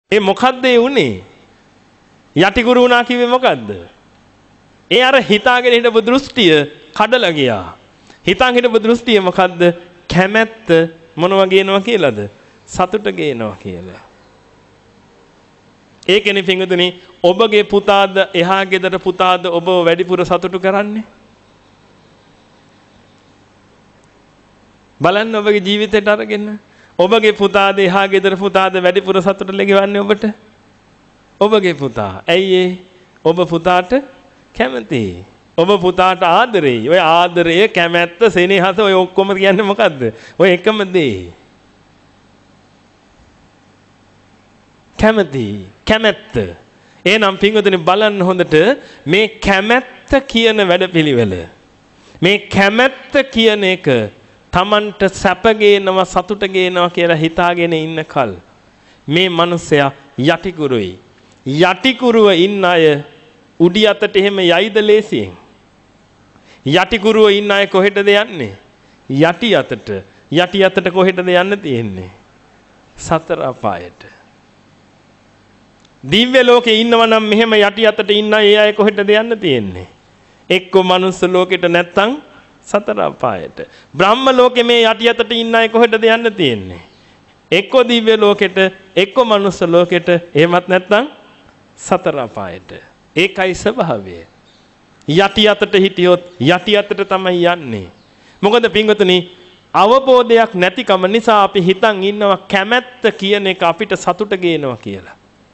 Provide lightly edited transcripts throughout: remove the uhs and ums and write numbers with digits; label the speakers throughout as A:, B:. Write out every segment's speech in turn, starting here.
A: ඒ මොකද්ද ඒ උනේ? යටිකුරු වුණා කිව්වේ මොකද්ද? ඒ අර හිතාගෙන හිටපු දෘෂ්ටිය කඩලා ගියා. හිතාගෙන හිටපු දෘෂ්ටිය මොකද්ද? කැමැත්ත මොනවා ගේනවා කියලාද? සතුට ගේනවා කියලා. ඒකනේ පින්වතුනි ඔබගේ පුතාද එහා ගෙදර පුතාද ඔබව වැඩිපුර සතුටු කරන්නේ? බලන්න ඔබගේ ජීවිතයට අරගෙන ඔබගේ පුතාද එහා ගෙදර පුතාද වැඩිපුර සතුට ලැබෙන්නේ ඔබට? ඔබගේ පුතා. ඇයි ඔබ පුතාට කැමතියි. ඔබ පුතාට ආදරෙයි. ඔය ආදරය, කැමැත්ත, සෙනෙහස ඔය ඔක්කොම කියන්නේ මොකද්ද? ඔය එකම දේ. කැමැත්ත. එහෙනම් පින්වතුනි බලන්න හොඳට මේ කැමැත්ත කියන වැඩපිළිවෙල. මේ කැමැත්ත කියන එක Tamanට සැප ගේනවා සතුට ගේනවා කියලා හිතාගෙන ඉන්න කල් මේ මිනිස්සයා යටිකුරුයි. යටිකුරුව ඉන්න අය උඩි අතට එහෙම යයිද ලේසියෙන්? යටිකුරුව ඉන්න අය කොහෙටද යන්නේ? යටි අතට. යටි අතට කොහෙටද යන්න තියෙන්නේ? සතර අපායට. දිව්‍ය ලෝකේ ඉන්නවා නම් මෙහෙම යටි අතට ඉන්න ඒ අය කොහෙටද යන්න තියෙන්නේ? එක්ක මනුස්ස ලෝකෙට නැත්තම් සතර අපායට. බ්‍රහ්ම ලෝකේ මේ යටි අතට ඉන්න අය කොහෙටද යන්න තියෙන්නේ? එක්ක දිව්‍ය ලෝකෙට, එක්ක මනුස්ස ලෝකෙට, එහෙමත් නැත්තම් සතර අපායට. ඒකයි ස්වභාවය. යටි අතට හිටියොත් යටි අතට තමයි යන්නේ. මොකද පින්වතුනි අවබෝධයක් නැතිකම නිසා අපි හිතන් ඉන්නවා කැමැත්ත කියන එක අපිට සතුට ගේනවා කියලා.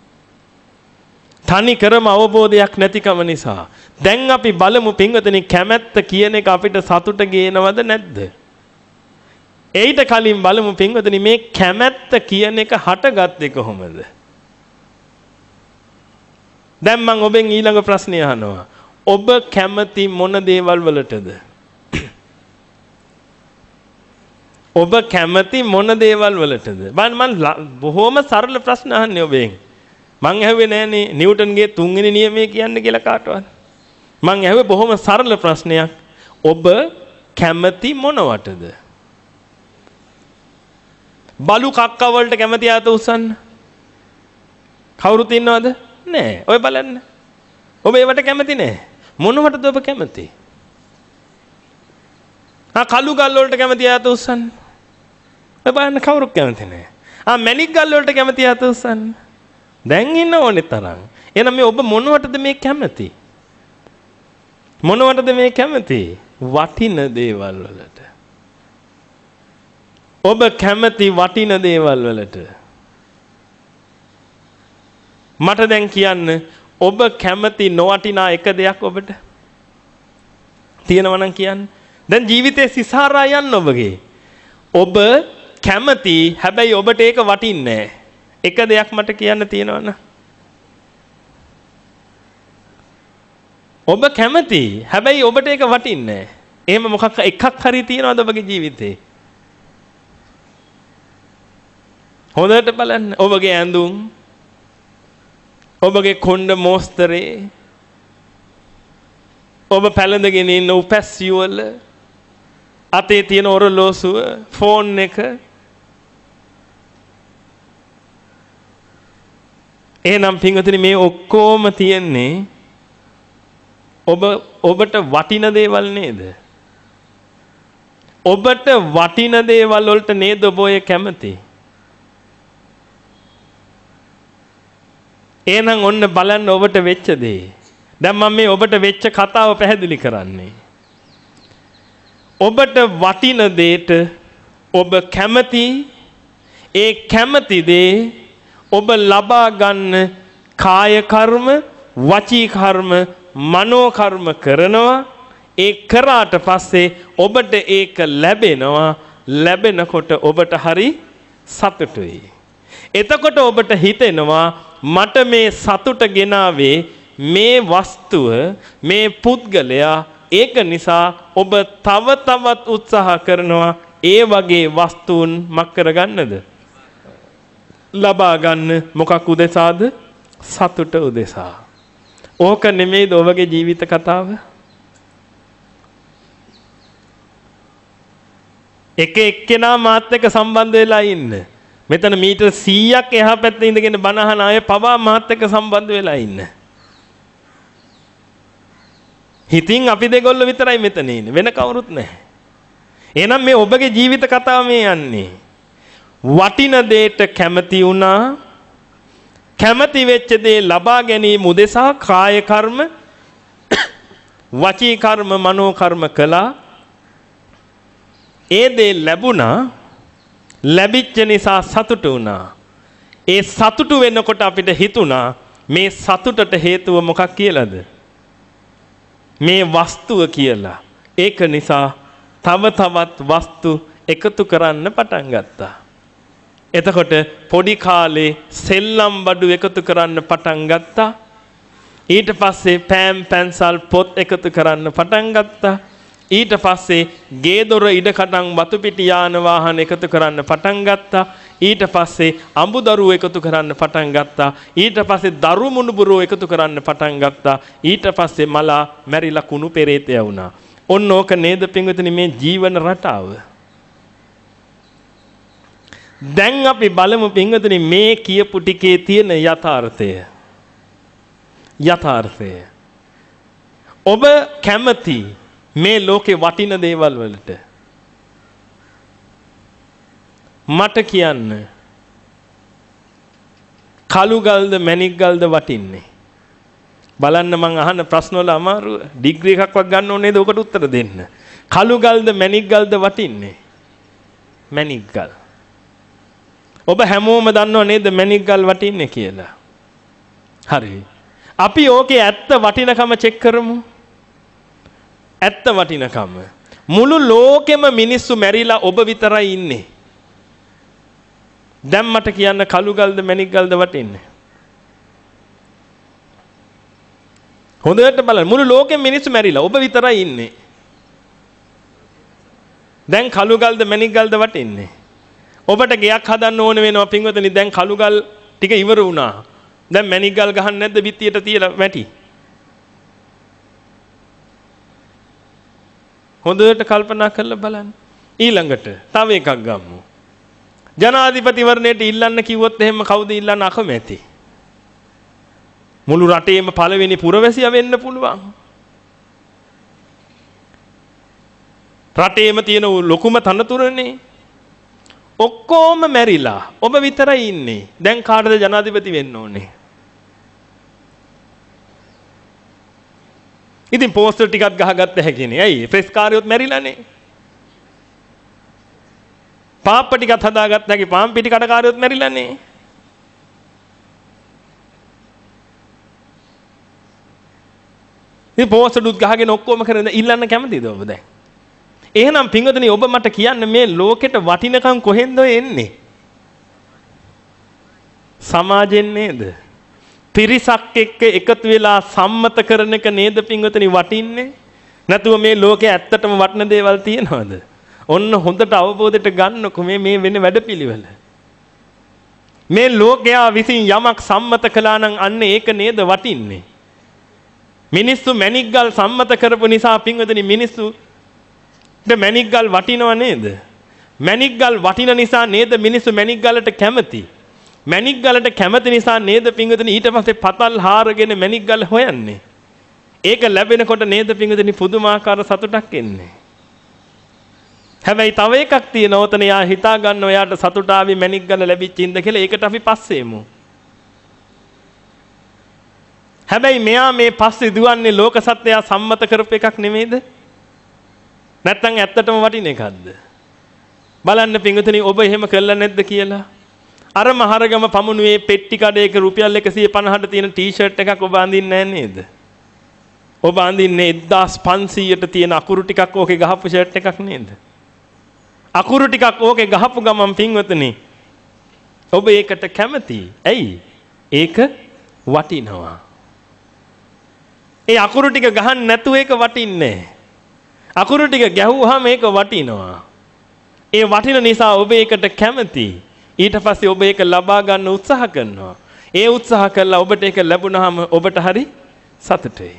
A: තනි කරම අවබෝධයක් නැතිකම නිසා. දැන් අපි බලමු පින්වතුනි කැමැත්ත කියන එක අපිට සතුට ගේනවද නැද්ද? ඊට කලින් බලමු පින්වතුනි මේ කැමැත්ත කියන එක හටගත්තේ කොහොමද? දැන් මම ඔබෙන් ඊළඟ ප්‍රශ්නය අහනවා. ඔබ කැමති මොන දේවල් වලටද? ඔබ කැමති මොන දේවල් වලටද? මම බොහොම සරල ප්‍රශ්න අහන්නේ ඔබෙන්. මං ඇහුවේ නෑනේ නිව්ටන්ගේ 3 වෙනි නියමය කියන්නේ කියලා කාටවත්. මං ඇහුවේ බොහොම සරල ප්‍රශ්නයක්. ඔබ කැමති මොනවටද? බලු කක්ක වලට කැමති ආත උස්සන්න. කවුරුත් ඉන්නවද? නෑ. ඔය බලන්න. ඔබ ඒවට කැමති නෑ. මොනවටද ඔබ කැමති? කළු ගල් වලට කැමති ආත උස්සන්න. ඔය බලන්න කවුරුත් කැමති නෑ. මැණික් ගල් වලට කැමති ආත උස්සන්න. දැන් ඉන්න ඕනේ තරම්. එහෙනම් මේ ඔබ මොනවටද මේ කැමති? මොනවටද මේ කැමති? වටින දේවල් වලට. ඔබ කැමති වටින දේවල් වලට. මට දැන් කියන්න ඔබ කැමති නොවටිනා එක දෙයක් ඔබට තියෙනවා නම් කියන්න. දැන් ජීවිතේ සිසාරා යන්න ඔබගේ. ඔබ කැමති හැබැයි ඔබට ඒක වටින්නේ නැහැ. එක දෙයක් මට කියන්න තියෙනවද? ඔබ කැමති හැබැයි ඔබට ඒක වටින්නේ නැහැ. එහෙම මොකක් එකක් හරි තියෙනවද ඔබගේ ජීවිතේ? හොඳට බලන්න. ඔබගේ ඇඳුම්, ඔබගේ කොණ්ඩ මෝස්තරේ, ඔබ පැලඳගෙන ඉන්න උපැස්සියවල, අතේ තියෙන ඔරලෝසුව, ෆෝන් එක. එහෙනම් පින්වතුනි මේ ඔක්කොම තියෙන්නේ ඔබට වටින දේවල් නේද? ඔබට වටින දේවල් වලට නේද ඔබ ඔය කැමති? එහෙනම් ඔන්න බලන්න ඔබට වෙච්ච දේ. දැන් මම මේ ඔබට වෙච්ච කතාව පැහැදිලි කරන්නේ. ඔබට වටින දේට ඔබ කැමති, ඒ කැමති දේ ඔබ ලබා ගන්න කාය කර්ම, වචී කර්ම, මනෝ කර්ම කරනවා. ඒ කරාට පස්සේ ඔබට ඒක ලැබෙනවා. ලැබෙනකොට ඔබට හරි සතුටුයි. එතකොට ඔබට හිතෙනවා මට මේ සතුට ගෙනාවේ මේ වස්තුව, මේ පුද්ගලයා. ඒක නිසා ඔබ තව තවත් උත්සාහ කරනවා ඒ වගේ වස්තුන් මක් කරගන්නද? ලබා ගන්න. මොකක් උදෙසාද? සතුට උදෙසා. ඕක නෙමෙයිද ඔබගේ ජීවිත කතාව? එක එක්කෙනා මාත් එක්ක සම්බන්ධ වෙලා ඉන්න. මෙතන මීටර් 100ක් එහා පැත්තේ ඉඳගෙන බණ අහන අය පවා මාත් එක්ක සම්බන්ධ වෙලා ඉන්න. හිතින් අපි දෙගොල්ලෝ විතරයි මෙතන ඉන්නේ. වෙන කවුරුත් නැහැ. එහෙනම් මේ ඔබගේ ජීවිත කතාව මේ යන්නේ. වටින දෙයට කැමති වුණා. කැමති වෙච්ච දේ ලබා ගැනීම උදෙසා කාය කර්ම, වචී කර්ම, මනෝ කර්ම කළා. ඒ දේ ලැබුණා. ලැබිච්ච නිසා සතුටු වුණා. ඒ සතුටු වෙනකොට අපිට හිතුණා මේ සතුටට හේතුව මොකක් කියලාද? මේ වස්තුව කියලා. ඒක නිසා තව තවත් වස්තු එකතු කරන්න පටන් ගත්තා. එතකොට පොඩි කාලේ සෙල්ලම් බඩු එකතු කරන්න පටන් ගත්තා. ඊට පස්සේ පෑම් පැන්සල් පොත් එකතු කරන්න පටන් ගත්තා. ඊට පස්සේ ගේ දොර ඉඩකඩම් වතු පිටි යාන වාහන එකතු කරන්න පටන් ගත්තා. ඊට පස්සේ අඹදරුව එකතු කරන්න පටන් ගත්තා. ඊට පස්සේ දරු මුණුබුරෝ එකතු කරන්න පටන් ගත්තා. ඊට පස්සේ මලා මැරිලා කුණු පෙරේතය වුණා. ඔන්න ඕක නේද පින්විතනි මේ ජීවන රටාව. දැන් අපි බලමු පින්විතනි මේ කියපු ටිකේ තියෙන යථාර්ථය. ඔබ කැමති මේ ලෝකේ වටින දේවල් වලට? මට කියන්න. කළු ගල්ද මැණික් ගල්ද වටින්නේ? බලන්න මං අහන ප්‍රශ්න වල අමාරුව. ඩිග්‍රී එකක්වත් ගන්න ඕනේ නේද ඔකට උත්තර දෙන්න. කළු ගල්ද මැණික් ගල්ද වටින්නේ? මැණික් ගල්. ඔබ හැමෝම දන්නව නේද මැණික් ගල් වටින්නේ කියලා? හරි. අපි ඕකේ ඇත්ත වටිනකම චෙක් කරමු. ඇත්ත වටිනකම. මුළු ලෝකෙම මිනිස්සු මැරිලා ඔබ විතරයි ඉන්නේ. දැන් මට කියන්න කළු ගල්ද මැණික් ගල්ද වටින්නේ? හොඳට බලන්න මුළු ලෝකෙම මිනිස්සු මැරිලා ඔබ විතරයි ඉන්නේ. දැන් කළු ගල්ද මැණික් ගල්ද වටින්නේ? ඔබට ගෙයක් හදන්න ඕන වෙනවා පින්වතුනි. දැන් කළු ගල් ටික ඉවර වුණා. දැන් මැණික් ගල් ගහන්න නැද්ද බිත්තියට තියලා වැටි? හොඳට කල්පනා කරලා බලන්න. ඊළඟට තව එකක් ගමු. ජනාධිපතිවරණයට ඉල්ලන්න කිව්වොත් එහෙම කවුද ඉල්ලන්න අකමැති? මුළු රටේම පළවෙනි පුරවැසියා වෙන්න පුළුවන්. රටේම තියෙන ලොකුම තනතුරනේ. ඔක්කොම මැරිලා ඔබ විතරයි ඉන්නේ. දැන් කාටද ජනාධිපති වෙන්න ඕනේ? ඉතින් පෝස්ටර් ටිකක් ගහගත්ත හැකිනේ. ඇයි? ප්‍රෙස් කාර්යොත් මැරිලානේ. පාප්ප ටිකක් හදාගත්ත හැකි පාම් පිටි කඩකාරයොත් මැරිලානේ. ඉතින් පෝස්ටර් දුත් ගහගෙන ඔක්කොම කරගෙන ඉල්ලන්න කැමතිද ඔබ දැන්? එහෙනම් පින්වතුනි ඔබ මට කියන්න මේ ලෝකෙට වටිනකම් කොහෙන්ද එන්නේ? සමාජෙන් නේද? පිරිසක් එක්ක එකතු වෙලා සම්මත කරන එක නේද පින්වතුනි වටින්නේ? නැතුව මේ ලෝකේ ඇත්තටම වටින දේවල් තියනවද? ඔන්න හොඳට අවබෝධයට ගන්නකො මේ වෙන වැඩපිළිවෙල. මේ ලෝකයා විසින් යමක් සම්මත කළා නම් අන්න ඒක නේද වටින්නේ? මිනිස්සු මැණික් ගල් සම්මත කරපු නිසා පින්වතුනි මිනිස්සු මැණික් ගල් වටිනව නේද? මැණික් ගල් වටින නිසා නේද මිනිස්සු මැණික් ගලට කැමති? මැණික් ගලට කැමති නිසා නේද පින්වතුනි ඊට පස්සේ පතල් හාරගෙන මැණික් ගල් හොයන්නේ? ඒක ලැබෙනකොට නේද පින්වතුනි පුදුමාකාර සතුටක් එන්නේ? හැබැයි තව එකක් තියෙනවා. ඔතන යා හිතා ගන්න ඔයාට සතුට ආවේ මැණික් ගල ලැබිච්ච ඉඳ කියලා. ඒකට අපි පස්සේමු. හැබැයි මෙයා මේ පස්සේ දුවන්නේ ලෝක සත්‍යය සම්මත කරපු එකක් නෙමෙයිද? නැත්තම් ඇත්තටම වටින එකක්ද? බලන්න පින්වතුනි ඔබ එහෙම කළා නැද්ද කියලා? අර මහරගම පමුණුවේ පෙට්ටි කඩේක රුපියල් 150ට තියෙන ටී-ෂර්ට් එකක් ඔබ අඳින්නේ නැහැ නේද? ඔබ අඳින්නේ 1500ට තියෙන අකුරු ටිකක් ඕකේ ගහපු ෂර්ට් එකක් නේද? අකුරු ටිකක් ඕකේ ගහපු ගමන් පින්වතුනි ඔබ ඒකට කැමතියි. ඇයි? ඒක වටිනවා. ඒ අකුරු ටික ගහන්න නැතුව ඒක වටින්නේ නැහැ. අකුරු ටික ගැහුවාම ඒක වටිනවා. ඒ වටින නිසා ඔබ ඒකට කැමතියි. ඊට පස්සේ ඔබ ඒක ලබා ගන්න උත්සාහ කරනවා. ඒ උත්සාහ කළා ඔබට ඒක ලැබුණාම ඔබට හරි සතුටුයි.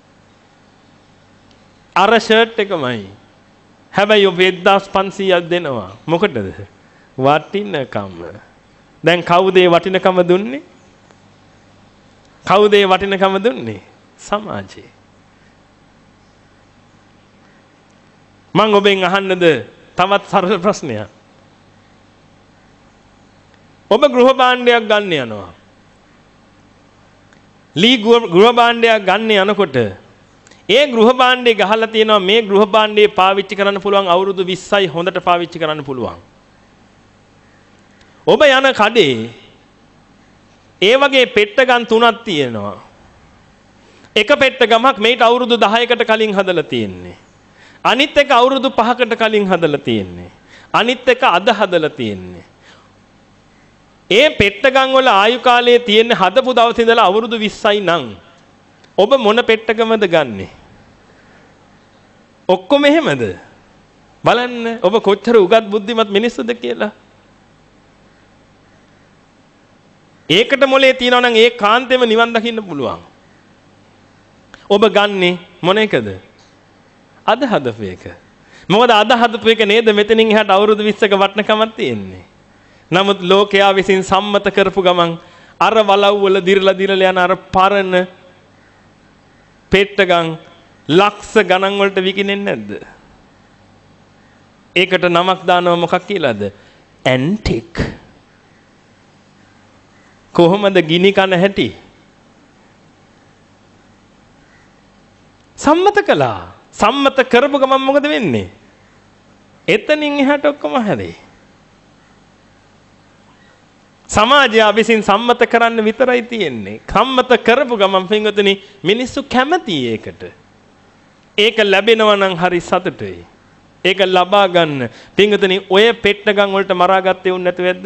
A: අර ෂර්ට් එකමයි. හැබැයි ඔබ 1500ක් දෙනවා. මොකටද? වටිනකම. දැන් කවුද ඒ වටිනකම දුන්නේ? කවුද ඒ වටිනකම දුන්නේ? සමාජය. මම ඔබෙන් අහන්නද තවත් සරල ප්‍රශ්නයක්. ඔබ ගෘහ භාණ්ඩයක් ගන්න යනවා. ලී ගෘහ භාණ්ඩයක් ගන්න යනකොට ඒ ගෘහ භාණ්ඩේ ගහලා තියෙනවා මේ ගෘහ භාණ්ඩේ පාවිච්චි කරන්න පුළුවන් අවුරුදු 20යි හොඳට පාවිච්චි කරන්න පුළුවන්. ඔබ යන කඩේ ඒ වගේ පෙට්ටගම් 3ක් තියෙනවා. එක පෙට්ටගමක් මේට අවුරුදු 10කට කලින් හදලා තියෙන්නේ. අනිත් එක අවුරුදු 5කට කලින් හදලා තියෙන්නේ. අනිත් එක අද හදලා තියෙන්නේ. ඒ පෙට්ටගම් වල ආයු කාලය තියෙන්නේ හදපු දවසේ ඉඳලා අවුරුදු 20යි නම් ඔබ මොන පෙට්ටගමද ගන්නෙ? ඔක්කොම එහෙමද? බලන්න ඔබ කොච්චර උගත් බුද්ධිමත් මිනිස්සුද කියලා. ඒකට මොලේ තියනවා නම් ඒ කාන්තේම නිවන් දකින්න පුළුවන්. ඔබ ගන්නෙ මොන එකද? අද හදපු එක. මොකද අද හදපු එක නේද මෙතනින් එහාට අවුරුදු 20ක වටිනකමක් තියෙන්නේ. නමුත් ලෝකයා විසින් සම්මත කරපු ගමන් අර වලව් වල දිරලා යන අර පරණ පෙට්ටගම් ලක්ෂ ගණන් වලට විකිනෙන්නේ නැද්ද? ඒකට නමක් දානවා මොකක් කියලාද? ඇන්ටික්. කොහොමද ගිනි කන හැටි? සම්මත කළා. සම්මත කරපු ගමන් මොකද වෙන්නේ? එතනින් එහාට ඔක්කොම හැදේ. සමාජය විසින් සම්මත කරන්න විතරයි තියෙන්නේ. සම්මත කරපු ගමන් පින්වතුනි මිනිස්සු කැමති ඒකට. ඒක ලැබෙනවා නම් හරි සතුටුයි. ඒක ලබා ගන්න පින්වතුනි ඔය පෙට්ටගම් වලට මරාගත්තේ උන් නැතුව ඇද්ද?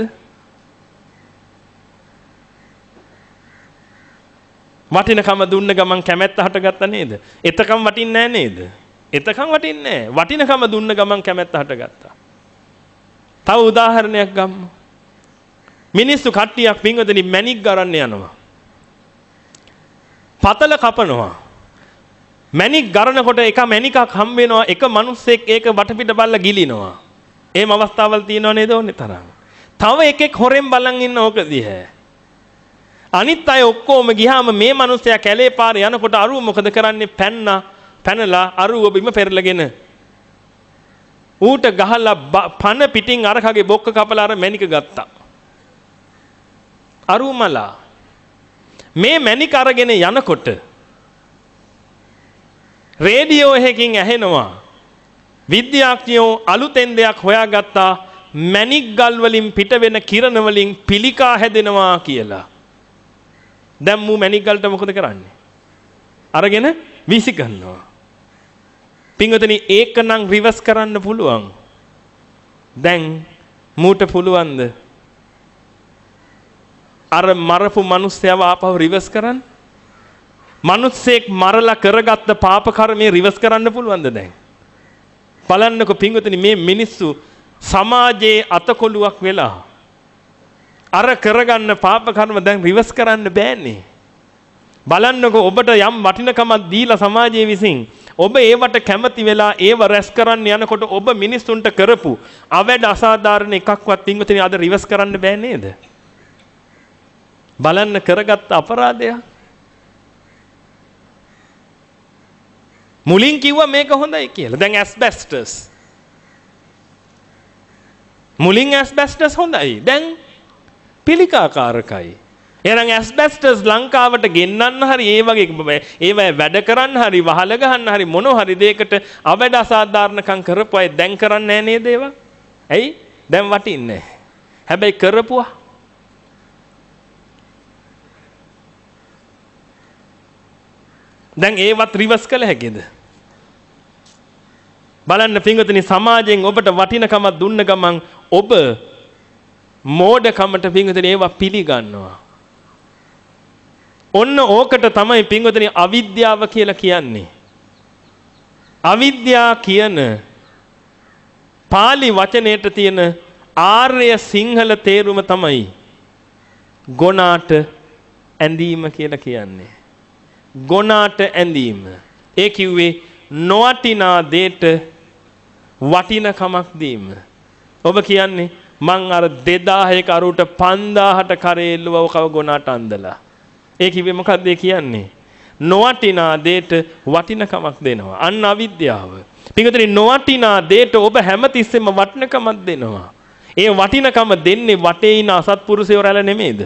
A: වටිනකම දුන්න ගමන් කැමැත්ත හටගත්තා නේද? එතකම් වටින්නේ නැහැ නේද? එතකම් වටින්නේ නැහැ. වටිනකම දුන්න ගමන් කැමැත්ත හටගත්තා. තව උදාහරණයක් ගමු. මිනිස්සු කට්ටියක් පින්වතුනි මැණික් ගරන්න යනවා. පතල කපනවා. මැණික් ගරනකොට එක මැණිකක් හම්බ වෙනවා. එක මිනිස්සෙක් ඒක වටපිට බලලා ගිලිනවා. එහෙම අවස්ථාවල් තියෙනව නේද ඕනේ තරම්. තව එකෙක් හොරෙන් බලන් ඉන්න ඕක දිහා. අනිත් අය ඔක්කොම ගියාම මේ මිනිස්සයා කැලේ පාරේ යනකොට අරුව මොකද කරන්නේ? පැනලා අරුව බිම පෙරලගෙන ඌට ගහලා පන පිටින් අරකගේ බොක්ක කපලා අර මැණික ගත්තා. අරුමලා මේ මැණික අරගෙන යනකොට රේඩියෝ එකකින් ඇහෙනවා විද්‍යාඥයෝ අලුතෙන් දෙයක් හොයාගත්තා මැණික් ගල් වලින් පිට වෙන කිරණ වලින් පිළිකා හැදෙනවා කියලා. දැන් මූ මැණික් ගල්ට මොකද කරන්නේ? අරගෙන වීසි ගන්නවා. පින්වතුනි ඒක නම් රිවර්ස් කරන්න පුළුවන්. දැන් මූට පුළුවන්ද? අර මරපු මිනිස්සයව ආපහු රිවර්ස් කරන්න? මිනිස්සෙක් මරලා කරගත්ත පාප කර්මය රිවර්ස් කරන්න පුළුවන්ද දැන්? බලන්නකො පින්වතුනි මේ මිනිස්සු සමාජයේ අතකොළුවක් වෙලා අර කරගන්න පාප කර්ම දැන් රිවර්ස් කරන්න බෑනේ. බලන්නකො ඔබට යම් වටිනකමක් දීලා සමාජයේ විසින් ඔබ ඒවට කැමති වෙලා ඒව රැස් කරන්න යනකොට ඔබ මිනිස්සුන්ට කරපු අවැඩ අසාධාරණ එකක්වත් පින්වතුනි අද රිවර්ස් කරන්න බෑ නේද? බලන්න කරගත්ත අපරාධයක්. මුලින් කිව්වා මේක හොඳයි කියලා. දැන් ඇස්බෙස්ටස්. මුලින් ඇස්බෙස්ටස් හොඳයි. දැන් පිළිකාකාරකයි. එහෙනම් ඇස්බෙස්ටස් ලංකාවට ගෙන්නන්න හරි ඒ වගේ ඒව වැඩ කරන්න හරි වහල ගහන්න හරි මොන හරි දෙයකට අවැඩ අසාධාරණකම් කරපු අය දැන් කරන්නේ නැහැ නේද ඒවා? ඇයි? දැන් වටින්නේ නැහැ. හැබැයි කරපුවා දැන් ඒවත් රිවර්ස් කළ හැකිද? බලන්න පින්වතුනි සමාජයෙන් ඔබට වටිනකමක් දුන්න ගමන් ඔබ මෝඩකමට පින්වතුනි ඒවා පිළිගන්නවා. ඔන්න ඕකට තමයි පින්වතුනි අවිද්‍යාව කියලා කියන්නේ. අවිද්‍යා කියන පාලි වචනයට තියෙන ආර්ය සිංහල තේරුම තමයි ගොනාට ඇඳීම කියලා කියන්නේ. ගොනාට ඇඳීම. ඒ කිව්වේ නොවටිනා දෙයට වටිනකමක් දීම. ඔබ කියන්නේ මං අර 2000 කරුට 5000ට කරේල්ලුව ඔකව ගොනාට අන්දලා. ඒ කිව්වේ මොකක්ද කියන්නේ? නොවටිනා දෙයට වටිනකමක් දෙනවා. අන්න අවිද්‍යාව. පිටුතුනි නොවටිනා දෙයට ඔබ හැමතිස්සෙම වටිනකමක් දෙනවා. ඒ වටිනකම දෙන්නේ වටේ ඉන අසත්පුරුෂයෝ රැළ නෙමෙයිද?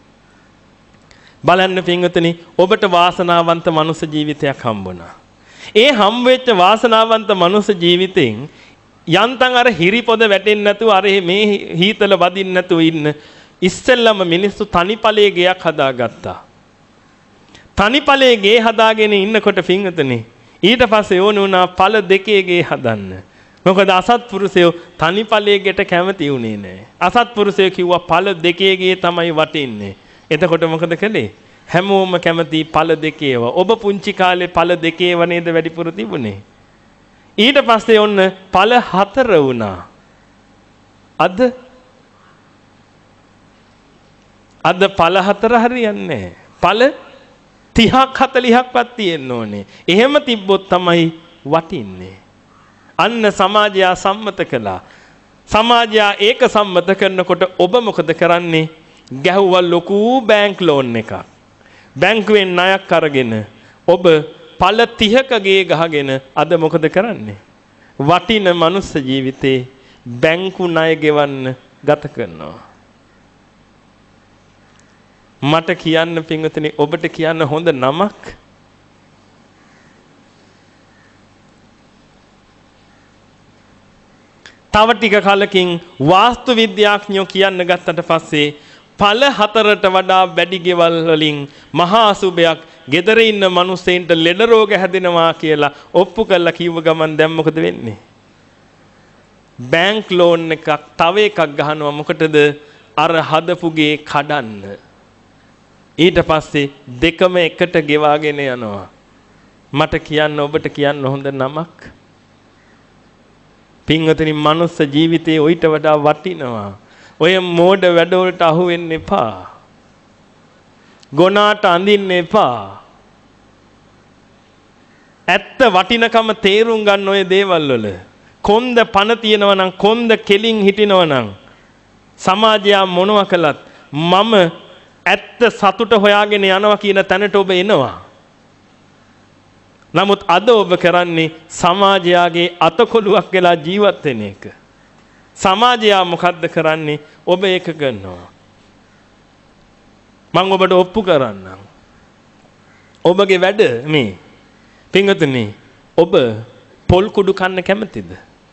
A: බලන්න පිටුතුනි ඔබට වාසනාවන්ත මනුෂ්‍ය ජීවිතයක් හම්බුණා. ඒ හම්බෙච්ච වාසනාවන්ත මනුෂ්‍ය ජීවිතෙන් යන්තම් අර හිරිපොද වැටෙන්නේ නැතුව අර මේ හීතල වදින්න නැතුව ඉන්න ඉස්සෙල්ලම මිනිස්සු තනිපලයේ ගයක් හදාගත්තා. තනිපලයේ ගේ හදාගෙන ඉන්නකොට පින්වතුනි ඊට පස්සේ ඕන වුණා පළ දෙකේ ගේ හදන්න. මොකද අසත්පුරුෂයෝ තනිපලයේ ගෙට කැමති වුණේ නැහැ. අසත්පුරුෂයෝ කිව්වා පළ දෙකේ ගේ තමයි වටින්නේ. එතකොට මොකද කළේ? හැමෝම කැමති පළ දෙකේව. ඔබ පුංචි කාලේ පළ දෙකේව නේද වැඩිපුර තිබුණේ. ඊට පස්සේ ඔන්න පළ 4 වුණා. අද පළ 4 හරියන්නේ නැහැ. පළ 30ක් 40ක්වත් තියෙන්න ඕනේ. එහෙම තිබ්බොත් තමයි වටින්නේ. අන්න සමාජය සම්මත කළා. සමාජය ඒක සම්මත කරනකොට ඔබ මොකද කරන්නේ? ගැහුවා ලොකු බැංක් ලෝන් එකක්. බැංකුවෙන් ණයක් අරගෙන ඔබ පළ 30ක ගේ ගහගෙන අද මොකද කරන්නේ? වටින මනුස්ස ජීවිතේ බැංකු ණය ගෙවන්න ගත කරනවා. මට කියන්න පින්වතුනි ඔබට කියන්න හොඳ නමක් තව ටික කලකින් වාස්තු විද්‍යාඥයෝ කියන්න ගත්තට පස්සේ පළ 4ට වඩා වැඩි ගෙවල් වලින් මහා අසුබයක් ගෙදර ඉන්න මිනිස්සෙන්ට ලෙඩ රෝග හැදෙනවා කියලා ඔප්පු කරලා කිව්ව ගමන් දැන් මොකද වෙන්නේ? බැංක් ලෝන් එකක් තව එකක් ගහනවා. මොකටද? අර හදපුගේ කඩන්න. ඊට පස්සේ දෙකම එකට ගෙවාගෙන යනවා. මට කියන්න ඔබට කියන්න හොඳ නමක්. පින්වතුනි මනුස්ස ජීවිතේ ඊට වඩා වටිනවා. ඔය මෝඩ වැඩවලට අහු වෙන්න එපා. ගොනාට අඳින්න එපා. ඇත්ත වටිනකම තේරුම් ගන්න ඔය දේවල් වල. කොන්ද පණ තියනවා නම් කොන්ද කෙලින් හිටිනවා නම් සමාජය මොනවා කළත් මම ඇත්ත සතුට හොයාගෙන යනවා කියන තැනට ඔබ එනවා. නමුත් අද ඔබ කරන්නේ සමාජයාගේ අතකොළුවක් වෙලා ජීවත් වෙන එක. සමාජයා මොකද්ද කරන්නේ? ඔබ ඒක කරනවා. මම ඔබට ඔප්පු කරන්නම්. ඔබගේ වැඩ මේ පින්වතුනි ඔබ පොල් කුඩු කන්න කැමතිද?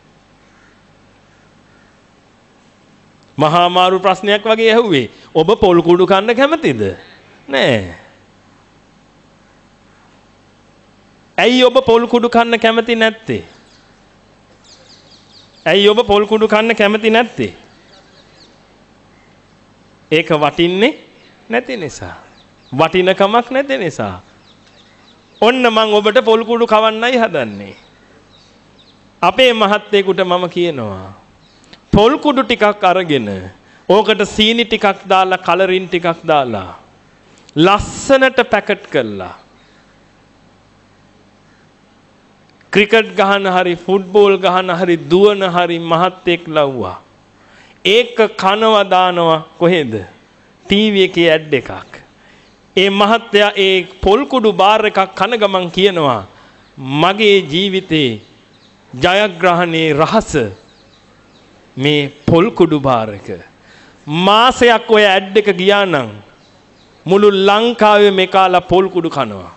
A: මහා මාරු ප්‍රශ්නයක් වගේ ඇහුවේ. ඔබ පොල් කුඩු කන්න කැමතිද? නෑ. ඇයි ඔබ පොල් කුඩු කන්න කැමති නැත්තේ? ඇයි ඔබ පොල් කුඩු කන්න කැමති නැත්තේ? ඒක වටින්නේ නැති නිසා. වටිනකමක් නැති නිසා. ඔන්න මම ඔබට පොල් කුඩු කවන්නයි හදන්නේ. අපේ මහත්තයෙකුට මම කියනවා පොල් කුඩු ටිකක් අරගෙන ඕකට සීනි ටිකක් දාලා කලරින් ටිකක් දාලා ලස්සනට පැකට් කරලා ක්‍රිකට් ගහන හරි ෆුට්බෝල් ගහන හරි දුවන හරි මහත්තයෙක් ලව්වා. ඒක කනවා දානවා කොහෙද? ටීවී එකේ ඇඩ් එකක්. ඒ මහත්තයා ඒ පොල් කුඩු බාර් එකක් කන ගමන් කියනවා මගේ ජීවිතේ ජයග්‍රහණයේ රහස මේ පොල් කුඩු බාර් එක. මාසයක් ඔය ඇඩ් එක ගියා නම් මුළු ලංකාවේ මේකාලා පොල් කුඩු කනවා.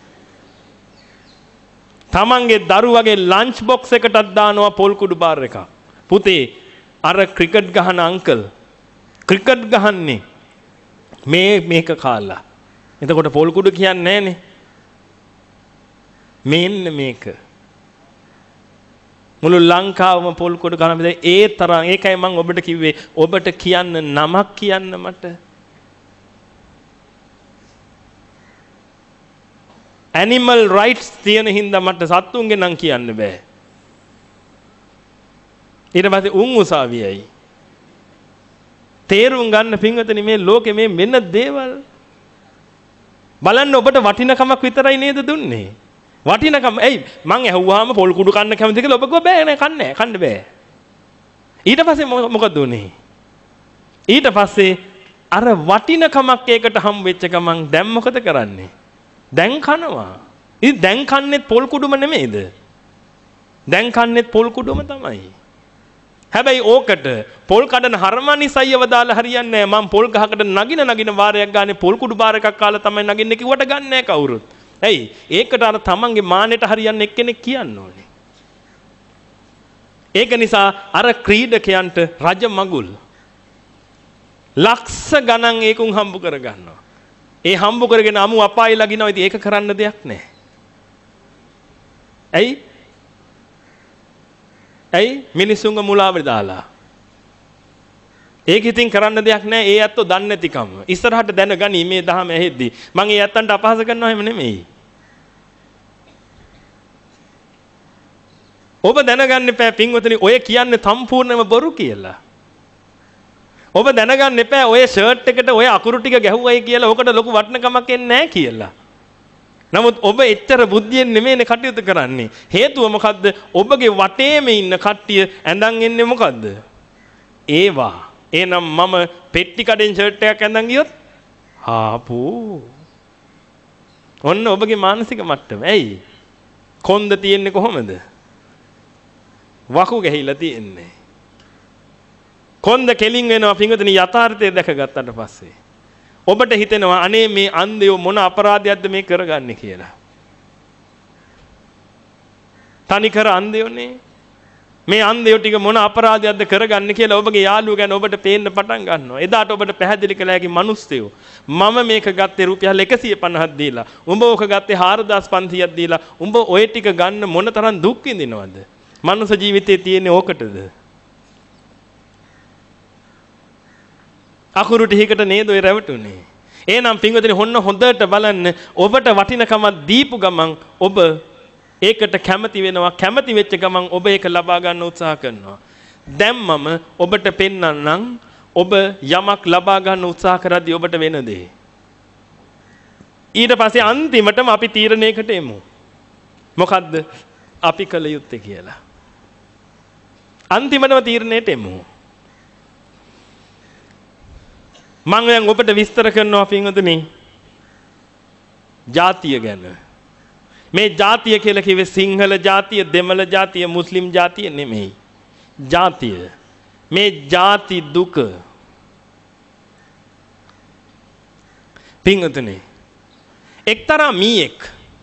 A: තමන්ගේ දරුවගේ ලන්ච් බොක්ස් එකටත් දානවා පොල් කුඩු බාර් එකක්. පුතේ අර ක්‍රිකට් ගහන අංකල් ක්‍රිකට් ගහන්නේ මේක කාලා. එතකොට පොල් කුඩු කියන්නේ නැහනේ. මෙන්න මේක. මුළු ලංකාවම පොල් කුඩු ගන්න බෑ. ඒ තරම් ඒකයි මම ඔබට කිව්වේ ඔබට කියන්න නමක් කියන්න මට. ඇනිමල් රයිට්ස් තියෙන හින්දා මට සත්තුන්ගේ නම් කියන්න බෑ. ඊට පස්සේ උන් උසාවියයි. තේරුම් ගන්න පින්වතුනි මේ ලෝකෙ මේ මෙන්න දේවල් බලන්න ඔබට වටිනකමක් විතරයි නේද දුන්නේ? වටිනකම ඇයි මං ඇහුවාම පොල් කුඩු කන්න කැමති කියලා ඔබ කිව්වා බෑ නෑ කන්න බෑ. ඊට පස්සේ මොකද උනේ? ඊට පස්සේ අර වටිනකමක් ඒකට හම් වෙච්ච ගමන් දැන් මොකද කරන්නේ? දැන් කනවා. ඉතින් දැන් කන්නේත් පොල් කුඩුම නෙමෙයිද? දැන් කන්නේත් පොල් කුඩුම තමයි. හැබැයි ඕකට පොල් කඩන හරමනිසයව දාලා හරියන්නේ නැහැ. මම පොල් ගහකට නගින වාරයක් ගානේ පොල් කුඩු බාර එකක් කාලා තමයි නගින්නේ කිව්වට ගන්න නැහැ කවුරුත්. ඇයි? ඒකට අර තමන්ගේ මානෙට හරියන්නේ එක්කෙනෙක් කියන්න ඕනේ. ඒක නිසා අර ක්‍රීඩකයන්ට රජ මගුල් ලක්ෂ ගණන් ඒකුන් හම්බ කර ගන්නවා. ඒ හම්බ කරගෙන අමු අපායි ලගිනවා. ඉතින් ඒක කරන්න දෙයක් නැහැ. ඇයි මිනිසුන්ගේ මුලාවට දාලා. ඒක ඉතින් කරන්න දෙයක් නැහැ. ඒ ඇත්තෝ දන්නේ නැතිකම. ඉස්සරහට දැනගනි මේ දහම ඇහෙද්දි. මම ඒ ඇත්තන්ට අපහාස කරනවා එහෙම නෙමෙයි. ඔබ දැනගන්න එපා පින්වතුනි ඔය කියන්නේ සම්පූර්ණයෙන්ම බොරු කියලා. ඔබ දැනගන්න එපා ඔය ෂර්ට් එකට ඔය අකුරු ටික ගැහුවයි කියලා ඔකට ලොකු වටිනකමක් එන්නේ නැහැ කියලා. නමුත් ඔබ එච්චර බුද්ධියෙන් නෙමෙයිනේ කටයුතු කරන්නේ. හේතුව මොකද්ද? ඔබගේ වටේම ඉන්න කට්ටිය ඇඳන් එන්නේ මොකද්ද? ඒවා. එහෙනම් මම පෙට්ටි කඩෙන් ෂර්ට් එකක් ඇඳන් ගියොත් ආපෝ. ඔන්න ඔබගේ මානසික මට්ටම. ඇයි? කොන්ද තියෙන්නේ කොහොමද? වකු ගහිලා තියෙන්නේ. කොන්ද කෙලින් වෙනවා පින්වතුනි යථාර්ථය දැකගත්තට පස්සේ. ඔබට හිතෙනවා අනේ මේ අන්ධයෝ මොන අපරාධයක්ද මේ කරගන්නේ කියලා. තනිකර අන්ධයෝනේ. මේ අන්ධයෝ ටික මොන අපරාධයක්ද කරගන්නේ කියලා ඔබගේ යාළුවෝ ගැන ඔබට පේන්න පටන් ගන්නවා. එදාට ඔබට පැහැදිලි කළ හැකි මිනිස්සුયો මම මේක ගත්තේ රුපියල් 150ක් දීලා. උඹ ඕක ගත්තේ 4500ක් දීලා. උඹ ඔය ටික ගන්න මොන තරම් දුක් විඳිනවද? මනුෂ්‍ය ජීවිතේ තියෙන්නේ ඕකටද? අකුරු ටිකකට නේද ඔය රැවටුනේ. එහෙනම් පින්වතුනි හොන්න හොඳට බලන්න ඔබට වටිනකමක් දීපු ගමන් ඔබ ඒකට කැමති වෙනවා. කැමති වෙච්ච ගමන් ඔබ ඒක ලබා ගන්න උත්සාහ කරනවා. දැන් මම ඔබට පෙන්නන්නම් ඔබ යමක් ලබා ගන්න උත්සාහ කරද්දී ඔබට වෙන දේ. ඊට පස්සේ අන්තිමටම අපි තීරණයකට එමු. මොකද්ද අපි කළ යුත්තේ කියලා. අන්තිමටම තීරණයට එමු. මම දැන් ඔබට විස්තර කරනවා පින්වතුනි ජාතිය ගැන. මේ ජාතිය කියලා කිව්වේ සිංහල ජාතිය, දෙමළ ජාතිය, මුස්ලිම් ජාතිය නෙමෙයි. ජාතිය. මේ ජාති දුක. පින්වතුනි එක්තරා මීයක්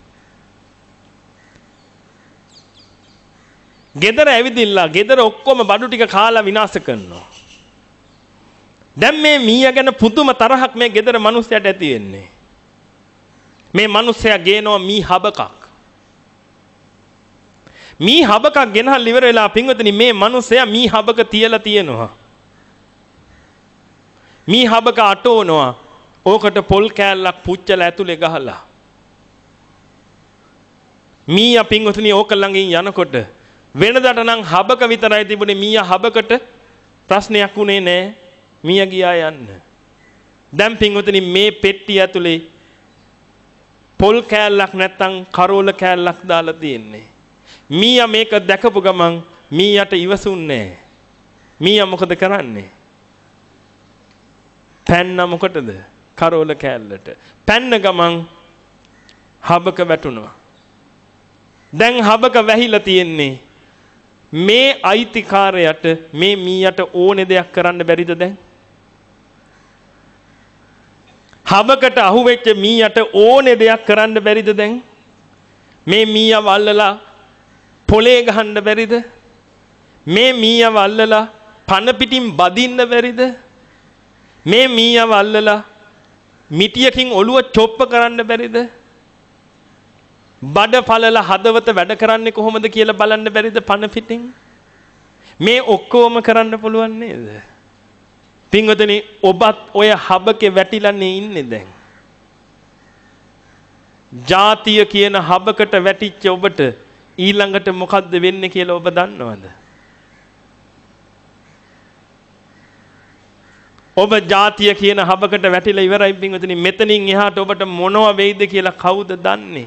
A: ගෙදර ඇවිදිලා ගෙදර ඔක්කොම බඩු ටික කාලා විනාශ කරනවා. දැන් මේ මීයා ගැන පුදුම තරහක් මේ ගෙදර මිනිස්සයාට ඇති වෙන්නේ. මේ මිනිස්සයා ගේනවා මී හබකක්. මී හබකක් ගෙනහල් ඉවර වෙලා පින්වතුනි මේ මිනිස්සයා මී හබක තියලා තියෙනවා. මී හබක අටවනවා. ඕකට පොල් කෑල්ලක් පුච්චලා ඇතුලේ ගහලා. මීයා පින්වතුනි ඕක ළඟින් යනකොට වෙනදට නම් හබක විතරයි තිබුණේ. මීයා හබකට ප්‍රශ්නයක් උනේ නැහැ. මිය ගියා යන්න. දැන් පින්වතුනි මේ පෙට්ටිය ඇතුලේ පොල් කෑල්ලක් නැත්තම් කරෝල කෑල්ලක් දාලා තියෙන්නේ. මීයා මේක දැකපු ගමන් මීයාට ඉවසුන්නේ නැහැ. මීයා මොකද කරන්නේ? පැන්න මොකටද? කරෝල කෑල්ලට. පැන්න ගමන් හබක වැටුණා. දැන් හබක වැහිලා තියෙන්නේ. මේ අයිතිකාරයට මේ මීයට ඕනේ දෙයක් කරන්න බැරිද දැන්? හබකට අහුවෙච්ච මීයට ඕනේ දෙයක් කරන්න බැරිද දැන්? මේ මීයා වල්ලලා පොලේ ගහන්න බැරිද? මේ මීයා වල්ලලා පන පිටින් බදින්න බැරිද? මේ මීයා වල්ලලා මිටියකින් ඔළුව චොප්ප කරන්න බැරිද? බඩ පළල හදවත වැඩ කරන්නේ කොහොමද කියලා බලන්න බැරිද පන පිටින්? මේ ඔක්කොම කරන්න පුළුවන් නේද? පින්වතුනි ඔබත් ඔය හබකේ වැටිලානේ ඉන්නේ දැන්. ජාතිය කියන හබකට වැටිච්ච ඔබට ඊළඟට මොකද්ද වෙන්නේ කියලා ඔබ දන්නවද? ඔබ ජාතිය කියන හබකට වැටිලා ඉවරයි පින්වතුනි. මෙතනින් එහාට ඔබට මොනව වෙයිද කියලා කවුද දන්නේ?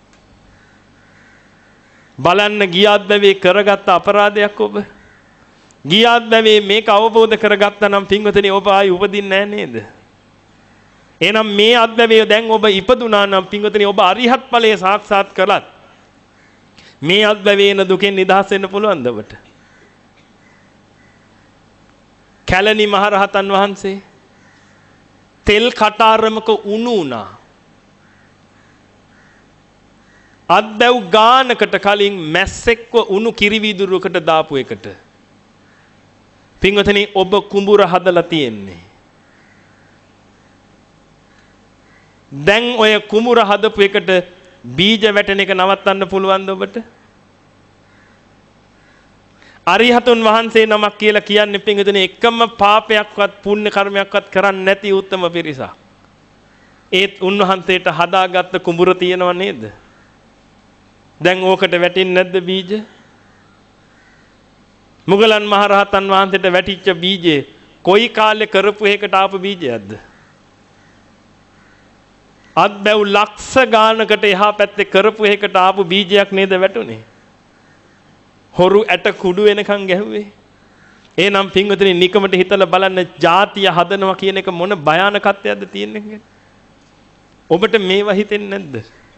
A: බලන්න ගියාත් බැවේ කරගත්ත අපරාධයක් ඔබ. ගියාත් බැවේ මේක අවබෝධ කරගත්තා නම් පින්වතුනි ඔබ ආයි උපදින්නේ නැහැ නේද? එහෙනම් මේ අත්බැවේ දැන් ඔබ ඉපදුනා නම් පින්වතුනි ඔබ අරිහත් ඵලයේ සාක්ෂාත් කළත් මේ අත්බැවේන දුකෙන් නිදහස් වෙන්න පුළුවන්ද ඔබට? කැලණි මහරහතන් වහන්සේ තෙල් කටාරමක උණු වුණා. අද්දැව් ගානකට කලින් මැස්සෙක්ව උණු කිරිවිදුරුවකට දාපු එකට. පින්වතුනි ඔබ කුඹුර හදලා තියෙන්නේ. දැන් ඔය කුඹුර හදපු එකට බීජ වැටෙන එක නවත්තන්න පුළුවන්ද ඔබට? අරිහතුන් වහන්සේ නමක් කියලා කියන්නේ පින්වතුනි එකම පාපයක්වත් පුණ්‍ය කර්මයක්වත් කරන්නේ නැති උත්තම පිරිසක්. ඒත් උන්වහන්සේට හදාගත්ත කුඹුර තියෙනව නේද? දැන් ඕකට වැටෙන්නේ නැද්ද බීජ? මුගලන් මහරහතන් වහන්සේට වැටිච්ච බීජේ කොයි කාලේ කරපු එකකට ආපු බීජයක්ද? අද්බැව් ලක්ෂ ගානකට එහා පැත්තේ කරපු එකකට ආපු බීජයක් නේද වැටුනේ? හොරු ඇට කුඩු වෙනකන් ගැහුවේ. එහෙනම් පින්වතුනි නිකමට හිතලා බලන්න ජාතිය හදනවා කියන එක මොන භයානකත්වයක්ද තියෙන්නේ කියලා. ඔබට මේවා හිතෙන්නේ නැද්ද?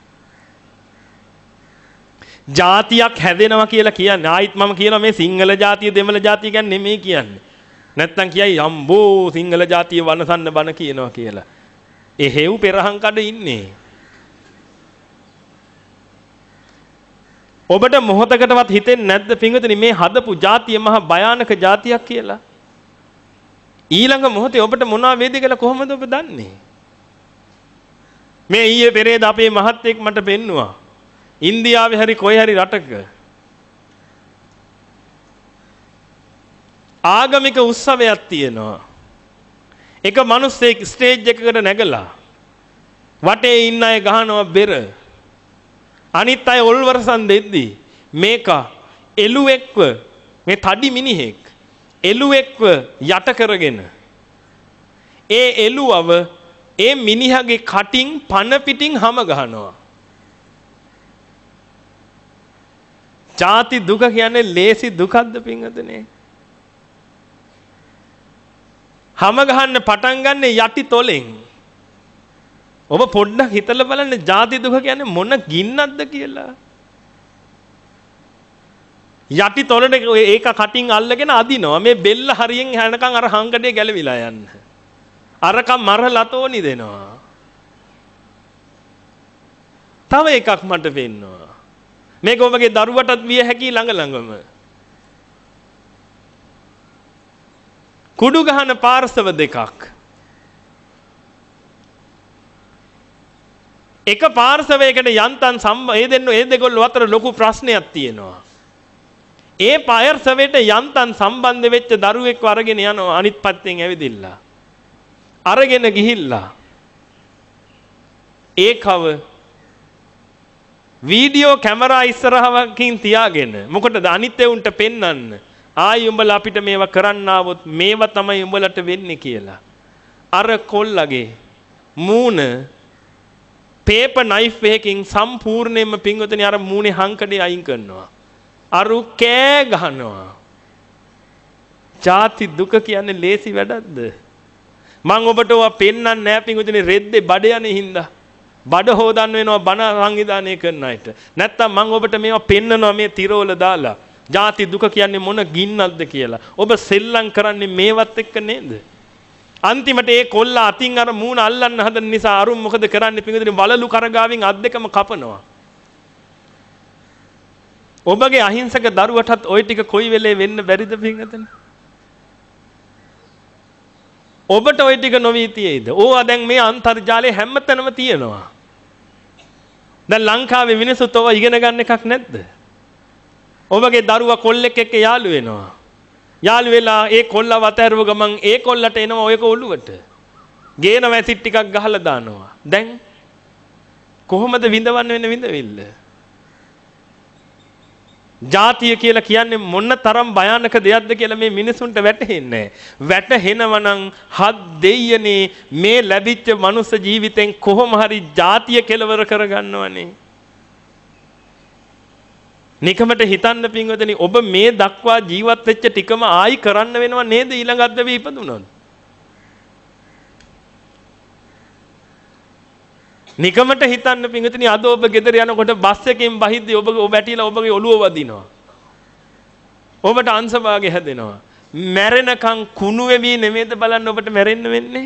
A: ජාතියක් හැදෙනවා කියලා කියන්නේ ආයිත් මම කියනවා මේ සිංහල ජාතිය දෙමළ ජාතිය කියන්නේ නෙමෙයි කියන්නේ. නැත්තම් කියයි අම්බෝ සිංහල ජාතිය වනසන්න බන කියනවා කියලා. එහෙව් පෙරහන් කඩ ඉන්නේ. ඔබට මොහොතකටවත් හිතෙන්නේ නැද්ද පින්වතුනි මේ හදපු ජාතිය මහා භයානක ජාතියක් කියලා? ඊළඟ මොහොතේ ඔබට මොනවා වේද කියලා කොහොමද ඔබ දන්නේ? මේ ඊයේ පෙරේද අපේ මහත්තයෙක් මට පෙන්නුවා. ඉන්දියාවේ හරි කොයි හරි රටක ආගමික උත්සවයක් තියෙනවා. එක මිනිස්සෙක් ස්ටේජ් එකකට නැගලා වටේ ඉන්න අය ගහනවා බෙර. අනිත් අය ඔල්වරසන් දෙද්දි මේක එළුවෙක්ව මේ තඩි මිනිහෙක් එළුවෙක්ව යට කරගෙන ඒ එළුවව ඒ මිනිහගේ කටින් පන පිටින් හැම ගහනවා. ජාති දුක කියන්නේ ලේසි දුකක්ද පින්වතුනි? හැම ගහන්න පටන් ගන්න යටි තොලෙන්. ඔබ පොඩ්ඩක් හිතලා බලන්න ජාති දුක කියන්නේ මොන ගින්නක්ද කියලා. යටි තොලට ඒක කටින් අල්ලගෙන අදිනවා. මේ බෙල්ල හරියෙන් හැනකම් අර හංගඩේ ගැලවිලා යන්න. අරකම් මරලතෝනි දෙනවා. තව එකක් මට පෙන්නවා. මේක ඔබගේ දරුවටත් විය හැකි ළඟ ළඟම. කුඩු ගහන පාර්ශව දෙකක්. එක පාර්ශවයකට යන්තම් ඒ දෙගොල්ලෝ අතර ලොකු ප්‍රශ්නයක් තියෙනවා. ඒ පාර්ශවයට යන්තම් සම්බන්ධ වෙච්ච දරුවෙක්ව අරගෙන යනවා අනිත් පැත්තෙන් ඇවිදින්න. අරගෙන ගිහිල්ලා ඒකව වීඩියෝ කැමරා ඉස්සරහකින් තියාගෙන මොකටද අනිත් උන්ට පෙන්වන්න ආයි උඹලා අපිට මේවා කරන්න ආවොත් මේවා තමයි උඹලට වෙන්නේ කියලා. අර කොල්ලගේ මූණ පේපර් නයිෆ් එකකින් සම්පූර්ණයෙන්ම පින්වතුනි අර මූණේ හංකඩේ අයින් කරනවා. අරු කෑ ගහනවා. ජාති දුක කියන්නේ ලේසි වැඩක්ද? මම ඔබට ඔවා පෙන්වන්නේ නැහැ පින්වතුනි රෙද්දේ බඩ යන්නේ හින්දා. බඩ හොදන්න වෙනවා බණ සංවිධානය කරන අයට. නැත්තම් මම ඔබට මේවා පෙන්නනවා මේ තිරවල දාලා. ජාති දුක කියන්නේ මොන ගින්නක්ද කියලා. ඔබ සෙල්ලම් කරන්නේ මේවත් එක්ක නේද? අන්තිමට ඒ කොල්ල අතින් අර මූණ අල්ලන්න හදන නිසා අරුන් මොකද කරන්නේ පින්වතුනි වලලු කරගාවින් අත් දෙකම කපනවා. ඔබගේ අහිංසක දරුවටත් ওই ටික කොයි වෙලේ වෙන්න බැරිද පින්වතුනි? ඔබට ওই ටික නොවී තියෙයිද? ඕවා දැන් මේ අන්තර්ජාලයේ හැමතැනම තියෙනවා. දැන් ලංකාවේ මිනිස්සුත් ඕවා ඉගෙන ගන්න එකක් නැද්ද? ඔබගේ දරුවා කොල්ලෙක් එක්ක යාළු වෙනවා. යාළු වෙලා ඒ කොල්ලව අතහැරුව ගමන් ඒ කොල්ලට එනවා ඔයක ඔළුවට. ගේන වැසිට් ටිකක් ගහලා දානවා. දැන් කොහොමද විඳවන්න වෙන විඳවිල්ල? ජාතිය කියලා කියන්නේ මොන තරම් භයානක දෙයක්ද කියලා මේ මිනිසුන්ට වැටහෙන්නේ නැහැ. වැටහෙනවා නම් හත් දෙයියනේ මේ ලැබිච්ච මනුස්ස ජීවිතෙන් කොහොම හරි ජාතිය කෙලවර කරගන්නවනේ. නිකමට හිතන්න පින්වතුනි ඔබ මේ දක්වා ජීවත් වෙච්ච ටිකම ආයි කරන්න වෙනව නේද ඊළඟ අද්දවේ ඉපදුනොත්? නිකමට හිතන්න පින්වතුනි අද ඔබ ගෙදර යනකොට බස් එකෙන් බහිද්දී ඔබ ඇටිලා ඔබගේ ඔළුව වදිනවා. ඔබට අංශභාගය හැදෙනවා. මැරෙනකන් කුණු වෙවි නෙමෙයිද බලන්න ඔබට මැරෙන්න වෙන්නේ?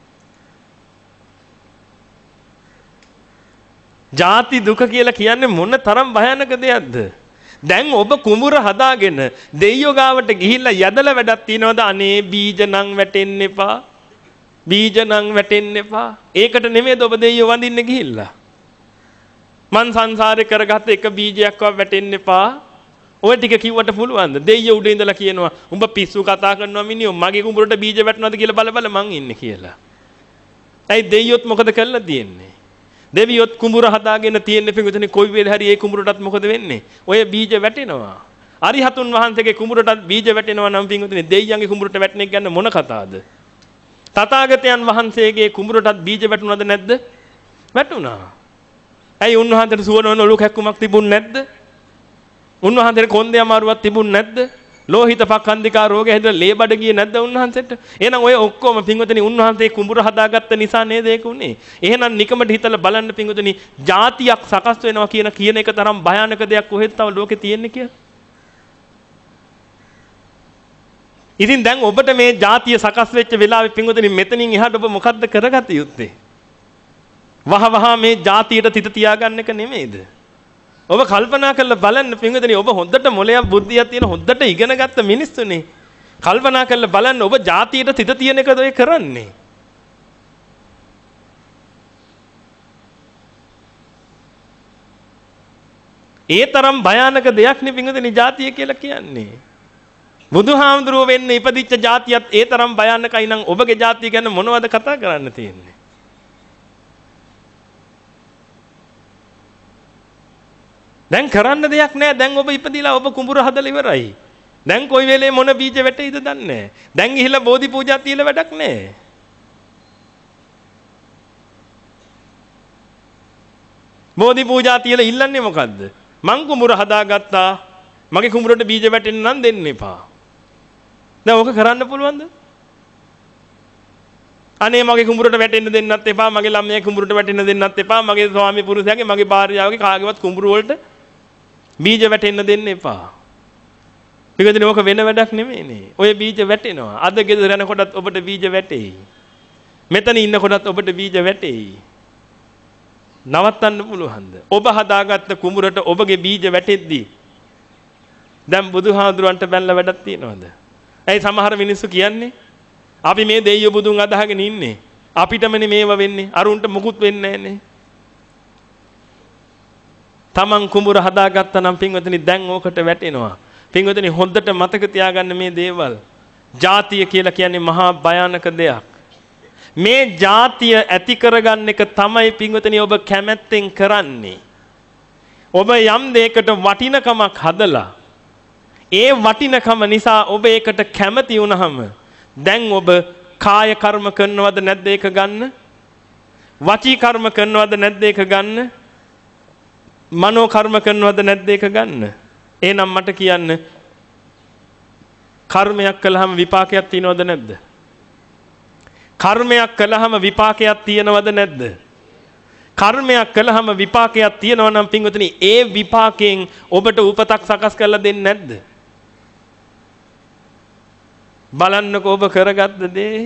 A: ජාති දුක කියලා කියන්නේ මොන තරම් භයානක දෙයක්ද? දැන් ඔබ කුඹුර හදාගෙන දෙයියෝ ගාවට ගිහිල්ලා යදලා වැඩක් තියනවද? අනේ බීජ නම් වැටෙන්න එපා. බීජ නම් වැටෙන්න එපා. ඒකට නෙමෙයිද ඔබ දෙයියෝ වඳින්න ගිහිල්ලා? මං සංසාරේ කරගත්ත එක බීජයක්වත් වැටෙන්න එපා. ඔය ටික කිව්වට පුළුවන්ද? දෙයියෝ උඩ ඉඳලා කියනවා උඹ පිස්සු කතා කරනවා මිනිහෝ මගේ කුඹුරට බීජ වැටෙනවද කියලා බල බල මං ඉන්නේ කියලා. ඇයි දෙයියොත් මොකද කරලා තියෙන්නේ? දෙවියොත් කුඹුර හදාගෙන තියෙන පිඟුතුනි කොයි වෙලේ හරි ඒ කුඹුරටත් මොකද වෙන්නේ? ඔය බීජ වැටෙනවා. අරිහතුන් වහන්සේගේ කුඹුරටත් බීජ වැටෙනවා නම් පිඟුතුනි දෙයියන්ගේ කුඹුරට වැටෙන එක ගැන මොන කතාවද? තථාගතයන් වහන්සේගේ කුඹුරටත් බීජ වැටුණාද නැද්ද? වැටුණා. ඇයි උන්වහන්සේට සුවනවන ඔලු කැක්කුමක් තිබුණ නැද්ද? උන්වහන්සේට කොන්දේ අමාරුවක් තිබුණ නැද්ද? ලෝහිත පක්ඛන්දිකා රෝගය හැදලා ලේ බඩ ගියේ නැද්ද උන්වහන්සේට? එහෙනම් ඔය ඔක්කොම පින්වතුනි උන්වහන්සේ කුඹුර හදාගත්ත නිසා නේද ඒක උනේ? එහෙනම් නිකමට හිතලා බලන්න පින්වතුනි જાතියක් සකස් වෙනවා කියන එක තරම් භයානක දෙයක් කොහෙද තව ලෝකේ තියෙන්නේ කියලා? ඉතින් දැන් ඔබට මේ જાතිය සකස් වෙච්ච වෙලාවේ පින්වතුනි මෙතනින් එහාට ඔබ මොකද්ද කරගත යුත්තේ? වහ මේ જાතියට තිත තියාගන්න එක නෙමෙයිද? ඔබ කල්පනා කරලා බලන්න පින්වතුනි ඔබ හොඳට මොලයක් බුද්ධියක් තියෙන හොඳට ඉගෙන ගත්ත මිනිස්සුනේ. කල්පනා කරලා බලන්න ඔබ જાතියට තිත තියෙන එකද ඔය කරන්නේ? ඒ තරම් භයානක දෙයක් නේ පින්වතුනි જાතිය කියලා කියන්නේ. බුදුහාමුදුරුවෝ වෙන්න ඉපදිච්ච જાතියත් ඒ තරම් භයානකයි නම් ඔබගේ જાතිය ගැන මොනවද කතා කරන්න තියෙන්නේ? දැන් කරන්න දෙයක් නැහැ. දැන් ඔබ ඉපදිලා ඔබ කුඹුර හදලා ඉවරයි. දැන් කොයි වෙලේ මොන බීජ වැටෙයිද දන්නේ නැහැ. දැන් ගිහිල්ලා බෝධි පූජා තියලා වැඩක් නැහැ. බෝධි පූජා තියලා ඉල්ලන්නේ මොකද්ද? මං කුඹුර හදාගත්තා. මගේ කුඹුරට බීජ වැටෙන්න නම් දෙන්න එපා. දැන් ඔක කරන්න පුළුවන්ද? අනේ මගේ කුඹුරට වැටෙන්න දෙන්නත් එපා. මගේ ළමයා කුඹුරට වැටෙන්න දෙන්නත් එපා. මගේ ස්වාමි පුරුෂයාගේ මගේ භාර්යාවගේ කාගේවත් කුඹුර වලට බීජ වැටෙන්න දෙන්න එපා. පිටුදින ඕක වෙන වැඩක් නෙමෙයිනේ. ඔය බීජ වැටෙනවා. අද ගෙදර යනකොටත් ඔබට බීජ වැටෙයි. මෙතන ඉන්නකොටත් ඔබට බීජ වැටෙයි. නවත්තන්න පුළුවන්ද? ඔබ හදාගත්ත කුඹුරට ඔබගේ බීජ වැටෙද්දී දැන් බුදුහාඳුරන්ට බැලලා වැඩක් තියනවද? ඇයි සමහර මිනිස්සු කියන්නේ අපි මේ දෙයියෝ බුදුන් අදහගෙන ඉන්නේ. අපිටමනේ මේව වෙන්නේ. අරුන්ට මුකුත් වෙන්නේ නැහනේ. තමන් කුඹුර හදාගත්තා නම් පින්වතුනි දැන් ඕකට වැටෙනවා. පින්වතුනි හොඳට මතක තියාගන්න මේ දේවල්. ජාතිය කියලා කියන්නේ මහා භයානක දෙයක්. මේ ජාතිය ඇති කරගන්න එක තමයි පින්වතුනි ඔබ කැමැත්තෙන් කරන්නේ. ඔබ යම් දෙයකට වටිනකමක් හදලා ඒ වටිනකම නිසා ඔබ ඒකට කැමති වුණාම දැන් ඔබ කාය කර්ම කරනවද නැද්ද ඒක ගන්න? වචී කර්ම කරනවද නැද්ද ඒක ගන්න? මනෝ කර්ම කරනවද නැද්ද ඒක ගන්න? එහෙනම් මට කියන්න කර්මයක් කළාම විපාකයක් තියනවද නැද්ද? කර්මයක් කළාම විපාකයක් තියනවද නැද්ද? කර්මයක් කළාම විපාකයක් තියනවා නම් පින්වතුනි ඒ විපාකයෙන් ඔබට උපතක් සකස් කරලා දෙන්නේ නැද්ද? බලන්නකෝ ඔබ කරගත්ත දේ.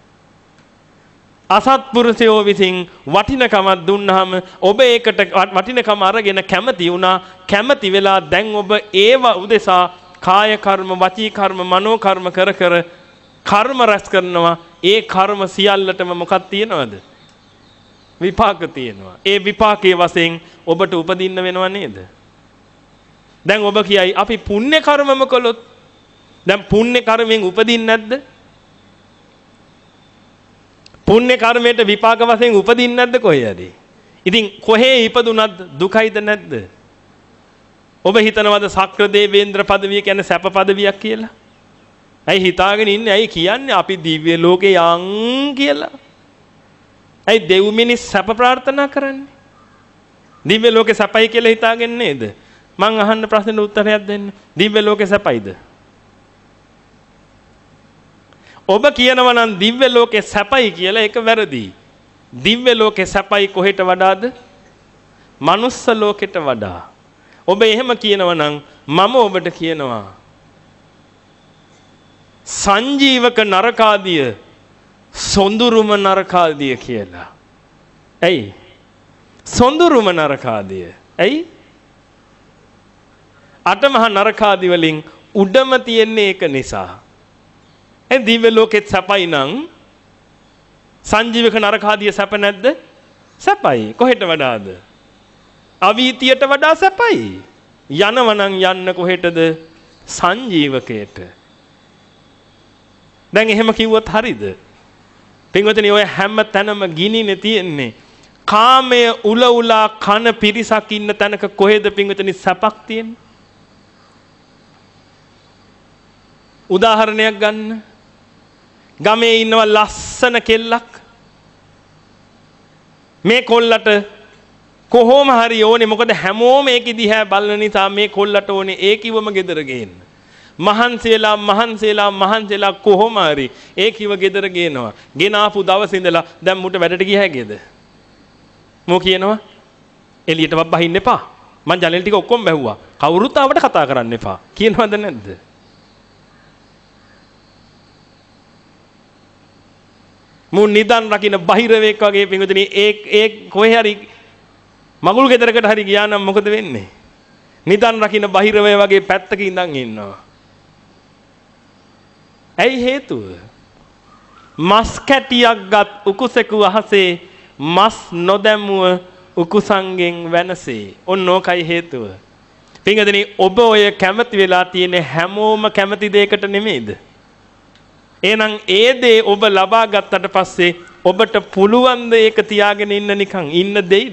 A: අසත්පුරුෂයෝ විසින් වටිනකමක් දුන්නාම ඔබ ඒකට වටිනකම අරගෙන කැමති වුණා. කැමති වෙලා දැන් ඔබ ඒව උදෙසා කාය කර්ම, වචී කර්ම, මනෝ කර්ම කර කර්ම රැස් කරනවා. ඒ කර්ම සියල්ලටම මොකක් තියනවද? විපාක තියෙනවා. ඒ විපාකයේ වශයෙන් ඔබට උපදින්න වෙනව නේද? දැන් ඔබ කියයි අපි පුණ්‍ය කර්මම කළොත් දැන් පුණ්‍ය කර්මයෙන් උපදින්නේ නැද්ද? පුණ්‍ය කර්මයට විපාක වශයෙන් උපදින්නේ නැද්ද කොහේද? ඉතින් කොහේ ඉපදුනත් දුකයිද නැද්ද? ඔබ හිතනවද සක්‍ර දේවේන්ද්‍ර පදවිය කියන්නේ සැප පදවියක් කියලා? ඇයි හිතාගෙන ඉන්නේ? ඇයි කියන්නේ අපි දිව්‍ය ලෝකේ යන් කියලා? ඇයි දෙව් මිනිස් සැප ප්‍රාර්ථනා කරන්නේ? දිව්‍ය ලෝකේ සැපයි කියලා හිතාගෙන නේද? මං අහන්න ප්‍රශ්නෙට උත්තරයක් දෙන්න. දිව්‍ය ලෝකේ සැපයිද? ඔබ කියනවා නම් දිව්‍ය ලෝකේ සැපයි කියලා ඒක වැරදි. දිව්‍ය ලෝකේ සැපයි කොහෙට වඩාද? මනුස්ස ලෝකෙට වඩා. ඔබ එහෙම කියනවා නම් මම ඔබට කියනවා සංජීවක නරකාදිය සොඳුරුම නරකාදිය කියලා. ඇයි? සොඳුරුම නරකාදිය. ඇයි? අටමහා නරකාදි වලින් උඩම තියෙන්නේ ඒක නිසා. ඒ දිව්‍ය ලෝකෙත් සැපයි නම් සංජීවක නරකාදිය සැප නැද්ද? සැපයි. කොහෙට වඩාද? අවීතියට වඩා සැපයි. යනවනම් යන්න කොහෙටද? සංජීවකයට. දැන් එහෙම කිව්වොත් හරිද? පින්වතුනි ඔය හැම තැනම ගිනිනේ තියෙන්නේ. කාමය උල උලා කන පිරිසක් ඉන්න තැනක කොහෙද පින්වතුනි සැපක් තියෙන්නේ? උදාහරණයක් ගන්න. ගමේ ඉන්නව ලස්සන කෙල්ලක්. මේ කොල්ලට කොහොම හරි ඕනේ මොකද හැමෝම ඒක දිහා බලන නිසා මේ කොල්ලට ඕනේ ඒ කිව්වම ගෙදර ගේන්න. මහන්සියලා කොහොම හරි ඒ කිව්ව ගෙදර ගේනවා. ගෙන ආපු දවස් ඉඳලා දැන් මුට වැඩට ගිය හැකේද? මෝ කියනවා එළියටවත් බහින්න එපා. මං ජනෙල් ටික ඔක්කොම බැහුවා. කවුරුත් ආවට කතා කරන්න එපා. කියනවද නැද්ද? මුන් නිදන් රකින්න බහිරවෙක් වගේ පිඟුතුනි ඒ කොහේ හරි මගුල් ගෙදරකට හරි ගියා නම් මොකද වෙන්නේ? නිදන් රකින්න බහිරවය වගේ පැත්තක ඉඳන් ඉන්නවා. ඇයි හේතුව? මස් කැටියක් ගත් උකුසෙකු අහසේ මස් නොදැමුව උකුසංගෙන් වෙනසේ. ඔන්නෝකයි හේතුව. පිඟුතුනි ඔබ ඔය කැමති වෙලා තියෙන හැමෝම කැමති දෙයකට නෙමෙයිද? එහෙනම් ඒ දේ ඔබ ලබා ගත්තට පස්සේ ඔබට පුළුවන් ද ඒක තියාගෙන ඉන්න නිකන් ඉන්න දෙයිද?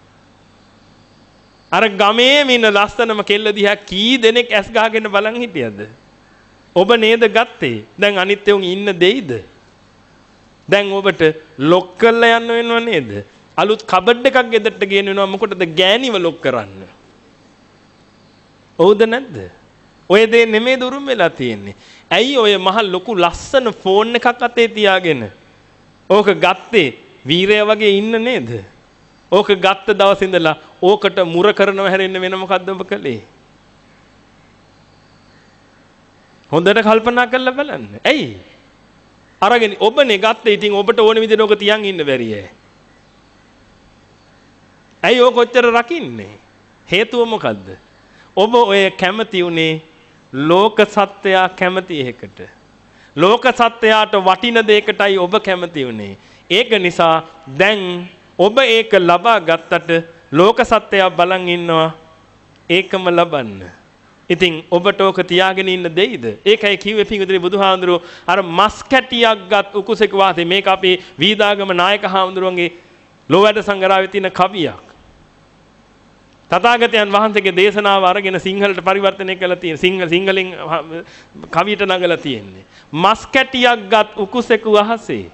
A: අර ගමේ ඉන්න ලස්සනම කෙල්ල දිහා කී දෙනෙක් ඇස් ගහගෙන බලන් හිටියද? ඔබ නේද ගත්තේ? දැන් අනිත් උන් ඉන්න දෙයිද? දැන් ඔබට ලොක් කරලා යන්න වෙනව නේද? අලුත් කබඩ් එකක් ගෙදරට ගේන්න වෙනවා මොකටද? ගෑණිව ලොක් කරන්න. ඔව්ද නැද්ද? ඔය දේ නෙමෙයි දුරුම් වෙලා තියෙන්නේ. ඇයි ඔය මහ ලොකු ලස්සන ෆෝන් එකක් අතේ තියාගෙන ඕක ගත්තේ? වීරය වගේ ඉන්න නේද? ඕක ගත්ත දවස් ඉඳලා ඕකට මුර කරනව හැරෙන්න වෙන මොකද්ද ඔබ කළේ? හොඳට කල්පනා කරලා බලන්න. ඇයි? අරගෙන ඔබනේ ගත්තේ. ඉතින් ඔබට ඕන විදිහට ඕක තියන් ඉන්න බැරිය. ඇයි ඕක කොච්චර රකින්නේ? හේතුව මොකද්ද? ඔබ ඔය කැමති උනේ ලෝක සත්‍යයා කැමති එකකට. ලෝක සත්‍යයාට වටින දෙයකටයි ඔබ කැමති උනේ. ඒක නිසා දැන් ඔබ ඒක ලබා ගත්තට ලෝක සත්‍යයා බලන් ඉන්නවා ඒකම ලබන්න. ඉතින් ඔබට ඕක තියාගෙන ඉන්න දෙයිද? ඒකයි කිව්වේ පිංගුතුනි බුදුහාඳුරෝ අර මස් කැටියක් ගත් උකුසෙක වාතේ. මේක අපේ වීදාගම නායක හාමුදුරුවන්ගේ ලෝවැඩ සංගරාවේ තියෙන කවියක්. තථාගතයන් වහන්සේගේ දේශනාව අරගෙන සිංහලට පරිවර්තනය කළා තියෙන සිංහලෙන් කවියට නගලා තියෙන්නේ. මස් කැටියක් ගත් උකුසෙකු අහසේ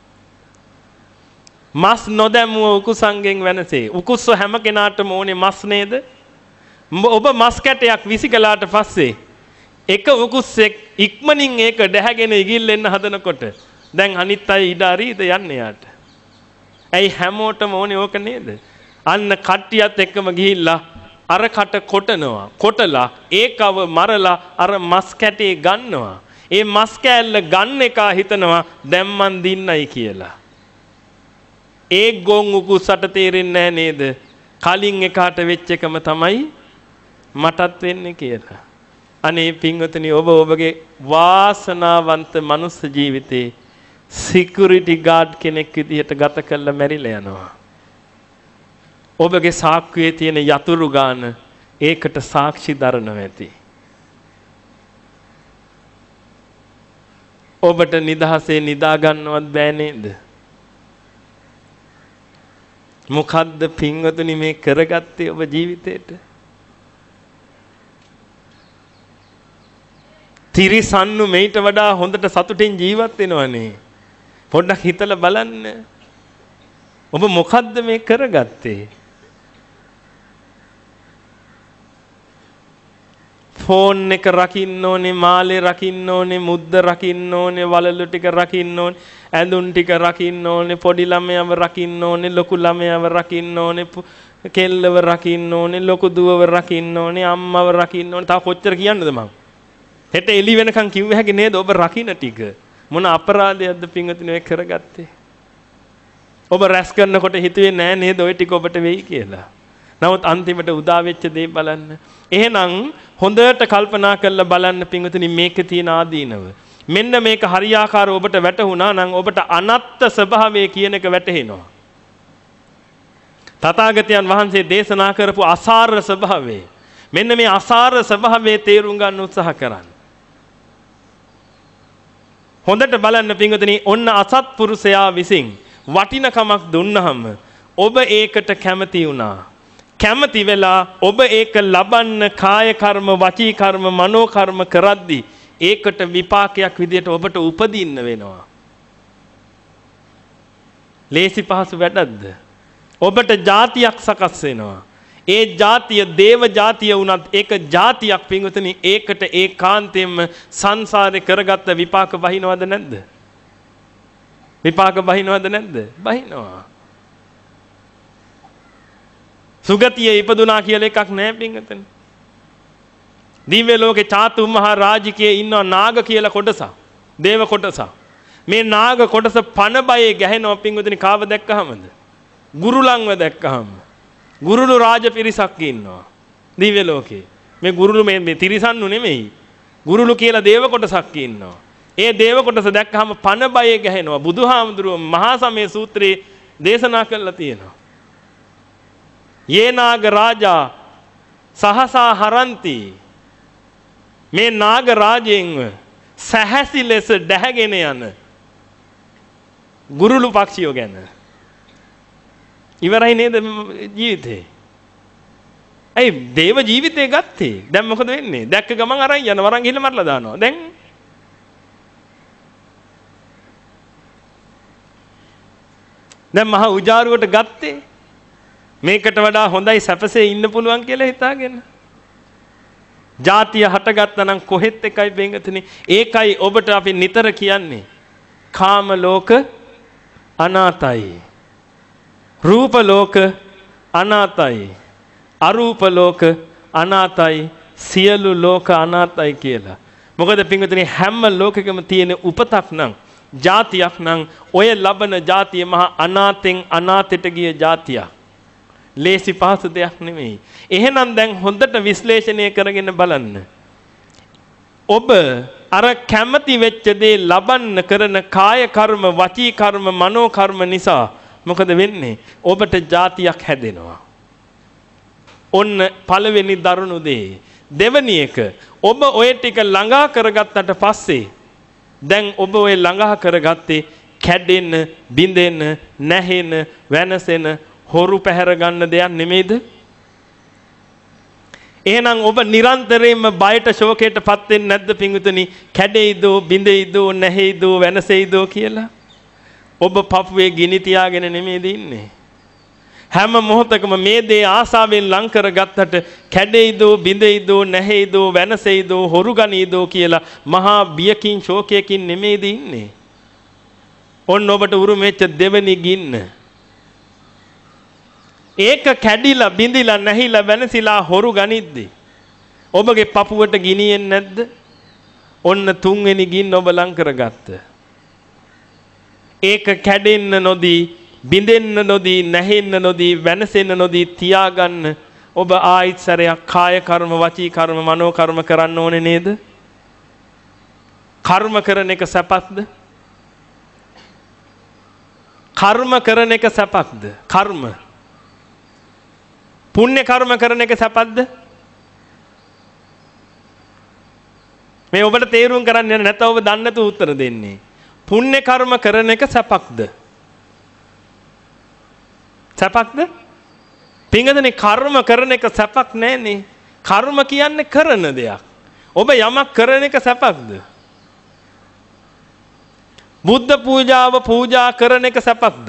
A: මස් නොදැමුව උකුසංගෙන් වෙනසේ. උකුස්ස හැම කෙනාටම ඕනේ මස් නේද? ඔබ මස් කැටයක් විසිකලාට පස්සේ එක උකුස්සෙක් ඉක්මනින් ඒක දැහැගෙන ඉගිල්ලෙන්න හදනකොට දැන් අනිත් අය ඉඩ අරීද යන්නේ යාට? ඇයි හැමෝටම ඕනේ ඕක නේද? අන්න කට්ටියත් එක්කම ගිහිල්ලා අර කට කොටනවා. කොටලා ඒකව මරලා අර මස් කැටේ ගන්නවා. ඒ මස් කෑල්ල ගන්න එක හිතනවා දැන් මන් දින්නයි කියලා. ඒ ගොන් උකුසට තේරෙන්නේ නැහැ නේද? කලින් එකාට වෙච්ච එකම තමයි මටත් වෙන්නේ කියලා. අනේ පින්වතුනි ඔබ ඔබගේ වාසනාවන්ත මනුස්ස ජීවිතේ සිකියුරිටි ගාඩ් කෙනෙක් විදිහට ගත කරලා මැරිලා යනවා. ඔබගේ සාක්කුවේ තියෙන යතුරු ගාන ඒකට සාක්ෂි දරනවා ඇති. ඔබට නිදහසේ නිදා ගන්නවත් බෑ නේද? මොකද්ද පින්වතුනි මේ කරගත්තේ ඔබ ජීවිතේට? තිරිසන්නු මේට වඩා හොඳට සතුටින් ජීවත් වෙනවනේ. පොඩ්ඩක් හිතලා බලන්න. ඔබ මොකද්ද මේ කරගත්තේ? ෆෝන් එක රකින්න ඕනේ, මාලේ රකින්න ඕනේ, මුද්ද රකින්න ඕනේ, වලලු ටික රකින්න ඕනේ, ඇඳුම් ටික රකින්න ඕනේ, පොඩි ළමයව රකින්න ඕනේ, ලොකු ළමයව රකින්න ඕනේ, කෙල්ලව රකින්න ඕනේ, ලොකු දුවව රකින්න ඕනේ, අම්මව රකින්න ඕනේ. තව කොච්චර කියන්නද මං? හෙට එළි වෙනකන් කිව්ව හැකි නේද ඔබ රකින්න ටික? මොන අපරාධයක්ද පින්වතුනි ඔය කරගත්තේ? ඔබ රැස් කරනකොට හිතුවේ නෑ නේද ඔය ටික ඔබට වෙයි කියලා. නමුත් අන්තිමට උදා වෙච්ච දේ බලන්න. එහෙනම් හොඳට කල්පනා කරලා බලන්න පින්වතුනි මේකේ තියෙන ආදීනව. මෙන්න මේක හරියාකාරව ඔබට වැටහුණා නම් ඔබට අනත්ත් ස්වභාවය කියන එක වැටහෙනවා. තථාගතයන් වහන්සේ දේශනා කරපු අසාර ස්වභාවය. මෙන්න මේ අසාර ස්වභාවයේ තේරුම් ගන්න උත්සාහ කරන්න. හොඳට බලන්න පින්වතුනි ඔන්න අසත්පුරුෂයා විසින් වටිනකමක් දුන්නහම ඔබ ඒකට කැමති වුණා. කැමති වෙලා ඔබ ඒක ලබන්න කාය කර්ම, වචී කර්ම, මනෝ කර්ම කරද්දී ඒකට විපාකයක් විදියට ඔබට උපදින්න වෙනවා. ලේසි පහසු වැඩක්ද? ඔබට જાතියක් සකස් වෙනවා. ඒ જાතිය දේව જાතිය වුණත් ඒක જાතියක් පින්වතුනි ඒකට ඒකාන්තයෙන්ම සංසාරේ කරගත්ත විපාක බහිනවද නැද්ද? විපාක බහිනවද නැද්ද? බහිනවා. සුගතියේ ඉපදුනා කියලා එකක් නැහැ පින්වතුනි. දිව්‍ය ලෝකේ චාතු මහ රාජිකයේ ඉන්න නාග කියලා කොටසක්. දේව කොටසක්. මේ නාග කොටස පණ බයේ ගැහෙනවා පින්වතුනි කාව දැක්කහමද? ගුරුලන්ව දැක්කහම. ගුරුළු රාජ පිරිසක් ඉන්නවා දිව්‍ය ලෝකේ. මේ ගුරුළු මේ තිරිසන්නු නෙමෙයි. ගුරුළු කියලා දේව කොටසක් ඉන්නවා. ඒ දේව කොටස දැක්කහම පණ බයේ ගැහෙනවා. බුදුහාමුදුරුවෝ මහා සමය සූත්‍රයේ දේශනා කළා තියෙනවා. යේනාග රාජා සහසා හරಂತಿ මේ නාග රාජයෙන්ව සැහැසි ලෙස දැහැගෙන යන ගුරුළු පක්ෂියෝ ගැන ඉවරයි නේද ජීවිතේ? ඇයි දේව ජීවිතේ ගත්තේ? දැන් මොකද වෙන්නේ? දැක්ක ගමන් අරන් යන වරන් ගිහිල්ලා මරලා දානවා. දැන් මහා උජාරුවට ගත්තේ මේකට වඩා හොඳයි සැපසේ ඉන්න පුළුවන් කියලා හිතාගෙන. ජාතිය හටගත්තා නම් කොහෙත් එකයි බෙන්ගතනේ. ඒකයි ඔබට අපි නිතර කියන්නේ කාම ලෝක අනාතයි. රූප ලෝක අනාතයි. අරූප ලෝක අනාතයි. සියලු ලෝක අනාතයි කියලා. මොකද පින්වතුනි හැම ලෝකෙකම තියෙන උපතක් නම් ජාතියක් නම් ඔය ලබන ජාතිය මහා අනාතෙන් අනාතයට ගිය ජාතියක්. ලේසි පහසු දෙයක් නෙමෙයි. එහෙනම් දැන් හොඳට විශ්ලේෂණය කරගෙන බලන්න. ඔබ අර කැමැති වෙච්ච දේ ලබන්න කරන කාය කර්ම, වචී කර්ම, මනෝ කර්ම නිසා මොකද වෙන්නේ? ඔබට ජාතියක් හැදෙනවා. ඔන්න පළවෙනි දරුණු දේ. දෙවෙනි එක ඔබ ඔය ටික ළඟා කරගත්තට පස්සේ දැන් ඔබ ඔය ළඟා කරගත්තේ කැඩෙන්න, බිඳෙන්න, නැහෙන්න, වෙනසෙන, හොරු පැහැර ගන්න දෙයක් නෙමෙයිද? එහෙනම් ඔබ නිරන්තරයෙන්ම බයට ශෝකයටපත් වෙන්නේ නැද්ද පින්විතනි? කැඩෙයිද, බිඳෙයිද, නැහෙයිද, වෙනසෙයිද කියලා? ඔබ පපුවේ ගිනි තියාගෙන නෙමෙයිද ඉන්නේ? හැම මොහොතකම මේ දේ ආසාවෙන් ලං කරගත්තට කැඩෙයිද, බිඳෙයිද, නැහෙයිද, වෙනසෙයිද, හොරු ගනීද කියලා මහා බියකින් ශෝකයකින් නෙමෙයිද ඉන්නේ? ඔන්න ඔබට උරුම වෙච්ච දෙවෙනි ගින්න. ඒක කැඩිලා බිඳිලා නැහිලා වෙනසිලා හොරු ගනිද්දි ඔබගේ පපුවට ගිනියෙන්නේ නැද්ද? ඔන්න තුන්වෙනි ගින්න ඔබ ලං කරගත්ත. ඒක කැඩෙන්න නොදී, බිඳෙන්න නොදී, නැහෙන්න නොදී, වෙනසෙන්න නොදී තියාගන්න ඔබ ආයිත් සැරයක් කාය කර්ම, වචී කර්ම, මනෝ කර්ම කරන්න ඕනේ නේද? කර්ම කරන එක සැපක්ද? කර්ම කරන එක සැපක්ද? කර්ම පුණ්‍ය කර්ම කරන එක සැපක්ද? මේ ඔබට තේරුම් කරන්න යන නැත්නම් ඔබ දන්නේ නැතුව උත්තර දෙන්නේ. පුණ්‍ය කර්ම කරන එක සැපක්ද? සැපක්ද? පින්වතුනි කර්ම කරන එක සැපක් නෑනේ. කර්ම කියන්නේ කරන දෙයක්. ඔබ යමක් කරන එක සැපක්ද? බුද්ධ පූජාව පූජා කරන එක සැපක්ද?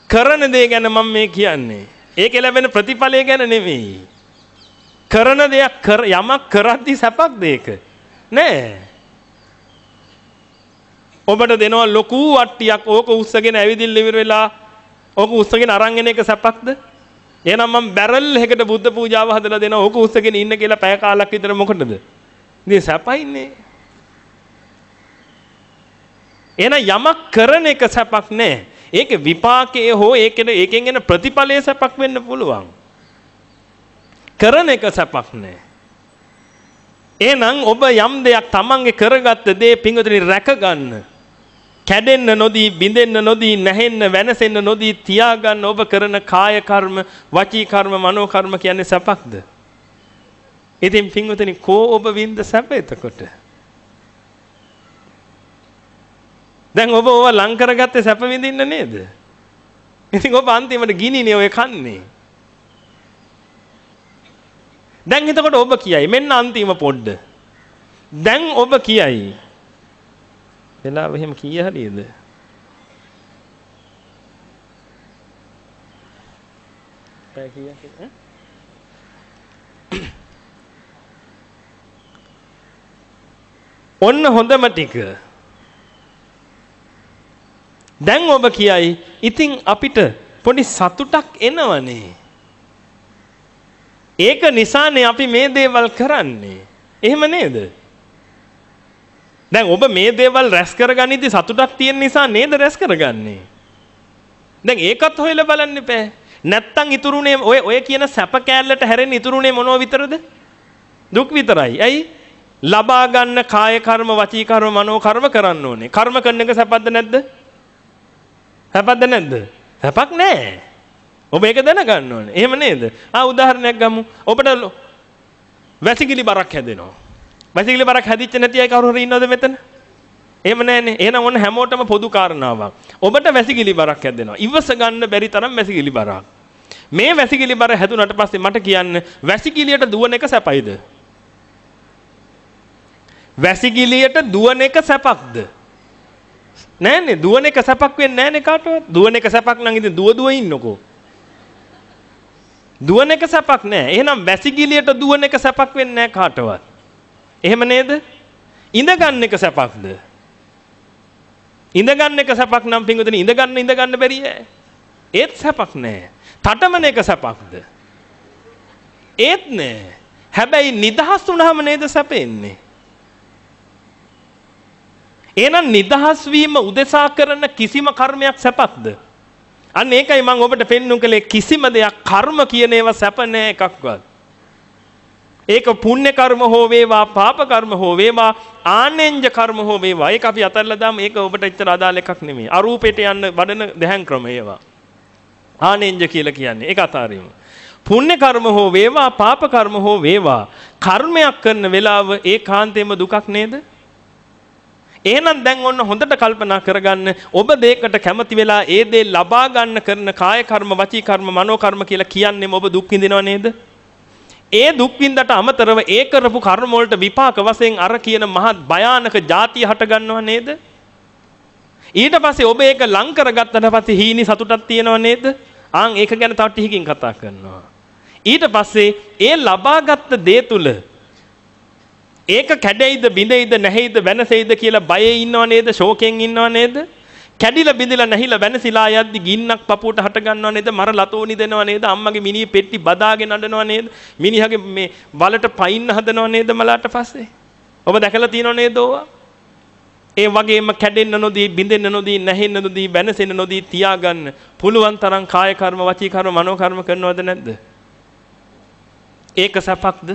A: කරන දේ ගැන මම මේ කියන්නේ. ඒකේ ලැබෙන ප්‍රතිඵලය ගැන නෙමෙයි. කරන දෙයක් යමක් කරද්දි සැපක්ද ඒක? නෑ. ඔබට දෙනවා ලොකු වට්ටියක් ඕක උස්සගෙන ඇවිදින්න ඉවර වෙලා ඕක උස්සගෙන අරන් එන එක සැපක්ද? එහෙනම් මම බැරල් එකකට බුද්ධ පූජාව හදලා දෙනවා ඕක උස්සගෙන ඉන්න කියලා පැය කාලක් විතර මොකටද? ඉතින් සැපයිනේ. එහෙනම් යමක් කරන එක සැපක් නෑ. ඒකේ විපාකයේ හෝ ඒකෙන් එන ප්‍රතිඵලයේ සැපක් වෙන්න පුළුවන්. කරන එක සැපක් නෑ. එහෙනම් ඔබ යම් දෙයක් තමන්ගේ කරගත්ත දේ පිංගුතුනි රැක ගන්න. කැඩෙන්න නොදී, බිඳෙන්න නොදී, නැහෙන්න, වෙනසෙන්න නොදී තියාගන්න ඔබ කරන කාය කර්ම, වචී කර්ම, මනෝ කර්ම කියන්නේ සැපක්ද? ඉතින් පිංගුතුනි කෝ ඔබ වින්ද සැප එතකොට? දැන් ඔබ ඕවා ලං කරගත්තේ සැප විඳින්න නේද? ඉතින් ඔබ අන්තිමට ගිනිනේ ඔය කන්නේ. දැන් එතකොට ඔබ කියයි මෙන්න අන්තිම පොඩ්ඩ. දැන් ඔබ කියයි. වෙලාව එහෙම කීය හරියද? පැය කීයක් ඈ? ඔන්න හොඳම ටික. දැන් ඔබ කියයි ඉතින් අපිට පොඩි සතුටක් එනවනේ. ඒක නිසානේ අපි මේ දේවල් කරන්නේ. එහෙම නේද? දැන් ඔබ මේ දේවල් රැස් කරගනිද්දි සතුටක් තියෙන නිසා නේද රැස් කරගන්නේ? දැන් ඒකත් හොයලා බලන්න එපා. නැත්තම් ඉතුරුනේ ඔය කියන සැප කෑල්ලට හැරෙන්න ඉතුරුනේ මොනව විතරද? දුක් විතරයි. ඇයි? ලබා ගන්න කාය කර්ම, වචී කර්ම, මනෝ කර්ම කරන්න ඕනේ. කර්ම කරන එක සැපද නැද්ද? සැපද නැද්ද? සැපක් නෑ. ඔබ ඒක දැනගන්න ඕනේ. එහෙම නේද? උදාහරණයක් ගමු. ඔබට වැසිකිලි බරක් හැදෙනවා. වැසිකිලි බරක් හැදිච්ච නැති අය කවුරු හරි ඉන්නවද මෙතන? එහෙම නැහැනේ. එහෙනම් ඔන්න හැමෝටම පොදු කාරණාවක්. ඔබට වැසිකිලි බරක් හැදෙනවා. ඉවස ගන්න බැරි තරම් වැසිකිලි බරක්. මේ වැසිකිලි බර හැදුනට පස්සේ මට කියන්න වැසිකිලියට දුවන එක සැපයිද? වැසිකිලියට දුවන එක සැපක්ද? නෑනේ. දුවන එක සැපක් වෙන්නේ නෑනේ කාටවත්. දුවන එක සැපක් නම් ඉතින් දුව ඉන්නකෝ. දුවන එක සැපක් නෑ. එහෙනම් වැසිකිළියට දුවන එක සැපක් වෙන්නේ නෑ කාටවත්. එහෙම නේද? ඉඳ ගන්න එක සැපක්ද? ඉඳ ගන්න එක සැපක් නම් පින්වතුනි ඉඳ ගන්න බැරි ඈ. ඒත් සැපක් නෑ. තටමන එක සැපක්ද? ඒත් නෑ. හැබැයි නිදහස් වුණාම නේද සැපෙන්නේ? එහෙනම් නිදහස් වීම උදෙසා කරන කිසිම කර්මයක් සැපක්ද? අන්න ඒකයි මම ඔබට පෙන්වුම් කළේ කිසිම දෙයක් කර්ම කියන ඒවා සැප නෑ එකක්වත්. ඒක පුණ්‍ය කර්ම හෝ වේවා, පාප කර්ම හෝ වේවා, ආනෙන්ජ කර්ම හෝ වේවා. ඒක අපි අතල්ලා දාමු. ඒක ඔබට එච්චර අදාළ එකක් නෙමෙයි. අරූපයට යන්න වඩන දැහන් ක්‍රම ඒවා. ආනෙන්ජ කියලා කියන්නේ. ඒක අතාරිමු. පුණ්‍ය කර්ම හෝ වේවා, පාප කර්ම හෝ වේවා, කර්මයක් කරන වෙලාව ඒකාන්තයෙන්ම දුකක් නේද? එහෙනම් දැන් ඔන්න හොඳට කල්පනා කරගන්න ඔබ දෙයකට කැමති වෙලා ඒ දේ ලබා ගන්න කරන කාය කර්ම, වචී කර්ම, මනෝ කර්ම කියලා කියන්නේම ඔබ දුක් විඳිනව නේද? ඒ දුක් විඳට අමතරව ඒ කරපු කර්ම වලට විපාක වශයෙන් අර කියන මහත් භයානක ಜಾතිය හට ගන්නව නේද? ඊට පස්සේ ඔබ ඒක ලං කරගත්තට පස්සේ හීනි සතුටක් තියෙනව නේද? ඒක ගැන තව ටිකකින් කතා කරනවා. ඊට පස්සේ ඒ ලබාගත් දේ තුල ඒක කැඩෙයිද, බිඳෙයිද, නැහෙයිද, වෙනසෙයිද කියලා බයේ ඉන්නව නේද? ශෝකයෙන් ඉන්නව නේද? කැඩිලා බිඳිලා නැහිලා වෙනසිලා යද්දි ගින්නක් පපුවට හට ගන්නව නේද? මර ලතෝනි දෙනව නේද? අම්මගේ මිනිහ පෙට්ටි බදාගෙන අඬනව නේද? මිනිහගේ මේ වලට පයින්න හදනව නේද මලාට පස්සේ? ඔබ දැකලා තියෙනව නේද ඕවා? ඒ වගේම කැඩෙන්න නොදී, බිඳෙන්න නොදී, නැහෙන්න නොදී, වෙනසෙන්න නොදී තියාගන්න පුළුවන් තරම් කාය කර්ම, වචී කර්ම, මනෝ කර්ම කරනවද නැද්ද? ඒක සැපක්ද?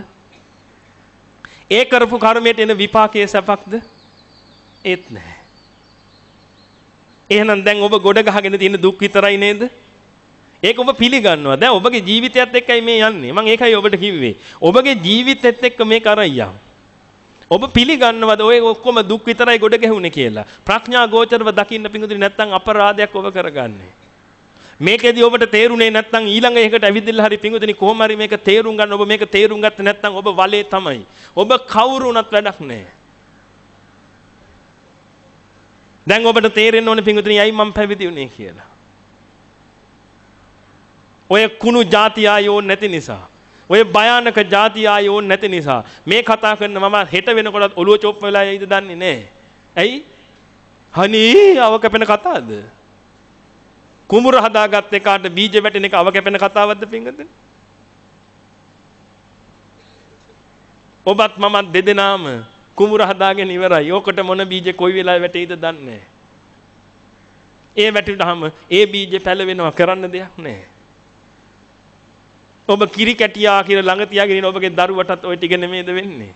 A: ඒ කරපු කර්මයට එන විපාකයේ සැපක්ද? ඒත් නැහැ. එහෙනම් දැන් ඔබ ගොඩ ගහගෙන තියෙන දුක් විතරයි නේද? ඒක ඔබ පිළිගන්නවා. දැන් ඔබගේ ජීවිතයත් එක්කයි මේ යන්නේ. මම ඒකයි ඔබට කිව්වේ. ඔබගේ ජීවිතෙත් එක්ක මේක අරයියා. ඔබ පිළිගන්නවද ඔය ඔක්කොම දුක් විතරයි ගොඩ ගැහුනේ කියලා? ප්‍රඥා ගෝචරව දකින්න පිඟුතුනි නැත්නම් අපරාධයක් ඔබ කරගන්නේ. මේකෙදී ඔබට තේරුනේ නැත්නම් ඊළඟ එකට ඇවිදilla හරි පිඟුතුනි කොහොම හරි මේක තේරුම් ගන්න. ඔබ මේක තේරුම් ගත්තේ නැත්නම් ඔබ වලේ තමයි. ඔබ කවුරු වුණත් වැඩක් නැහැ. දැන් ඔබට තේරෙන්න ඕනේ පිඟුතුනි ඇයි මම පැවිදි වුනේ කියලා. ඔය කුණු જાති ආයෝ නැති නිසා. ඔය භයානක જાති ආයෝ නැති නිසා. මේ කතා කරන මම හෙට වෙනකොටත් ඔළුව චොප් වෙලා යයිද දන්නේ නැහැ. ඇයි? හනී අව කැපෙන කතාවද? කුඹුර හදාගත්ත එකාට බීජ වැටෙන එක අව කැපෙන කතාවක්ද පින්වතුනි? ඔබත් මමත් දෙදෙනාම කුඹුර හදාගෙන ඉවරයි. ඕකට මොන බීජ කොයි වෙලාවෙ වැටෙයිද දන්නේ නැහැ. ඒ වැටුනහම ඒ බීජ පැලවෙනවා කරන්න දෙයක් නැහැ. ඔබ කිරි කැටියා කියලා ළඟ තියාගෙන ඉන්න ඔබගේ දරුවටත් ওই ටික නෙමෙයිද වෙන්නේ?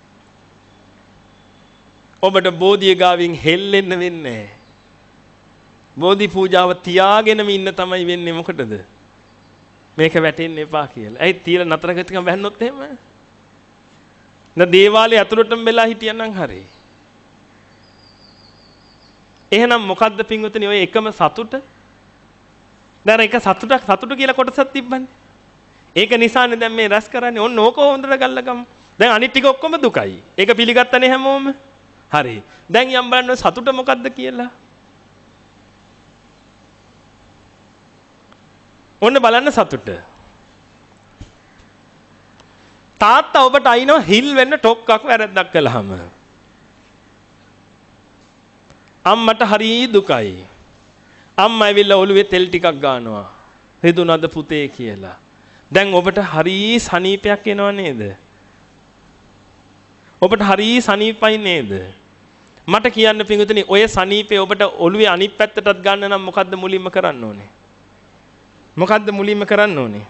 A: ඔබට බෝධිය ගාවින් හෙල්ලෙන්න වෙන්නේ නැහැ. බෝධි පූජාව තියාගෙනම ඉන්න තමයි වෙන්නේ. මොකටද? මේක වැටෙන්න එපා කියලා. ඇයි තියලා නතර කරතිකම වැන්නොත් එහෙම? දේවාලේ ඇතුළටම වෙලා හිටියනම් හරි. එහෙනම් මොකද්ද පින්වතුනි ඔය එකම සතුට? දැන් එක සතුට කියලා කොටසක් තිබ්බනේ. ඒක නිසානේ දැන් මේ රැස් කරන්නේ. ඔන්න ඕක හොඳට ගල්ලගමු. දැන් අනිත් ටික ඔක්කොම දුකයි. ඒක පිළිගත්තනේ හැමෝම. හරි. දැන් යම් බලන්න සතුට මොකද්ද කියලා. ඔන්න බලන්න සතුට. තාත්තා ඔබට අයින්ව හිල් වෙන්න ටොක්ක්ක් වැරද්දක් කළාම අම්මට හරි දුකයි. අම්මා ඇවිල්ලා ඔළුවේ තෙල් ටිකක් ගන්නවා. හිතුණාද පුතේ කියලා. දැන් ඔබට හරි සනීපයක් එනව නේද? ඔබට හරි සනීපයි නේද? මට කියන්න පින්වතුනි ඔය සනීපේ ඔබට ඔළුවේ අනිත් පැත්තටත් ගන්න නම් මොකද්ද මුලින්ම කරන්න ඕනේ? මොකද්ද මුලින්ම කරන්න ඕනේ?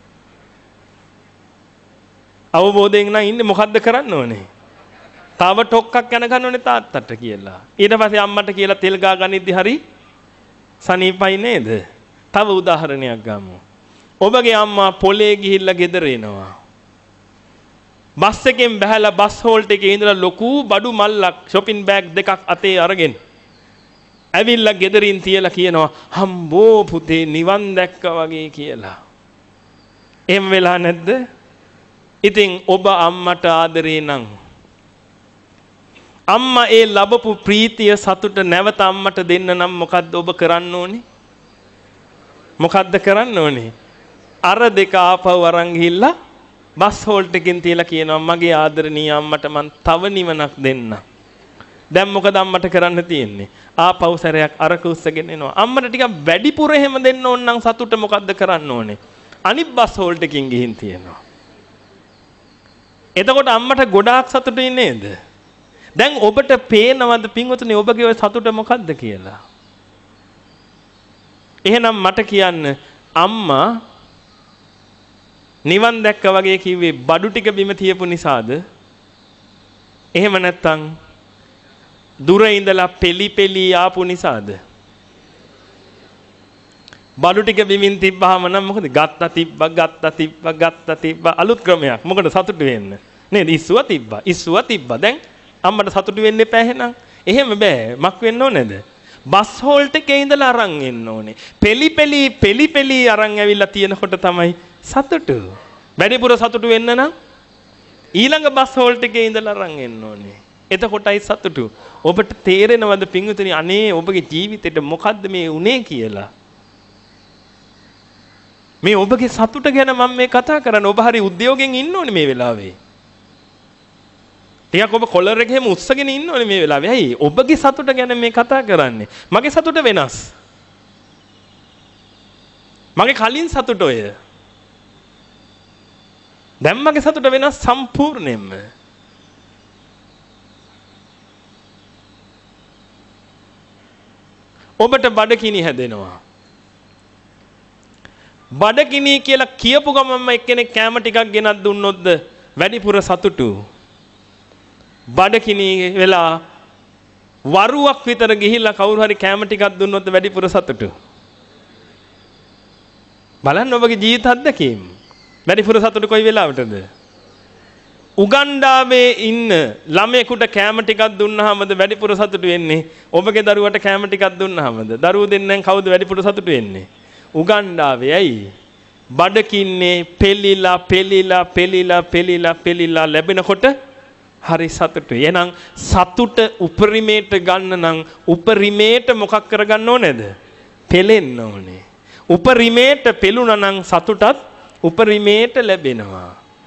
A: අවබෝධයෙන් නම් ඉන්නේ මොකද්ද කරන්න ඕනේ? තව ටොක්ක්ක් යන ගන්න ඕනේ තාත්තට කියලා. ඊට පස්සේ අම්මට කියලා තෙල් ගා ගනිද්දි හරි සනීපයි නේද? තව උදාහරණයක් ගමු. ඔබගේ අම්මා පොලේ ගිහිල්ලා ගෙදර එනවා. බස් එකෙන් බහැලා බස් හෝල්ට් එකේ ඉඳලා ලොකු බඩු මල්ලක් shopping bag දෙකක් අතේ අරගෙන ඇවිල්ලා ගෙදරින් තියලා කියනවා හම්බෝ පුතේ නිවන් දැක්කා වගේ කියලා. එහෙම වෙලා නැද්ද? ඉතින් ඔබ අම්මට ආදරේ නම් අම්මා ඒ ලැබපු ප්‍රීතිය සතුට නැවත අම්මට දෙන්න නම් මොකද්ද ඔබ කරන්න ඕනේ? මොකද්ද කරන්න ඕනේ? අර දෙක ආපහු අරන් ගිහිල්ලා බස් හෝල්ට් එකකින් තියලා කියනවා මගේ ආදරණීය අම්මට මං තව නිවනක් දෙන්න. දැන් මොකද අම්මට කරන්න තියෙන්නේ? ආපහු සැරයක් අරක උස්සගෙන එනවා. අම්මට ටිකක් වැඩිපුර එහෙම දෙන්න ඕන නම් සතුට මොකද්ද කරන්න ඕනේ? අනිත් බස් හෝල්ට් එකකින් ගිහින් තියනවා. එතකොට අම්මට ගොඩාක් සතුටුයි නේද? දැන් ඔබට පේනවද පින්වතුනි ඔබගේ ඔය සතුට මොකද්ද කියලා? එහෙනම් මට කියන්න අම්මා නිවන් දැක්කා වගේ කිව්වේ බඩු ටික බිම තියපු නිසාද? එහෙම නැත්නම් දුර ඉඳලා පෙලි ආපු නිසාද? බඩු ටික බිමින් තිබ්බහම නම් මොකද? ගත්තා තිබ්බා අලුත් ක්‍රමයක්. මොකද සතුටු වෙන්න. නේද? ඉස්සුවා තිබ්බා. දැන් අම්මට සතුටු වෙන්න එපා එහෙනම්. එහෙම බෑ. මක් වෙන්න ඕනේද? බස් හෝල්ට් එකේ ඉඳලා අරන් එන්න ඕනේ. පෙලි අරන් ඇවිල්ලා තියෙනකොට තමයි සතුටු. වැඩිපුර සතුටු වෙන්න නම් ඊළඟ බස් හෝල්ට් එකේ ඉඳලා අරන් එන්න ඕනේ. එතකොටයි සතුටු. ඔබට තේරෙනවද පින්වතුනි අනේ ඔබගේ ජීවිතේට මොකද්ද මේ උනේ කියලා? මේ ඔබගේ සතුට ගැන මම මේ කතා කරන්නේ. ඔබ හරි උද්‍යෝගයෙන් ඉන්න ඕනේ මේ වෙලාවේ. ටිකක් ඔබ කොලර් එක හැම උස්සගෙන ඉන්න ඕනේ මේ වෙලාවේ. ඇයි? ඔබගේ සතුට ගැන මේ කතා කරන්නේ. මගේ සතුට වෙනස්. මගේ කලින් සතුට ඔය. දැන් මගේ සතුට වෙනස් සම්පූර්ණයෙන්ම. ඔබට බඩගිනි හැදෙනවා. බඩගිනි කියලා කියපු ගමන්ම එක්කෙනෙක් කැම ටිකක් ගෙනත් දුන්නොත්ද වැඩිපුර සතුටු? බඩගිනි වෙලා වරුවක් විතර ගිහිල්ලා කවුරු හරි කැම ටිකක් දුන්නොත්ද වැඩිපුර සතුටු? බලන්න ඔබගේ ජීවිත අත්දැකීම්. වැඩිපුර සතුටු කොයි වෙලාවටද? උගන්ඩාවේ ඉන්න ළමයෙකුට කැම ටිකක් දුන්නාමද වැඩිපුර සතුටු වෙන්නේ? ඔබගේ දරුවට කැම ටිකක් දුන්නාමද? දරුවෝ දෙන්නෙන් කවුද වැඩිපුර සතුටු වෙන්නේ? උගන්ඩාවේ. ඇයි? බඩකින්නේ පෙලිලා ලැබෙනකොට හරි සතුටුයි. එහෙනම් සතුට උපරිමයට ගන්න නම් උපරිමයට මොකක් කරගන්න ඕනේද? පෙලෙන්න ඕනේ. උපරිමේට පෙළුණා නම් සතුටත් උපරිමේට ලැබෙනවා.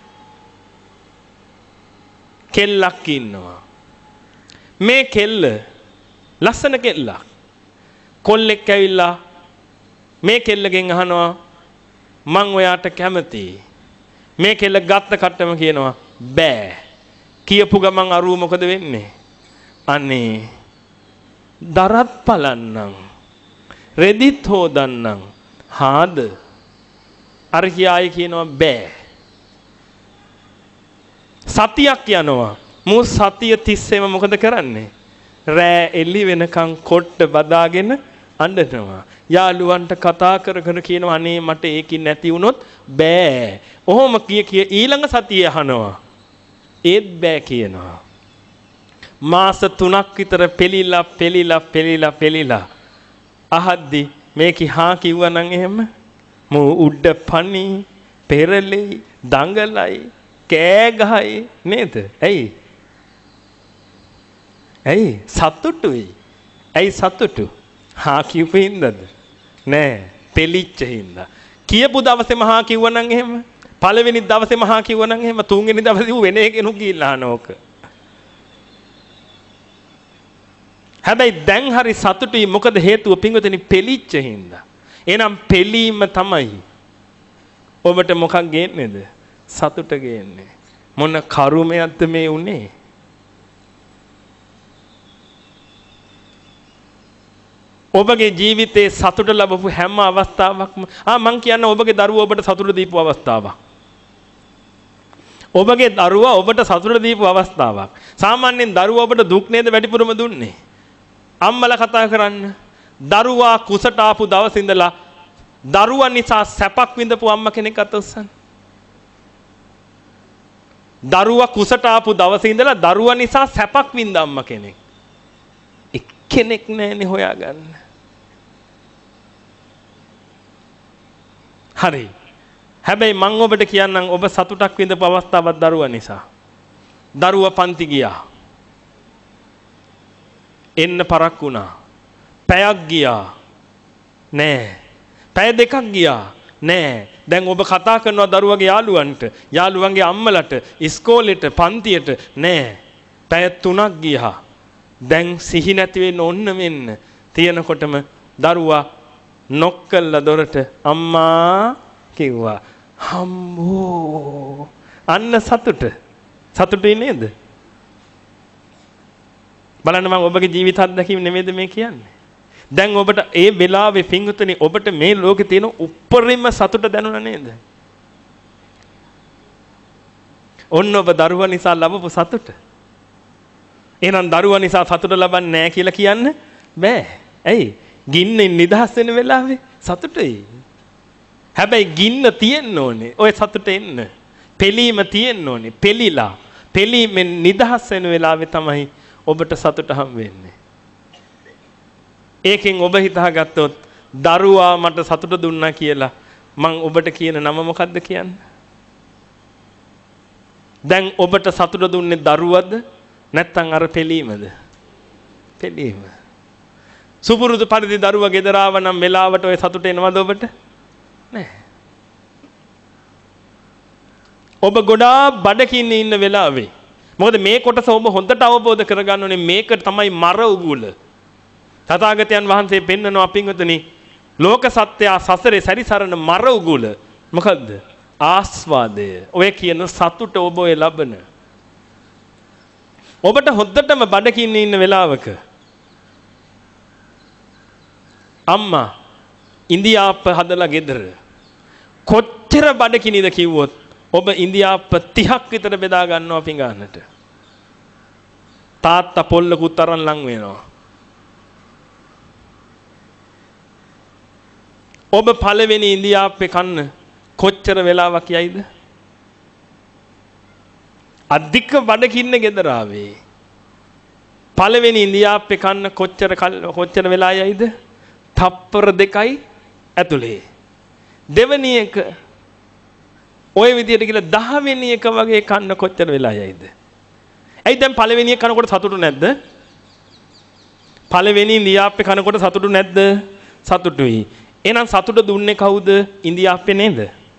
A: කෙල්ලක් ඉන්නවා. මේ කෙල්ල ලස්සන කෙල්ලක්. කොල්ලෙක් ඇවිල්ලා මේ කෙල්ලගෙන් අහනවා මං ඔයාට කැමතියි. මේ කෙල්ල ගත්ත කට්ටම කියනවා බෑ. කියපු ගමන් අරුව මොකද වෙන්නේ? අනේ දරත් පලන්නම් රෙදිත් හොදන්නම් හාද අර කියායි කියනවා බෑ. සතියක් යනවා. මූ සතිය තිස්සේම මොකද කරන්නේ? රෑ එළි වෙනකන් කොට්ට බදාගෙන අඬනවා. යාළුවන්ට කතා කර කර කියනවා අනේ මට ඒකින් නැති වුණොත් බෑ. ඔහොම කිය ඊළඟ සතිය අහනවා. ඒත් බෑ කියනවා. මාස 3ක් විතර පෙලිලා අහද්දි මේකි හා කිව්වනම් එහෙම මූ උඩ පණි පෙරලෙයි දඟලයි කෑ ගහයි නේද? ඇයි සතුටුයි. ඇයි සතුටු? හා කියපු හින්දාද? නෑ පෙලිච්ච හින්දා. කියපු දවසේම හා කිව්වනම් එහෙම පළවෙනි දවසේම හා කිව්වනම් එහෙම තුන්වෙනි දවසේ වෙන කෙනෙක් ගිහිල්ලා අහනෝක. හැබැයි දැන් හරි සතුටුයි. මොකද හේතුව පින්වතුනි පෙලිච්ච හින්දා. එහෙනම් පෙලීම තමයි ඔබට මොකක් ගේන්නේද? සතුට ගේන්නේ. මොන කරුමයක්ද මේ උනේ? ඔබගේ ජීවිතේ සතුට ලැබපු හැම අවස්ථාවක්ම මං කියන්නේ ඔබගේ දරුවා ඔබට සතුට දීපු අවස්ථාවක්. ඔබගේ දරුවා ඔබට සතුට දීපු අවස්ථාවක්. සාමාන්‍යයෙන් දරුවා ඔබට දුක් නේද වැඩිපුරම දුන්නේ? අම්මලා කතා කරන්න. දරුවා කුසට ආපු දවස් ඉඳලා දරුවා නිසා සැපක් විඳපු අම්මා කෙනෙක් අත උස්සන්න. දරුවා කුසට ආපු දවස් ඉඳලා දරුවා නිසා සැපක් විඳ අම්මා කෙනෙක්. එක්කෙනෙක් නැන්නේ හොයාගන්න. හරි. හැබැයි මම ඔබට කියන්නම් ඔබ සතුටක් විඳපු අවස්ථාවක් දරුවා නිසා. දරුවා පන්ති ගියා. එන්න පරක් වුණා. පැයක් ගියා. නෑ. පැය දෙකක් ගියා. නෑ. දැන් ඔබ කතා කරනවා දරුවගේ යාළුවන්ට, යාළුවන්ගේ අම්මලට, ඉස්කෝලේට, පන්තියට. නෑ. පැය 3ක් ගියා. දැන් සිහි නැති වෙන්න ඕන්න වෙන්න තියෙනකොටම දරුවා නොක් කළා දොරට අම්මා කිව්වා. හම්බෝ අන්න සතුටුයි නේද? බලන්න මම ඔබගේ ජීවිත අත්දැකීම් නෙමෙයිද මේ කියන්නේ? දැන් ඔබට ඒ වෙලාවේ පින්වතුනි ඔබට මේ ලෝකේ තියෙන උප්පරිම සතුට දැනුණා නේද? ඔන්න ඔබ දරුවා නිසා ලැබපු සතුට. එහෙනම් දරුවා නිසා සතුට ලබන්නේ නැහැ කියලා කියන්න බෑ. ඇයි? ගින්නෙන් නිදහස් වෙන වෙලාවේ සතුටුයි. හැබැයි ගින්න තියෙන්න ඕනේ. ඔය සතුට එන්න. පෙලීම තියෙන්න ඕනේ. පෙලීමෙන් නිදහස් වෙන වෙලාවේ තමයි ඔබට සතුට හම් වෙන්නේ. ඒකෙන් ඔබ හිතාගත්තොත් දරුවා මට සතුට දුන්නා කියලා මං ඔබට කියන නම මොකද්ද කියන්නේ? දැන් ඔබට සතුට දුන්නේ දරුවද නැත්නම් අර පෙලීමද? පෙලීම. සුපුරුදු පරිදි දරුවා ගෙදර ආව නම් වෙලාවට ඔය සතුට එනවද ඔබට? නෑ. ඔබ ගොඩාක් බඩකින් ඉන්න වෙලාවේ. මොකද මේ කොටස ඔබ හොඳට අවබෝධ කරගන්න ඕනේ. මේක තමයි මර උගුල. තථාගතයන් වහන්සේ පෙන්නනවා පින්වතුනි ලෝක සත්‍ය සසරේ සැරිසරන මර උගුල. මොකද්ද? ආස්වාදය. ඔය කියන සතුට ඔබ ඔය ලබන. ඔබට හොද්දටම බඩකින් ඉන්න වෙලාවක අම්මා ඉන්දියාප්ප හදලා ගෙදර කොච්චර බඩකිනිද කිව්වොත් ඔබ ඉන්දියාප්ප 30ක් විතර බෙදා ගන්නවා පිඟානට. තාත්තා පොල්ලකුත් අරන් ලං වෙනවා. ඔබ පළවෙනි ඉන්දියාප්පේ කන්න කොච්චර වෙලාවක් යයිද? අධික බඩකින්න ගෙදර ආවේ. පළවෙනි ඉන්දියාප්පේ කන්න කොච්චර වෙලා යයිද? තප්පර 2යි ඇතුලේ. දෙවෙනි එක ඔය විදියට කියලා 10 වෙනි එක වගේ කන්න කොච්චර වෙලා යයිද? ඇයි දැන් පළවෙනි එක කනකොට සතුටු නැද්ද? පළවෙනි ඉන්දියාප්පේ කනකොට සතුටු නැද්ද? සතුටුයි. එහෙනම් සතුට දුන්නේ කවුද? ඉන්දියාප්පේ නේද?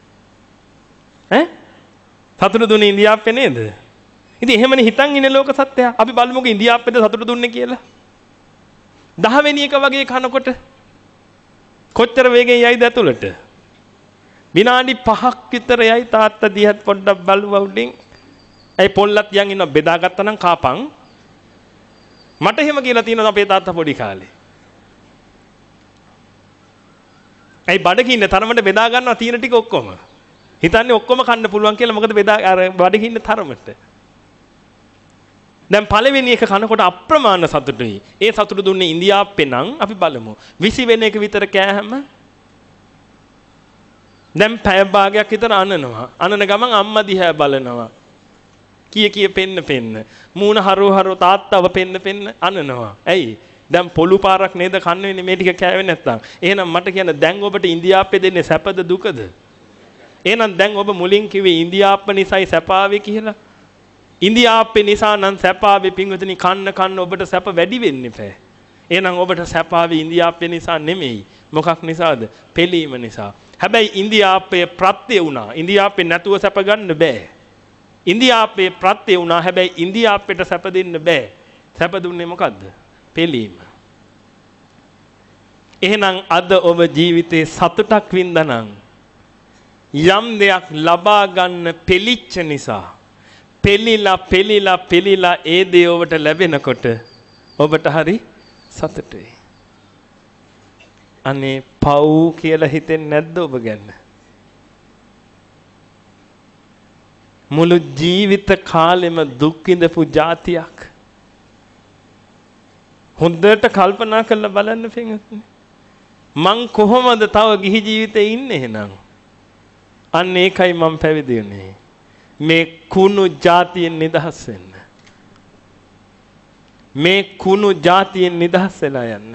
A: සතුට දුන්නේ ඉන්දියාප්පේ නේද? ඉතින් එහෙමනේ හිතන් ඉන්නේ ලෝක සත්‍යය. අපි බලමුකෝ ඉන්දියාප්පේද සතුට දුන්නේ කියලා. 10 වෙනි එක වගේ කනකොට කොච්චර වේගෙන් යයිද ඇතුළට? විනාඩි 5ක් විතර යයි තාත්තා දිහත් පොඩ්ඩක් බලුවා උඩින්. ඇයි පොල්ලත් යන් ඉන්න බෙදාගත්තා නම් කාපන්. මට එහෙම කියලා තියෙනවා අපේ තාත්තා පොඩි කාලේ. ඇයි බඩගින්න තරමට බෙදා ගන්නවා තියෙන ටික ඔක්කොම. හිතන්නේ ඔක්කොම කන්න පුළුවන් කියලා මොකද බෙදා අර බඩගින්න තරමට. දැන් පළවෙනි එක කනකොට අප්‍රමාණ සතුටුයි. ඒ සතුට දුන්නේ ඉන්දියාප්පේ නම් අපි බලමු. 20 වෙනි එක විතර කෑහම දැන් පැය භාගයක් විතර අනනවා. අනන ගමන් අම්මා දිහා බලනවා. කීය පෙන්න. මූණ හරව තාත්තව පෙන්න අනනවා. ඇයි? දැන් පොළු පාරක් නේද කන්න වෙන්නේ මේ ටික කෑවේ නැත්තම්. එහෙනම් මට කියන්න දැන් ඔබට ඉන්දියාප්පේ දෙන්නේ සැපද දුකද? එහෙනම් දැන් ඔබ මුලින් කිව්වේ ඉන්දියාප්ප නිසායි සැපාවේ කියලා. ඉන්දියාප්පේ නිසා නම් සැපාවේ පින්වතුනි කන්න ඔබට සැප වැඩි වෙන්නේ නැහැ. එහෙනම් ඔබට සැපාවේ ඉන්දියාප්පේ නිසා නෙමෙයි. මොකක් නිසාද? පෙලීම නිසා. හැබැයි ඉන්දියාප්පේ ප්‍රත්‍ය වුණා. ඉන්දියාප්පේ නැතුව සැප ගන්න බෑ. ඉන්දියාප්පේ ප්‍රත්‍ය වුණා. හැබැයි ඉන්දියාප්පේට සැප දෙන්න බෑ. සැප දුන්නේ මොකද්ද? පෙලීම. එහෙනම් අද ඔබ ජීවිතේ සතුටක් වින්දානම් යම් දෙයක් ලබා ගන්න පෙලිච්ච නිසා පෙලිලා ඒ දේ ඔබට ලැබෙනකොට ඔබට හරි සතුටුයි. අනේ පව් කියලා හිතෙන්නේ නැද්ද ඔබ ගැන? මුළු ජීවිත කාලෙම දුක් විඳපු જાතියක්. හොඳට කල්පනා කරලා බලන්න පින්වත්නි. මං කොහොමද තව ගිහි ජීවිතේ ඉන්නේ එහෙනම්? අන්න ඒකයි මම පැවිදි වුනේ. මේ කුණු જાතියෙන් නිදහස් වෙන්න. මේ කුණු જાතියෙන් නිදහස් වෙලා යන්න.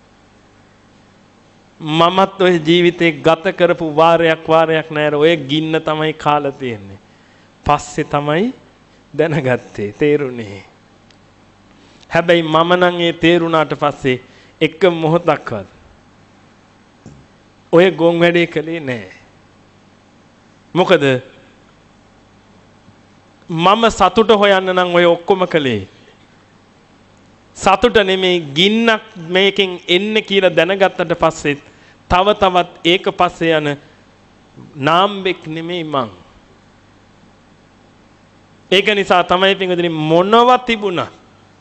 A: මමත් ඔය ජීවිතේ ගත කරපු වාරයක් නෑර ඔය ගින්න තමයි කාලා තියෙන්නේ. පස්සේ තමයි දැනගත්තේ තේරුනේ. හැබැයි මම නම් ඒ තේරුණාට පස්සේ එක මොහොතක්වත් ඔය ගොන් වැඩේ කළේ නෑ. මොකද මම සතුට හොයන්න නම් ඔය ඔක්කොම කළේ. සතුට නෙමෙයි ගින්නක් මේකෙන් එන්නේ කියලා දැනගත්තට පස්සේ තවත් ඒක පස්සේ යන නාම්බෙක් නෙමෙයි මං. ඒක නිසා තමයි පින්වතුනි මොනවා තිබුණා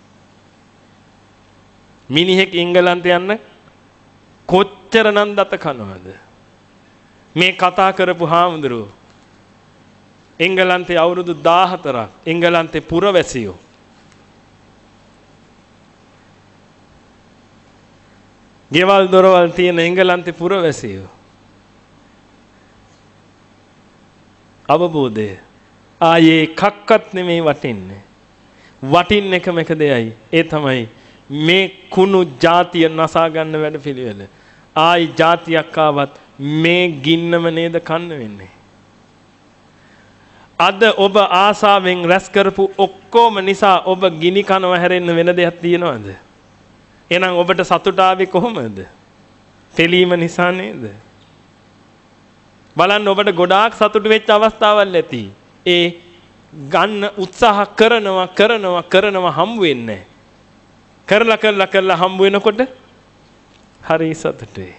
A: මිනිහෙක් ඉංගලන්තේ යන්න කොච්චර නම් දත කනවද? මේ කතා කරපු හාමුදුරුවෝ එංගලන්තේ අවුරුදු 14ක් එංගලන්තේ පුරවැසියෝ ගෙවල් දොරවල් තියෙන එංගලන්තේ පුරවැසියෝ අවබෝධය ආයේ කක්කත් නෙමේ වටින්නේ. වටින්න එකම එක දෙයයි. ඒ තමයි මේ කුණු જાතිය නසා ගන්න වැඩ පිළිවෙල. ආයි જાතියක් ආවත් මේ ගින්නම නේද කන්න වෙන්නේ. අද ඔබ ආසාවෙන් රැස් කරපු ඔක්කොම නිසා ඔබ ගිනි කනව හැරෙන්න වෙන දෙයක් තියනවද? එහෙනම් ඔබට සතුට ආවේ කොහොමද? තෙලීම නිසා නේද? බලන්න ඔබට ගොඩාක් සතුට වෙච්ච අවස්ථාවල් ඇති. ඒ ගන්න උත්සාහ කරනවා හම්බ වෙන්නේ නැහැ. කරලා හම්බ වෙනකොට හරි සතුටුයි.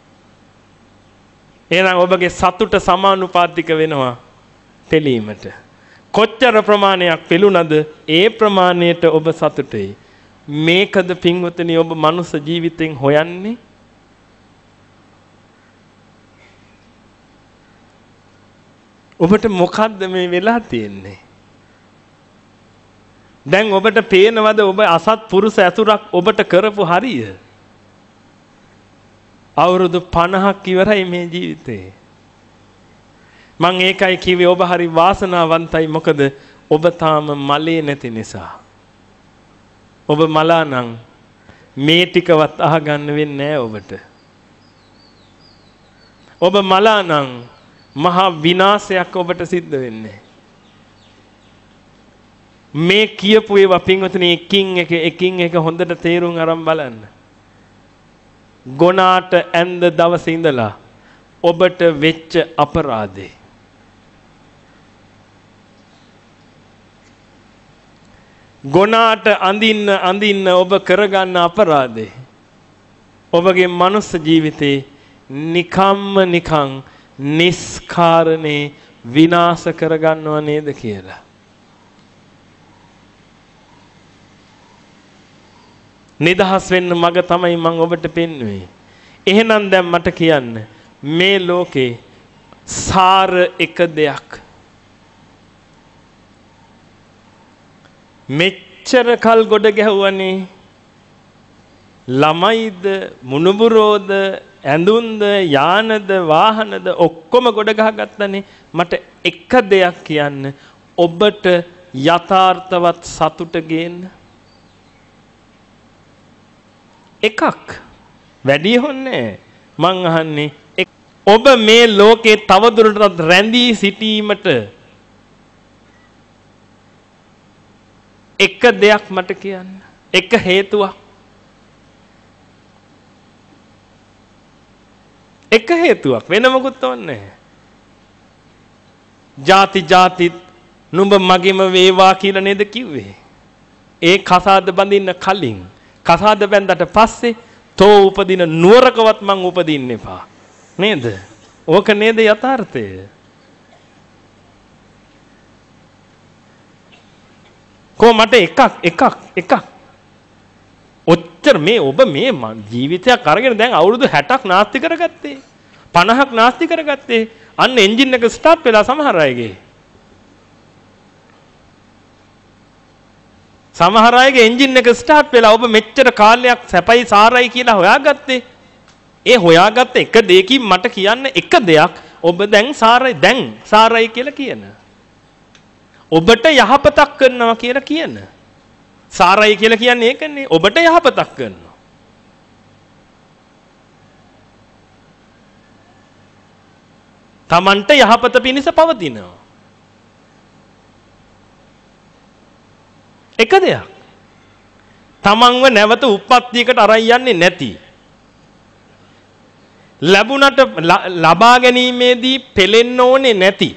A: එහෙනම් ඔබගේ සතුට සමානුපාතික වෙනවා තෙලීමට. කොච්චර ප්‍රමාණයක් පෙළුණද ඒ ප්‍රමාණයට ඔබ සතුටුයි. මේකද පින්වතුනි ඔබ මනුස්ස ජීවිතෙන් හොයන්නේ? ඔබට මොකද්ද මේ වෙලා තියෙන්නේ? දැන් ඔබට පේනවද ඔබ අසත්පුරුෂ ඇසුරක් ඔබට කරපු හරිය? අවුරුදු 50ක් ඉවරයි මේ ජීවිතේ. මං ඒකයි කිව්වේ ඔබ හරි වාසනාවන්තයි. මොකද ඔබ තාම මලේ නැති නිසා. ඔබ මලා නම් මේ ටිකවත් අහගන්න වෙන්නේ නැහැ ඔබට. ඔබ මලා නම් මහා විනාශයක් ඔබට සිද්ධ වෙන්නේ. මේ කියපු ඒවා පින්වතුනි එකින් එක හොඳට තේරුම් අරන් බලන්න. ගොනාට ඇඳ දවසේ ඉඳලා ඔබට වෙච්ච අපරාධේ. ගොනාට අඳින්න ඔබ කරගන්න අපරාධේ. ඔබගේ මනුස්ස ජීවිතේ නිකන් නිස්කාරණේ විනාශ කරගන්නව නේද කියලා. නිදහස් වෙන්න මග තමයි මම ඔබට පෙන්වුවේ. එහෙනම් දැන් මට කියන්න මේ ලෝකේ සාර එක දෙයක්. මෙච්චර කල් ගොඩ ගැහුවනේ. ළමයිද මුණුබුරෝද ඇඳුම්ද යානද වාහනද ඔක්කොම ගොඩ ගහගත්තනේ. මට එක දෙයක් කියන්න ඔබට යථාර්ථවත් සතුට ගේන්න. එකක් වැඩි හොන්නේ මං අහන්නේ ඔබ මේ ලෝකේ තවදුරටත් රැඳී සිටීමට එක දෙයක් මට කියන්න. එක හේතුවක්. එක හේතුවක් වෙන මොකුත් ඕනේ. ಜಾති නුඹ මගෙම වේවා කියලා නේද කිව්වේ. ඒ කසාද බඳින්න කලින් කසාද බැඳලා පස්සේ තෝ උපදින නුවරකවත් මං උපදින්න එපා. නේද? ඕක නේද යථාර්ථය? කොහොමද එකක් ඔච්චර මේ ඔබ මේ ජීවිතයක් අරගෙන දැන් අවුරුදු 60ක් නාස්ති කරගත්තේ 50ක් නාස්ති කරගත්තේ අන්න එන්ජින් එක ස්ටාර්ට් වෙලා සමහර අයගේ එන්ජින් එක ස්ටාර්ට් වෙලා ඔබ මෙච්චර කාලයක් සැපයි සාරයි කියලා හොයාගත්තේ ඒ හොයාගත්ත එක දෙයකින් මට කියන්න එක දෙයක් ඔබ දැන් සාරයි කියලා කියන ඔබට යහපතක් කරනවා කියලා කියන සාරයි කියලා කියන්නේ ඒකනේ ඔබට යහපතක් කරනවා තමන්ට යහපත පිණිස පවතිනවා එක දෙයක් තමන්ව නැවත උප්පත්තියකට අරන් යන්නේ නැති ලැබුණට ලබා ගැනීමේදී පෙලෙන්න ඕනේ නැති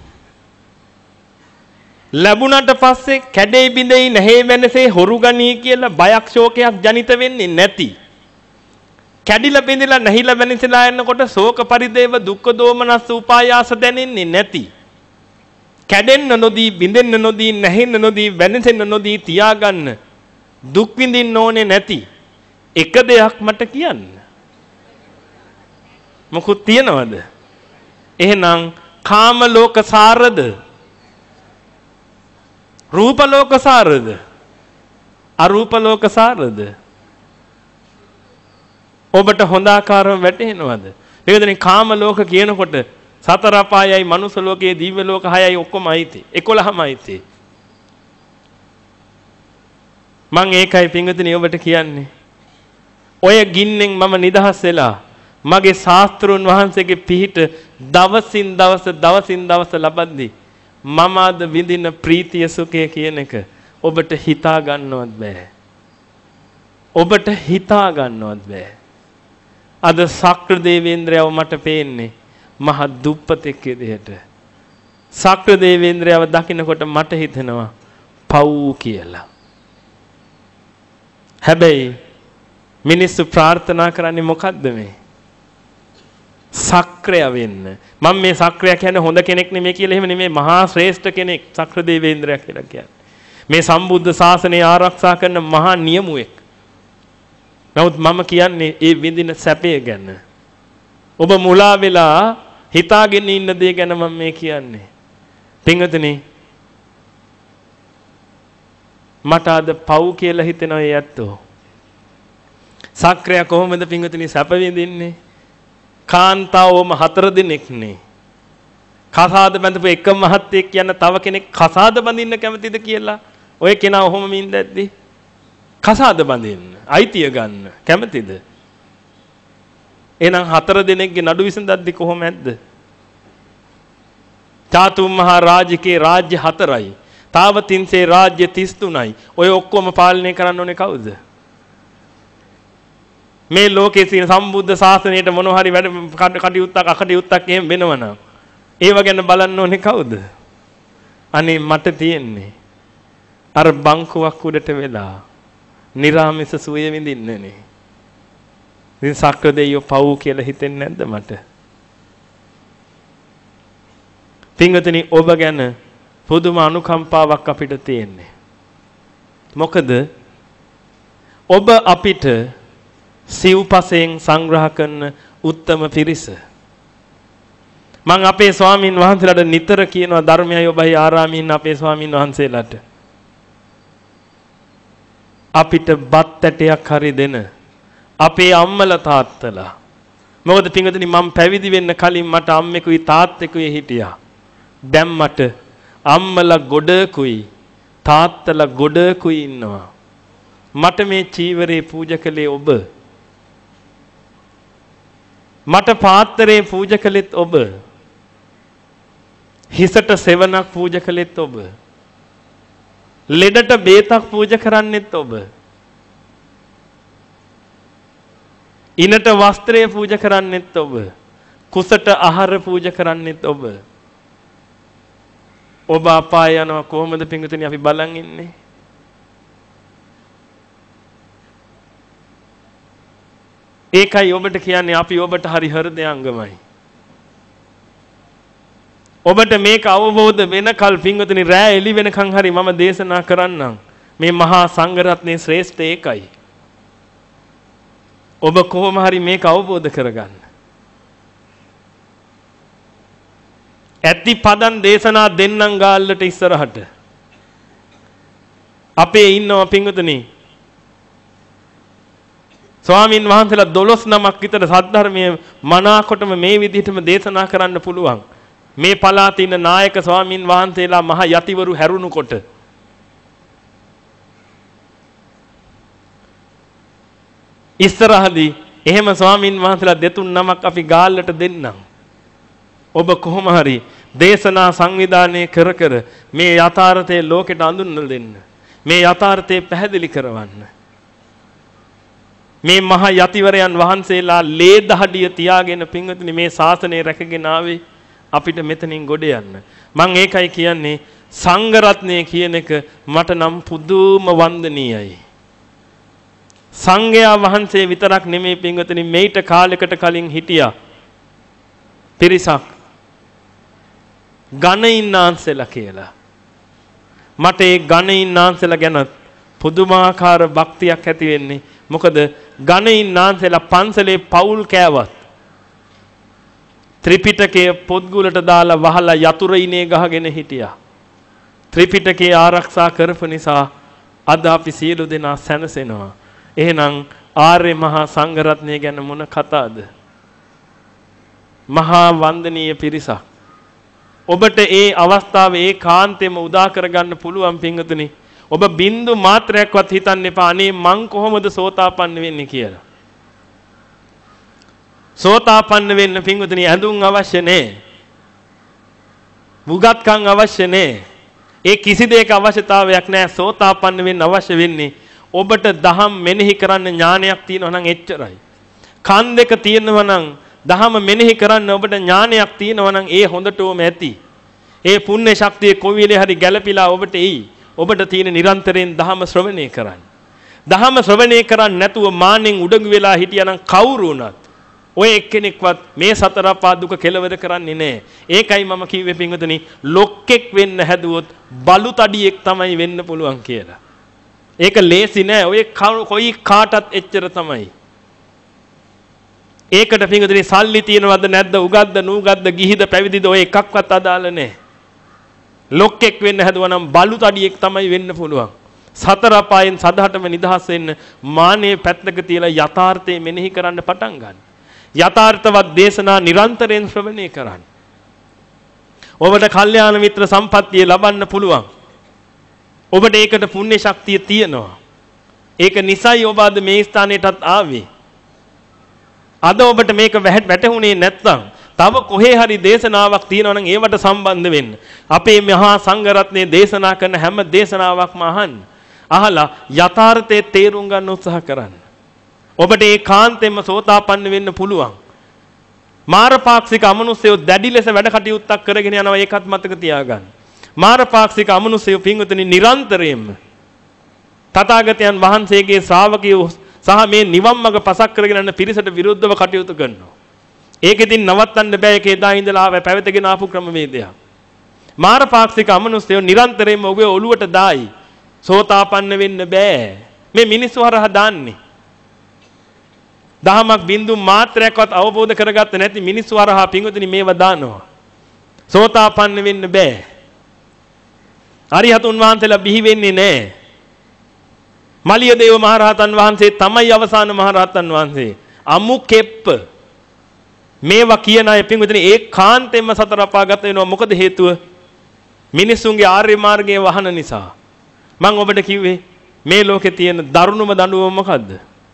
A: ලැබුණට පස්සේ කැඩේ බිඳෙයි නැහැ වෙනසේ හොරු ගනී කියලා බයක් ශෝකයක් ජනිත වෙන්නේ නැති කැඩිලා බිඳිලා නැහිලා වෙනසලා යනකොට ශෝක පරිදේව දුක්ඛ දෝමනස් උපායාස දැනෙන්නේ නැති කැඩෙන්න නොදී බිඳෙන්න නොදී නැහෙන්න නොදී වෙනසෙන්න නොදී තියාගන්න දුක් විඳින්න ඕනේ නැති එක දෙයක් මට කියන්න මොකුත් තියනවද එහෙනම් කාම ලෝක සාරද රූප ලෝක සාරද අරූප ලෝක සාරද ඔබට හොඳ ආකාරව වැටහෙනවද මේකදනේ කාම ලෝක කියනකොට සතර අපායයි මනුස්ස ලෝකයේ දිව්‍ය ලෝක 6යි ඔක්කොම අයිති 11ම අයිති මම ඒකයි පින්වතුනි ඔබට කියන්නේ ඔය ගින්නෙන් මම නිදහස් වෙලා මගේ ශාස්ත්‍රුන් වහන්සේගේ පිහිට දවසින් දවස ලබද්දී මම අද විඳින ප්‍රීතිය සුඛය කියන එක ඔබට හිතා ගන්නවත් බෑ. ඔබට හිතා ගන්නවත් බෑ. අද ශක්‍ර දේවේන්ද්‍රයව මට පේන්නේ මහ දුප්පතෙක් විදිහට. ශක්‍ර දේවේන්ද්‍රයව දකින්නකොට මට හිතෙනවා පව් කියලා. හැබැයි මිනිස්සු ප්‍රාර්ථනා කරන්නේ මොකද්ද මේ? සක්‍රය වෙන්න. මම මේ සක්‍රය කියන්නේ හොඳ කෙනෙක් නෙමෙයි කියලා එහෙම නෙමෙයි මහා ශ්‍රේෂ්ඨ කෙනෙක් සක්‍ර දේවේන්ද්‍රයා කියලා කියන්නේ. මේ සම්බුද්ධ ශාසනය ආරක්ෂා කරන මහා නියමුවෙක්. නමුත් මම කියන්නේ ඒ විඳින සැපය ගැන. ඔබ මුලා වෙලා හිතාගෙන ඉන්න දේ ගැන මම මේ කියන්නේ. පින්වතුනි මට අද පව් කියලා හිතෙනවා ඒ ඇත්තෝ. සක්‍රය කොහොමද පින්වතුනි සැප විඳින්නේ? කාන්තාවෝම 4 දිනක් නේ. කසාද බඳපු එක මහත්තයෙක් කියන තව කෙනෙක් කසාද බඳින්න කැමතිද කියලා ඔය කෙනා ඔහොම මින්දැද්දි කසාද බඳින්න අයිතිය ගන්න කැමතිද? එහෙනම් 4 දිනක්ගේ නඩු විසඳද්දි කොහොම ඇද්ද? චාතුම් මහා රාජිකේ රාජ්‍ය 4යි. තාවතින්සේ රාජ්‍ය 33යි. ඔය ඔක්කොම පාලනය කරන්න ඕනේ කවුද? මේ ලෝකයේ තියෙන සම්බුද්ධ ශාසනයට මොන හරි වැඩ කටයුත්තක් අකටයුත්තක් එහෙම වෙනවනම් ඒව ගැන බලන්න ඕනේ කවුද? අනේ මට තියෙන්නේ අර බංකුවක් උඩට වෙලා නිරාමිස සුවය විඳින්නනේ. ඉතින් සක්‍ර දෙයියෝ පව් කියලා හිතෙන්නේ නැද්ද මට? පින්වතුනි ඔබ ගැන පුදුම අනුකම්පාවක් අපිට තියෙන්නේ. මොකද ඔබ අපිට සිව්පසයෙන් සංග්‍රහ කරන උත්තම පිරිස. මම අපේ ස්වාමින් වහන්සේලාට නිතර කියනවා ධර්මයයි ඔබයි ආරාමයේ ඉන්න අපේ ස්වාමින් වහන්සේලාට අපිට බත් ඇටයක් හරි දෙන අපේ අම්මලා තාත්තලා. මොකද පින්වතුනි මම පැවිදි වෙන්න කලින් මට අම්මෙකුයි තාත්තෙකුයි හිටියා. දැන් මට අම්මලා ගොඩකුයි තාත්තලා ගොඩකුයි ඉන්නවා. මට මේ චීවරේ පූජා කළේ ඔබ. මට පාත්‍රේ පූජා කළෙත් ඔබ. හිසට සෙවණක් පූජා කළෙත් ඔබ. ලෙඩට බේතක් පූජා කරන්නෙත් ඔබ. ඉනට වස්ත්‍රය පූජා කරන්නෙත් ඔබ. කුසට ආහාර පූජා කරන්නෙත් ඔබ. ඔබ අපාය යනවා කොහොමද පින්විතනි අපි බලන් ඉන්නේ? ඒකයි ඔබට කියන්නේ අපි ඔබට හරි හෘදයාංගමයි. ඔබට මේක අවබෝධ වෙනකල් පින්වතුනි රෑ එළි වෙනකන් හරි මම දේශනා කරන්නම්. මේ මහා සංඝරත්නයේ ශ්‍රේෂ්ඨ ඒකයි. ඔබ කොහොම හරි මේක අවබෝධ කරගන්න. ඇති පදන් දේශනා දෙන්නම් ගාල්ලට ඉස්සරහට. අපේ ඉන්නවා පින්වතුනි ස්වාමින් වහන්සේලා 12 නමක් විතර සද්ධර්මයේ මනාකොටම මේ විදිහටම දේශනා කරන්න පුළුවන්. මේ පළාතේ ඉන්න නායක ස්වාමින් වහන්සේලා මහ යතිවරු හැරුණු කොට ඉස්සරහදී එහෙම ස්වාමින් වහන්සේලා දෙතුන් නමක් අපි ගාල්ලට දෙන්නම්. ඔබ කොහොම හරි දේශනා සංවිධානය කර කර මේ යථාර්ථය ලෝකෙට අඳුන්වලා දෙන්න. මේ යථාර්ථය පැහැදිලි කරවන්න. මේ මහ යතිවරයන් වහන්සේලා ලේ දහඩිය තියාගෙන පින්වතුනි මේ ශාසනය රැකගෙන ආවේ අපිට මෙතනින් ගොඩ යන්න. මම ඒකයි කියන්නේ සංඝ රත්නය කියන එක මට නම් පුදුම වන්දනීයයි. සංඝයා වහන්සේ විතරක් නෙමෙයි පින්වතුනි මේිට කාලයකට කලින් හිටියා පිරිසක් ගණයින්නාන්සලා කියලා. මට ඒ ගණයින්නාන්සලා ගැන පුදුමාකාර භක්තියක් ඇති වෙන්නේ. මොකද ගණයින්නාන්සලා පන්සලේ පවුල් කෑවත් ත්‍රිපිටකයේ පොත්ගුලට දාලා වහලා යතුරු ඉනේ ගහගෙන හිටියා. ත්‍රිපිටකේ ආරක්ෂා කරපු නිසා අද අපි සියලු දෙනා සැනසෙනවා. එහෙනම් ආර්ය මහා සංඝරත්නය ගැන මොන කතාවද? මහා වන්දනීය පිරිසක්. ඔබට ඒ අවස්ථාවේ ඒ කාන්තේම උදා කරගන්න පුළුවන් පින්වතුනි. ඔබ බින්දු මාත්‍රයක්වත් හිතන්න එපා අනේ මං කොහොමද සෝතාපන්න වෙන්නේ කියලා. සෝතාපන්න වෙන්න පින්වතුනි ඇඳුම් අවශ්‍ය නැහැ. මුගත්කම් අවශ්‍ය නැහැ. ඒ කිසි දෙයක අවශ්‍යතාවයක් නැහැ. සෝතාපන්න වෙන්න අවශ්‍ය වෙන්නේ ඔබට දහම් මෙනෙහි කරන්න ඥානයක් තියෙනවා නම් එච්චරයි. කන් දෙක තියෙනවා නම් දහම මෙනෙහි කරන්න ඔබට ඥානයක් තියෙනවා නම් ඒ හොඳටම ඇති. ඒ පුණ්‍ය ශක්තිය කොවිලේ හරි ගැළපිලා ඔබට එයි. ඔබට තියෙන නිරන්තරයෙන් දහම ශ්‍රවණය කරන්න. දහම ශ්‍රවණය කරන්නේ නැතුව මාන්නෙන් උඩඟු වෙලා හිටියානම් කවුරු වුණත් ඔය එක්කෙනෙක්වත් මේ සතර අපා දුක කෙලවර කරන්නේ නැහැ. ඒකයි මම කිව්වේ පින්වතුනි ලොක්ෙක් වෙන්න හැදුවොත් බලු තඩියෙක් තමයි වෙන්න පුළුවන් කියලා. ඒක ලේසි නෑ. ඔය කොයි කාටත් එච්චර තමයි. ඒකට පින්වතුනි සල්ලි තියනවද නැද්ද උගද්ද නූගද්ද ගිහිද පැවිදිද ඔය එකක්වත් අදාළ නැහැ. ලොක්ෙක් වෙන්න හැදුවා නම් බලු තඩියෙක් තමයි වෙන්න පුළුවන්. සතර අපායන් සදහටම නිදහස් වෙන්න මාන්නේ පැත්තක තියලා යථාර්ථය මෙනෙහි කරන්න පටන් ගන්න. යථාර්ථවත් දේශනා නිරන්තරයෙන් ශ්‍රවණය කරන්න. ඔබට කල්යාණ මිත්‍ර සම්පත්තිය ලබන්න පුළුවන්. ඔබට ඒකට පුණ්‍ය ශක්තිය තියෙනවා. ඒක නිසයි ඔබ අද මේ ස්ථානයටත් ආවේ. අද ඔබට මේක වැටහුනේ නැත්නම් තව කොහේ හරි දේශනාවක් තියෙනවා නම් ඒවට සම්බන්ධ වෙන්න. අපේ මහා සංඝරත්නයේ දේශනා කරන හැම දේශනාවක්ම අහන්න. අහලා යථාර්ථයේ තේරුම් ගන්න උත්සාහ කරන්න. ඔබට ඒකාන්තයෙන්ම සෝතාපන්න වෙන්න පුළුවන්. මාරපාක්ෂික අමනුෂ්‍යයෝ දැඩි ලෙස වැඩ කටයුත්තක් කරගෙන යනවා ඒකත් මතක තියාගන්න. මාරපාක්ෂික අමනුෂ්‍යයෝ පින්වතුනි නිරන්තරයෙන්ම තථාගතයන් වහන්සේගේ ශ්‍රාවකයෝ සහ මේ නිවන් මඟ පසක් කරගෙන යන පිරිසට විරුද්ධව කටයුතු කරනවා. ඒකෙදින් නවත්තන්න බෑ. ඒක එදා ඉඳලා පැවතගෙන ආපු ක්‍රමවේදයක්. මාරපාක්ෂික අමනුෂ්‍යයෝ නිරන්තරයෙන්ම ඔබේ ඔළුවට දායි. සෝතාපන්න වෙන්න බෑ. මේ මිනිස්සු හරහා දාන්නේ. දහමක් බින්දු මාත්‍රයක්වත් අවබෝධ කරගත්තේ නැති මිනිස්සු හරහා පින්වතුනි මේවා දානවා. සෝතාපන්න වෙන්න බෑ. අරිහතුන් වහන්සේලා බිහි වෙන්නේ නැහැ. මලියදේව මහරහතන් වහන්සේ තමයි අවසාන මහරහතන් වහන්සේ. අමු කෙප්ප. මේවා කියන අය පින්වතුනි ඒකාන්තයෙන්ම සතර අපාගත වෙනවා. මොකද හේතුව? මිනිසුන්ගේ ආර්ය මාර්ගයේ වහන නිසා. මම ඔබට කිව්වේ මේ ලෝකේ තියෙන දරුණුම දඬුවම මොකද්ද?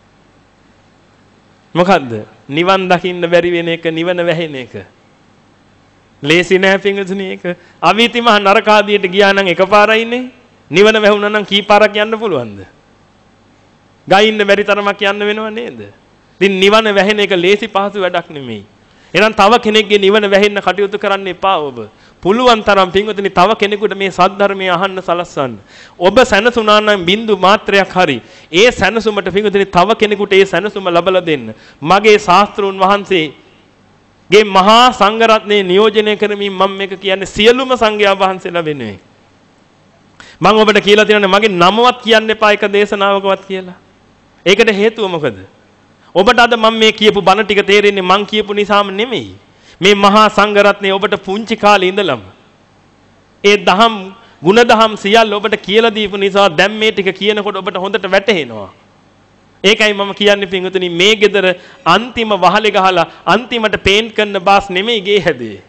A: මොකද්ද? නිවන් දකින්න බැරි වෙන එක, නිවන වැහෙන එක. ලේසි නෑ පින්වතුනි ඒක. අවීති මහ නරක ආදියට ගියා නම් එකපාරයි ඉන්නේ. නිවන වැහුණා නම් කී පාරක් යන්න පුළුවන්ද? ගයින්න බැරි තරමක් යන්න වෙනව නේද? ඉතින් නිවන වැහෙන එක ලේසි පහසු වැඩක් නෙමෙයි. එහෙනම් තව කෙනෙක්ගේ නිවන වැහෙන්න කටයුතු කරන්න එපා ඔබ. පුළුවන් තරම් පින්වතුනි තව කෙනෙකුට මේ සද්ධර්මය අහන්න සලස්වන්න. ඔබ සැනසුණා නම් බින්දු මාත්‍රයක් හරි ඒ සැනසුමට පින්වතුනි තව කෙනෙකුට ඒ සැනසුම ලබලා දෙන්න. මගේ ශාස්ත්‍රූන් වහන්සේගේ මහා සංඝරත්නය නියෝජනය කරමින් මම මේක කියන්නේ සියලුම සංඝයා වහන්සේලා වෙනුවෙන්. මම ඔබට කියලා තියෙනවා මගේ නමවත් කියන්න එපා එක දේශනාවකවත් කියලා. ඒකට හේතුව මොකද? ඔබට අද මම මේ කියපු බණ ටික තේරෙන්නේ මං කියපු නිසාම නෙමෙයි. මේ මහා සංඝරත්නය ඔබට පුංචි කාලේ ඉඳලම ඒ දහම් ගුණදහම් සියල්ල ඔබට කියලා දීපු නිසා දැන් මේ ටික කියනකොට ඔබට හොඳට වැටහෙනවා. ඒකයි මම කියන්නේ පින්වතුනි මේ ගෙදර අන්තිම වහලේ ගහලා අන්තිමට පේන්ට් කරන බාස් නෙමෙයි ගේ හැදුවේ.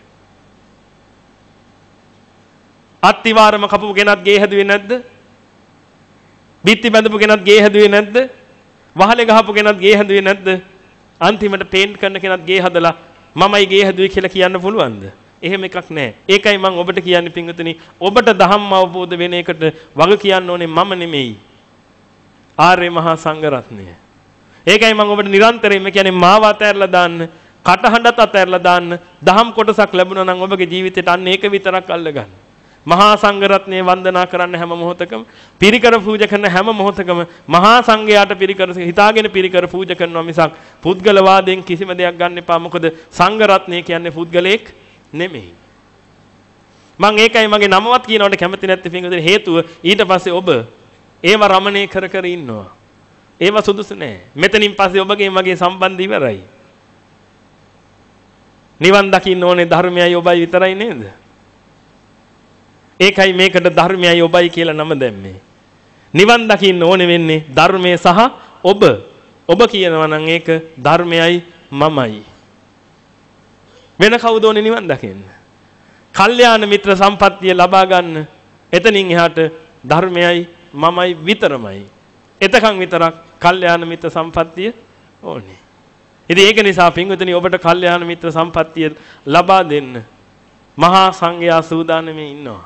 A: අත්තිවාරම කපපු කෙනත් ගේ හැදුවේ නැද්ද? බිත්ති බඳපු කෙනත් ගේ හැදුවේ නැද්ද? වහලේ ගහපු කෙනත් ගේ හැදුවේ නැද්ද? අන්තිමට පේන්ට් කරන කෙනත් ගේ හදලා මමයි ගේ හැදුවේ කියලා කියන්න පුළුවන්ද? එහෙම එකක් නැහැ. ඒකයි මම ඔබට කියන්නේ පින්වතුනි ඔබට ධම්ම අවබෝධ වෙන එකට වග කියන්න ඕනේ මම නෙමෙයි. ආර්ය මහා සංඝරත්නය. ඒකයි මම ඔබට නිරන්තරයෙන්ම කියන්නේ මාව අතහැරලා දාන්න, කටහඬත් අතහැරලා දාන්න, දහම් කොටසක් ලැබුණා නම් ඔබගේ ජීවිතේට අන්න ඒක විතරක් අල්ලගන්න. මහා සංඝරත්නය වන්දනා කරන්න හැම මොහොතකම, පිරිකර පූජා කරන හැම මොහොතකම මහා සංඝයාට පිරිකර හිතාගෙන පිරිකර පූජා කරනවා මිසක් පුද්ගල වාදයෙන් කිසිම දෙයක් ගන්න එපා. මොකද සංඝරත්නය කියන්නේ පුද්ගලෙක් නෙමෙයි. මම ඒකයි මගේ නමවත් කියනවට කැමති නැත්තේ පින්වතුනි හේතුව ඊට පස්සේ ඔබ ඒව රමණය කර කර ඉන්නවා. ඒව සුදුසු නෑ. මෙතනින් පස්සේ ඔබගේ මගේ සම්බන්ධය ඉවරයි. නිවන් දකින්න ඕනේ ධර්මයයි ඔබයි විතරයි නේද? ඒකයි මේකට ධර්මයයි ඔබයි කියලා නම දැම්මේ. නිවන් දකින්න ඕනේ වෙන්නේ ධර්මයේ සහ ඔබ. ඔබ කියනවා නම් ඒක ධර්මයයි මමයි. වෙන කවුද ඕනේ නිවන් දකින්න? කල්යාණ මිත්‍ර සම්පත්තිය ලබා ගන්න. එතනින් එහාට ධර්මයයි මමයි විතරමයි. එතකන් විතරක් කල්යාණ මිත්‍ර සම්පත්තිය ඕනේ. ඉතින් ඒක නිසා පින්වතුනි ඔබට කල්යාණ මිත්‍ර සම්පත්තිය ලබා දෙන්න මහා සංඝයා සූදානම්ව ඉන්නවා.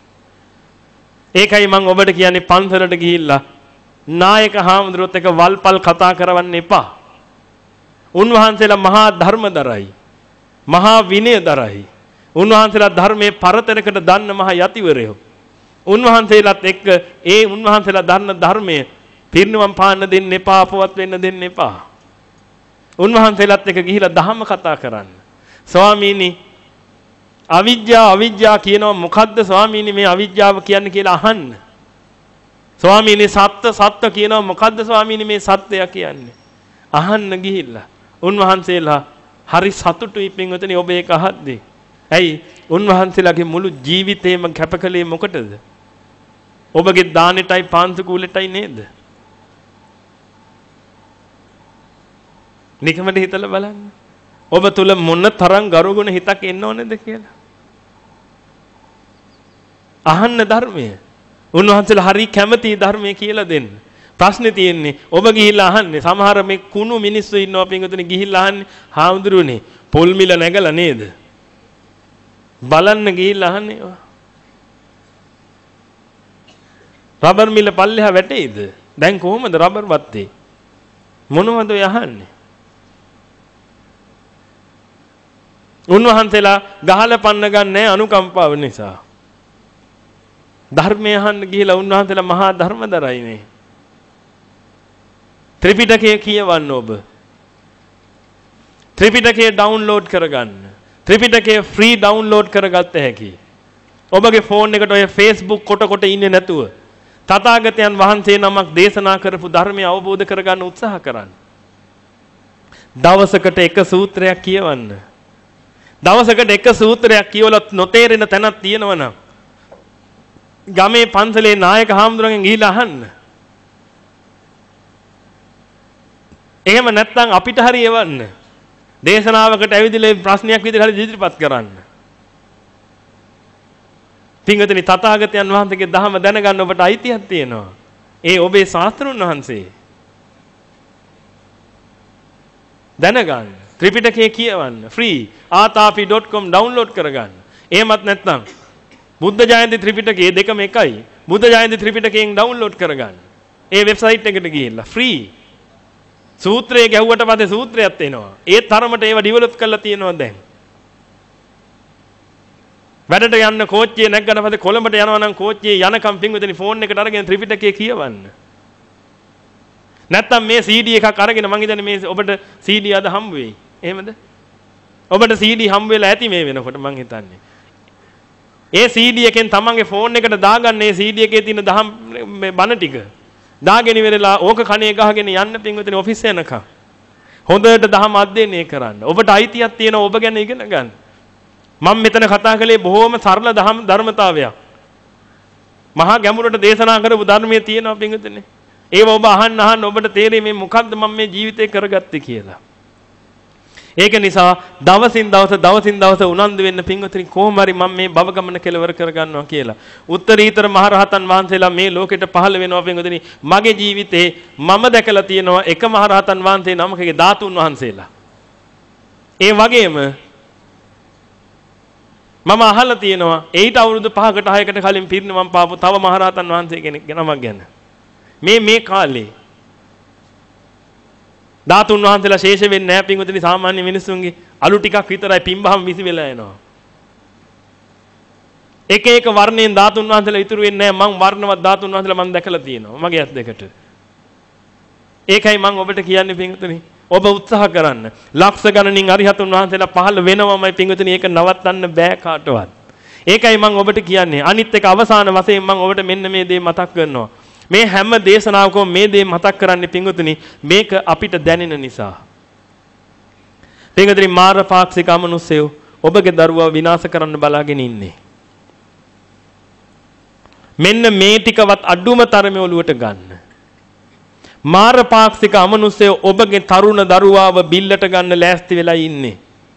A: ඒකයි මම ඔබට කියන්නේ පන්සලට ගිහිල්ලා නායක හාමුදුරුවොත් එක්ක වල්පල් කතා කරවන්න එපා. උන්වහන්සේලා මහා ධර්මදරයි. මහා විනයදරයි. උන්වහන්සේලා ධර්මයේ පරතරයකට දන්න මහා යතිවරයෝ. උන්වහන්සේලාත් එක්ක ඒ උන්වහන්සේලා දන්න ධර්මයේ පිරිනුවම් පාන්න දෙන්න එපා, අපවත් වෙන්න දෙන්න එපා. උන්වහන්සේලාත් එක්ක ගිහිලා ධම්ම කතා කරන්න. ස්වාමීනි අවිජ්ජා කියනවා මොකද්ද ස්වාමීනි මේ අවිජ්ජාව කියන්නේ කියලා අහන්න. ස්වාමීනි සත්‍ය කියනවා මොකද්ද ස්වාමීනි මේ සත්‍යය කියන්නේ? අහන්න ගිහිල්ලා. උන්වහන්සේලා හරි සතුටුයි පින්වතුනි ඔබ ඒක අහද්දී. ඇයි? උන්වහන්සේලාගේ මුළු ජීවිතේම කැපකලේ මොකටද? ඔබගේ දානෙටයි පාන්සු කූලෙටයි නේද? නිකමට හිතලා බලන්න. ඔබ තුල මොන තරම් ගරුගුණ හිතක් එන්න ඕනේද කියලා. අහන්න ධර්මය. උන්වහන්සේලා හරි කැමති ධර්මය කියලා දෙන්න. ප්‍රශ්නේ තියෙන්නේ ඔබ ගිහිල්ලා අහන්නේ. සමහර මේ කුණු මිනිස්සු ඉන්නවා පින්වතුනි ගිහිල්ලා අහන්නේ හාමුදුරුවනේ පොල් මිල නැගලා නේද? බලන්න ගිහිල්ලා අහන්නේ. රබර් මිල පල්ලෙහා වැටෙයිද? දැන් කොහොමද රබර් වත්තේ? මොනවද යහන්නේ? උන්වහන්සේලා ගහලා පන්න ගන්නෑ අනුකම්පාව නිසා. ධර්මය අහන්න ගිහිලා උන්වහන්සේලා මහා ධර්මදරයිනේ. ත්‍රිපිටකය කියවන්න ඔබ. ත්‍රිපිටකය ඩවුන්ලෝඩ් කරගන්න. ත්‍රිපිටකය ෆ්‍රී ඩවුන්ලෝඩ් කරගත්ත හැකි. ඔබගේ ෆෝන් එකට ඔය Facebook කොට ඉන්නේ නැතුව තථාගතයන් වහන්සේ නමක් දේශනා කරපු ධර්මය අවබෝධ කරගන්න උත්සාහ කරන්න. දවසකට එක සූත්‍රයක් කියවන්න. දවසකට එක සූත්‍රයක් කියවලා නොතේරෙන තැනක් තියෙනවනම් ගමේ පන්සලේ නායක හාමුදුරන්ගෙන් ගිහිල්ලා අහන්න. එහෙම නැත්නම් අපිට හරි එවන්න. දේශනාවකට ඇවිදලා ප්‍රශ්නයක් විදිහට හරි ඉදිරිපත් කරන්න. පින්වතුනි තථාගතයන් වහන්සේගේ ධහම දැනගන්න ඔබට අයිතියක් තියෙනවා. ඒ ඔබේ ශාස්ත්‍රඥ වහන්සේ. දැනගන්න. ත්‍රිපිටකය කියවන්න. ෆ්‍රී. aatapi.com ඩවුන්ලෝඩ් කරගන්න. එහෙමත් නැත්නම් බුද්ධ ජයන්ති ත්‍රිපිටකයේ දෙකම එකයි. බුද්ධ ජයන්ති ත්‍රිපිටකයෙන් ඩවුන්ලෝඩ් කරගන්න. ඒ වෙබ්සයිට් එකට ගිහිල්ලා ෆ්‍රී. සූත්‍රය ගැහුවට පස්සේ සූත්‍රයක් එනවා. ඒ තරමට ඒවා ඩෙවලොප් කරලා තියෙනවා දැන්. වැඩට යන්න කෝච්චියේ නැග්ගන පස්සේ කොළඹට යනවා නම් කෝච්චියේ යනකම් පින්විතනි ෆෝන් එකට අරගෙන ත්‍රිපිටකය කියවන්න. නැත්තම් මේ CD එකක් අරගෙන මං හිතන්නේ මේ ඔබට CD අද හම්බ වෙයි. එහෙමද? ඔබට CD හම්බ වෙලා ඇති මේ වෙනකොට මං හිතන්නේ. ඒ CD එකෙන් තමන්ගේ ෆෝන් එකට දාගන්න ඒ CD එකේ තියෙන දහම් බණ ටික. දාගෙන ඉවරලා ඕක කණේ ගහගෙන යන්න පින්විතනි ඔෆිස් යනකම්. හොඳට දහම් අධ්‍යයනය කරන්න. ඔබට අයිතියක් තියෙනවා ඔබ ගැන ඉගෙන ගන්න. මම මෙතන කතා කළේ බොහොම සරල ධර්මතාවයක්. මහා ගැඹුරට දේශනා කරපු ධර්මයේ තියෙනවා පින්විතනි. ඒව ඔබ අහන්න ඔබට තේරෙයි මේ මොකද්ද මම මේ ජීවිතේ කරගත්තේ කියලා. ඒක නිසා දවසින් දවස උනන්දු වෙන්න පින්වතුනි කොහොම හරි මම මේ භව ගමන කෙලවර කරගන්නවා කියලා. උත්තරීතර මහරහතන් වහන්සේලා මේ ලෝකෙට පහළ වෙනවා පින්වතුනි. මගේ ජීවිතේ මම දැකලා තියෙනවා එක මහරහතන් වහන්සේ නමකගේ ධාතුන් වහන්සේලා. ඒ වගේම මම අහලා තියෙනවා ඊට අවුරුදු 5කට 6කට කලින් පිරිනිවන් පාපු තව මහරහතන් වහන්සේ කෙනෙක් නමක් ගැන. මේ කාලේ ධාතුන් වහන්සේලා ශේෂ වෙන්නේ නැහැ පින්වතුනි සාමාන්‍ය මිනිස්සුන්ගේ අලු ටිකක් විතරයි පින්බහම විසි වෙලා යනවා. එක වර්ණයෙන් ධාතුන් වහන්සේලා ඉතුරු වෙන්නේ නැහැ. මං වර්ණවත් ධාතුන් වහන්සේලා මං දැකලා තියෙනවා මගේ ඇස් දෙකට. ඒකයි මං ඔබට කියන්නේ පින්වතුනි ඔබ උත්සාහ කරන්න. ලක්ෂ ගණනින් අරිහතුන් වහන්සේලා පහළ වෙනවමයි පින්වතුනි ඒක නවත්තන්න බෑ කාටවත්. ඒකයි මං ඔබට කියන්නේ. අනිත් එක අවසාන වශයෙන් මං ඔබට මෙන්න මේ දේ මතක් කරනවා. මේ හැම දේශනාවකම මේ දේ මතක් කරන්නේ පින්වතුනි මේක අපිට දැනෙන නිසා. පින්වතුනි මාර පාක්ෂික අමනුෂ්‍යයෝ ඔබගේ දරුවා විනාශ කරන්න බලාගෙන ඉන්නේ. මෙන්න මේ ටිකවත් අඩුම තරමේ ඔලුවට ගන්න. මාර පාක්ෂික අමනුෂ්‍යයෝ ඔබගේ තරුණ දරුවාව බිල්ලට ගන්න ලෑස්ති වෙලා ඉන්නේ.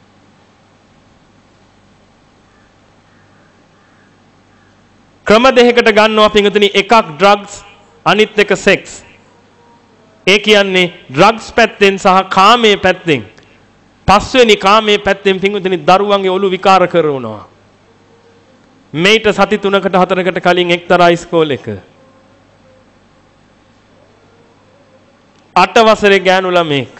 A: ක්‍රම දෙකකට ගන්නවා පින්වතුනි එකක් ඩ්‍රග්ස් අනිත් එක සෙක්ස්. ඒ කියන්නේ ඩ්‍රග්ස් පැත්තෙන් සහ කාමයේ පැත්තෙන් පස්වෙනි කාමයේ පැත්තෙන් පින්වතුනි දරුවන්ගේ ඔලු විකාර කරනවා. මේට සති 3කට 4කට කලින් එක්තරා ඉස්කෝලේක 8 වසරේ ගෑනු ළමෙක්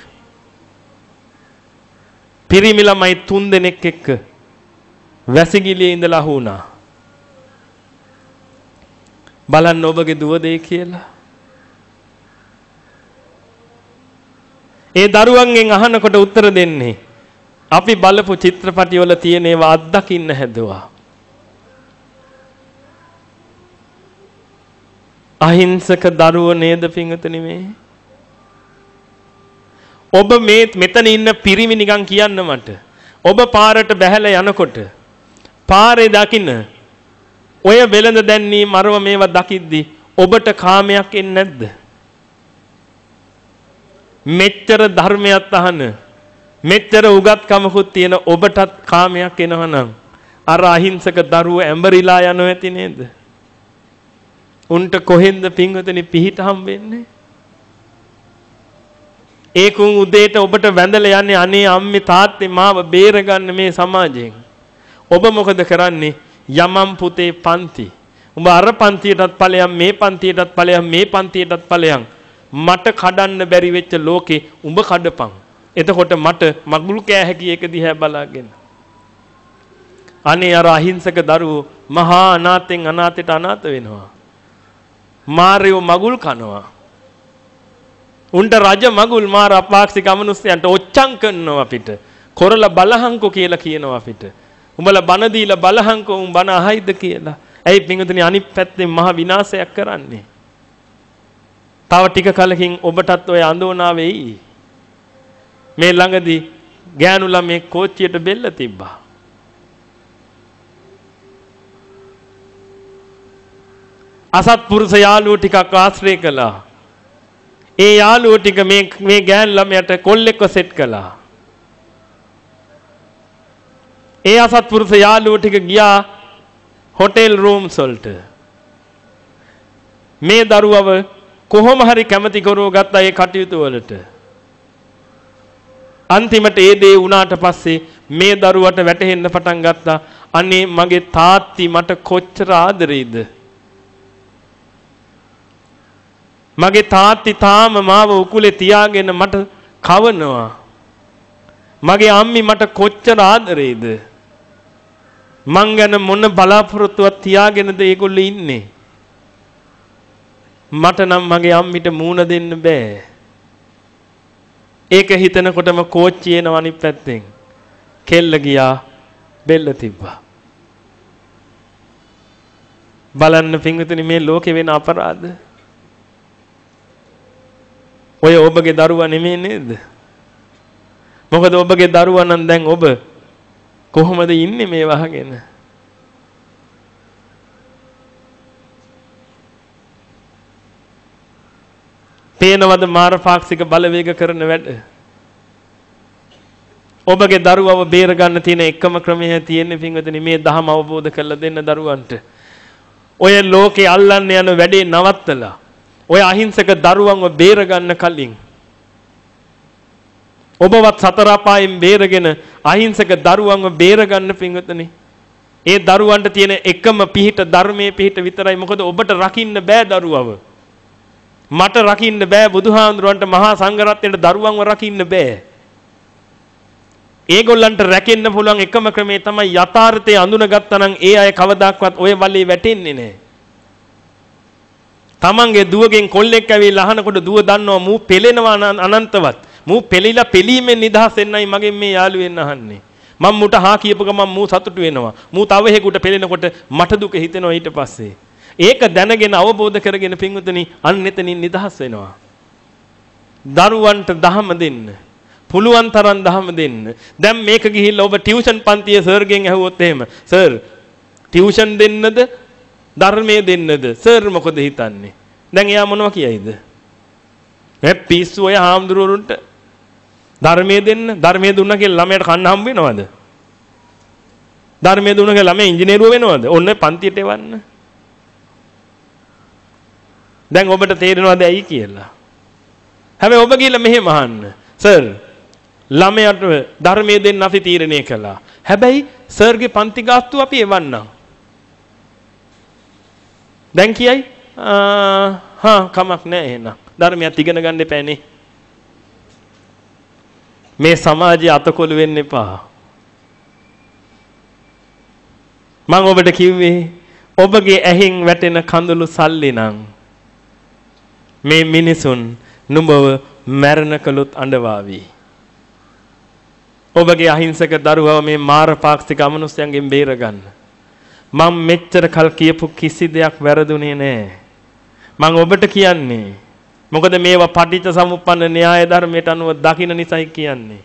A: පිරිමි ළමයි 3 දෙනෙක් එක්ක වැසිකිළියේ ඉඳලා අහුණා. බලන්න ඔබගේ දුව දෙයි කියලා. ඒ දරුවන්ගෙන් අහනකොට උත්තර දෙන්නේ අපි බලපු චිත්‍රපටි වල තියෙන ඒවා අත්දකින්න හැදුවා. අහිංසක දරුවෝ නේද පින්වතුනි මේ? ඔබ මෙතන ඉන්න පිරිමි නිකන් කියන්න මට. ඔබ පාරට බැහැලා යනකොට පාරේ දකින්න ඔය වෙළඳ දැන්නීම් අරව මේවා දකිද්දි ඔබට කාමයක් එන්නේ නැද්ද? මෙච්චර ධර්මයක් අහන මෙච්චර උගත්කමකුත් තියෙන ඔබටත් කාමයක් එනවනම් අර අහිංසක දරුවෝ ඇඹරිලා යනවා ඇති නේද? උන්ට කොහෙන්ද පින්වතුනි පිහිට හම්බෙන්නේ? ඒකුන් උදේට ඔබට වැඳලා යන්නේ අනේ අම්මේ තාත්තේ මාව බේරගන්න මේ සමාජයෙන්. ඔබ මොකද කරන්නේ? යමම් පුතේ පන්ති. උඹ අර පන්තියටත් ඵලයන් මේ පන්තියටත් ඵලයන් මේ පන්තියටත් ඵලයන් මට කඩන්න බැරි වෙච්ච ලෝකේ උඹ කඩපන්. එතකොට මට මගුල් කෑ හැකි එක දිහා බලාගෙන. අනේ අර අහිංසක දරුවෝ මහා අනාථෙන් අනාථයට අනාථ වෙනවා. මාරයෝ මගුල් කනවා. උන්ට රජ මගුල් මාර අපාක්ෂික අමනුෂ්‍යයන්ට ඔච්චම් කරනවා අපිට. කොරලා බලහංකෝ කියලා කියනවා අපිට. උඹලා බන දීලා බලහංකෝ උඹ බන අහයිද කියලා. ඇයි පින්වතුනි අනිත් පැත්තෙන් මහා විනාශයක් කරන්නේ. තව ටික කලකින් ඔබටත් ඔය අඳෝනා වෙයි. මේ ළඟදී ගෑනු ළමේ කෝච්චියට බෙල්ල තිබ්බා. අසත්පුරුෂ යාළුවෝ ටිකක් ආශ්‍රය කළා. ඒ යාළුවෝ ටික මේ ගෑනු ළමයට කොල්ලෙක්ව සෙට් කළා. ඒ අසත්පුරුෂ යාළුවෝ ටික ගියා හොටෙල් රූම්ස් වලට. මේ දරුවව කොහොම හරි කැමති කරව ගත්තා ඒ කටයුතු වලට. අන්තිමට ඒ දේ වුණාට පස්සේ මේ දරුවට වැටහෙන්න පටන් ගත්තා අනේ මගේ තාත්ති මට කොච්චර ආදරෙයිද. මගේ තාත්ති තාම මාව උකුලේ තියාගෙන මට කවනවා. මගේ අම්මි මට කොච්චර ආදරෙයිද. මං ගැන මොන බලාපොරොත්තුවක් තියාගෙනද ඒගොල්ලෝ ඉන්නේ. මට නම් මගේ අම්මිට මූණ දෙන්න බෑ. ඒක හිතනකොටම කෝච්චිය එනවා අනිත් පැත්තෙන්. කෙල්ල ගියා බෙල්ල තිබ්බා. බලන්න පින්විතනි මේ ලෝකේ වෙන අපරාධ. ඔය ඔබගේ දරුවා නෙමෙයි නේද? මොකද ඔබගේ දරුවා නම් දැන් ඔබ කොහොමද ඉන්නේ මේ වහගෙන? පේනවද මාරපාක්ෂික බලවේග කරන වැඩ? ඔබගේ දරුවව බේර ගන්න තියෙන එකම ක්‍රමය තියෙන්නේ පින්වතුනි මේ ධහම අවබෝධ කරලා දෙන්න දරුවන්ට. ඔය ලෝකේ අල්ලන්න යන වැඩේ නවත්තලා ඔය අහිංසක දරුවන්ව බේර ගන්න කලින් ඔබවත් සතර අපායෙන් බේරගෙන අහිංසක දරුවන්ව බේර ගන්න පින්වතුනි. ඒ දරුවන්ට තියෙන එකම පිහිට ධර්මයේ පිහිට විතරයි. මොකද ඔබට රකින්න බෑ දරුවව. මට රකින්න බෑ බුදුහාඳුරන්ට මහා සංඝරත්නයට දරුවන්ව රකින්න බෑ. ඒගොල්ලන්ට රැකෙන්න පුළුවන් එකම ක්‍රමය තමයි යථාර්ථය අඳුනගත්තා නම් ඒ අය කවදාක්වත් ඔය වලේ වැටෙන්නේ නැහැ. තමන්ගේ දුවගෙන් කොල්ලෙක් ඇවිල්ලා අහනකොට දුව දන්නවා මූ පෙලෙනවා අනන්තවත්. මූ පෙලිලා පෙලීමෙන් නිදහස් වෙන්නයි මගෙන් මේ යාළුවෙන් අහන්නේ. මම මුට හා කියපු ගමන් මූ සතුටු වෙනවා. මූ තව හේකුට පෙලෙනකොට මට දුක හිතෙනවා ඊට පස්සේ. ඒක දැනගෙන අවබෝධ කරගෙන පින්වතුනි අන්න එතනින් නිදහස් වෙනවා. දරුවන්ට දහම දෙන්න. පුළුවන් තරම් දහම දෙන්න. දැන් මේක ගිහිල්ලා ඔබ ටියුෂන් පන්තියේ සර්ගෙන් ඇහුවොත් එහෙම සර් ටියුෂන් දෙන්නද ධර්මයේ දෙන්නද සර් මොකද හිතන්නේ? දැන් එයා මොනවා කියයිද? මේ පිස්සු ඔය හාමුදුරුවන්ට ධර්මයේ දෙන්න ධර්මයේ දුන්නා කියලා ළමයට කන්න හම්බ වෙනවද? ධර්මයේ දුන්නා කියලා ළමයා ඉංජිනේරුව වෙනවද? ඔන්න පන්තියට එවන්න. දැන් ඔබට තේරෙනවද ඇයි කියලා? හැබැයි ඔබ ගිහලා මෙහෙම අහන්න. සර් ළමයට ධර්මයේ දෙන්න අපි තීරණය කළා. හැබැයි සර්ගේ පන්ති ගාස්තුව අපි එවන්නම්. දැන් කියයි කමක් නැහැ එහෙනම්. ධර්මයක් ඉගෙන ගන්න එපා නේ. මේ සමාජයේ අතකොළු වෙන්න එපා. මම ඔබට කිව්වේ ඔබගේ ඇහෙන් වැටෙන කඳුළු සල්ලි නම් මේ මිනිසුන් නුඹව මරණ කළොත් අඬවාවි. ඔබගේ අහිංසක දරුවව මේ මාරපාක්ෂික අමනුෂ්‍යයන්ගෙන් බේර ගන්න. මම මෙච්චර කල් කියපු කිසි දෙයක් වැරදුනේ නැහැ. මම ඔබට කියන්නේ මොකද මේවා පටිච්ච සමුප්පන්න න්‍යාය ධර්මයට අනුව දකින්න නිසායි කියන්නේ.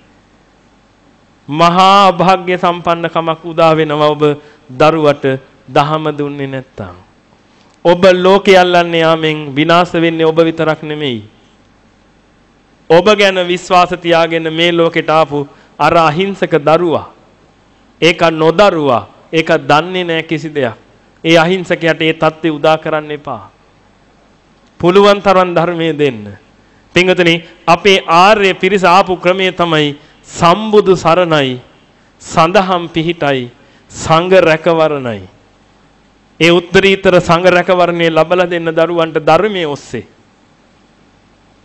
A: මහා භාග්‍ය සම්පන්නකමක් උදා වෙනවා ඔබ දරුවට දහම දුන්නේ නැත්තම්. ඔබ ලෝකේ අල්ලන්නේ යාමෙන් විනාශ වෙන්නේ ඔබ විතරක් නෙමෙයි. ඔබ ගැන විශ්වාස තියාගෙන මේ ලෝකෙට ආපු අර අහිංසක දරුවා ඒක නොදරුවා ඒක දන්නේ නැහැ කිසි දෙයක්. ඒ අහිංසකයට ඒ தත්ත්වය උදා කරන්න එපා. පුළුවන් තරම් ධර්මයේ දෙන්න. පින්වතුනි අපේ ආර්ය පිරිස ආපු ක්‍රමය තමයි සම්බුදු සරණයි සඳහම් පිහිටයි සංඝ රැකවරණයි. ඒ උත්තරීතර සංඝ රැකවරණය ලබලා දෙන්න දරුවන්ට ධර්මයේ ඔස්සේ.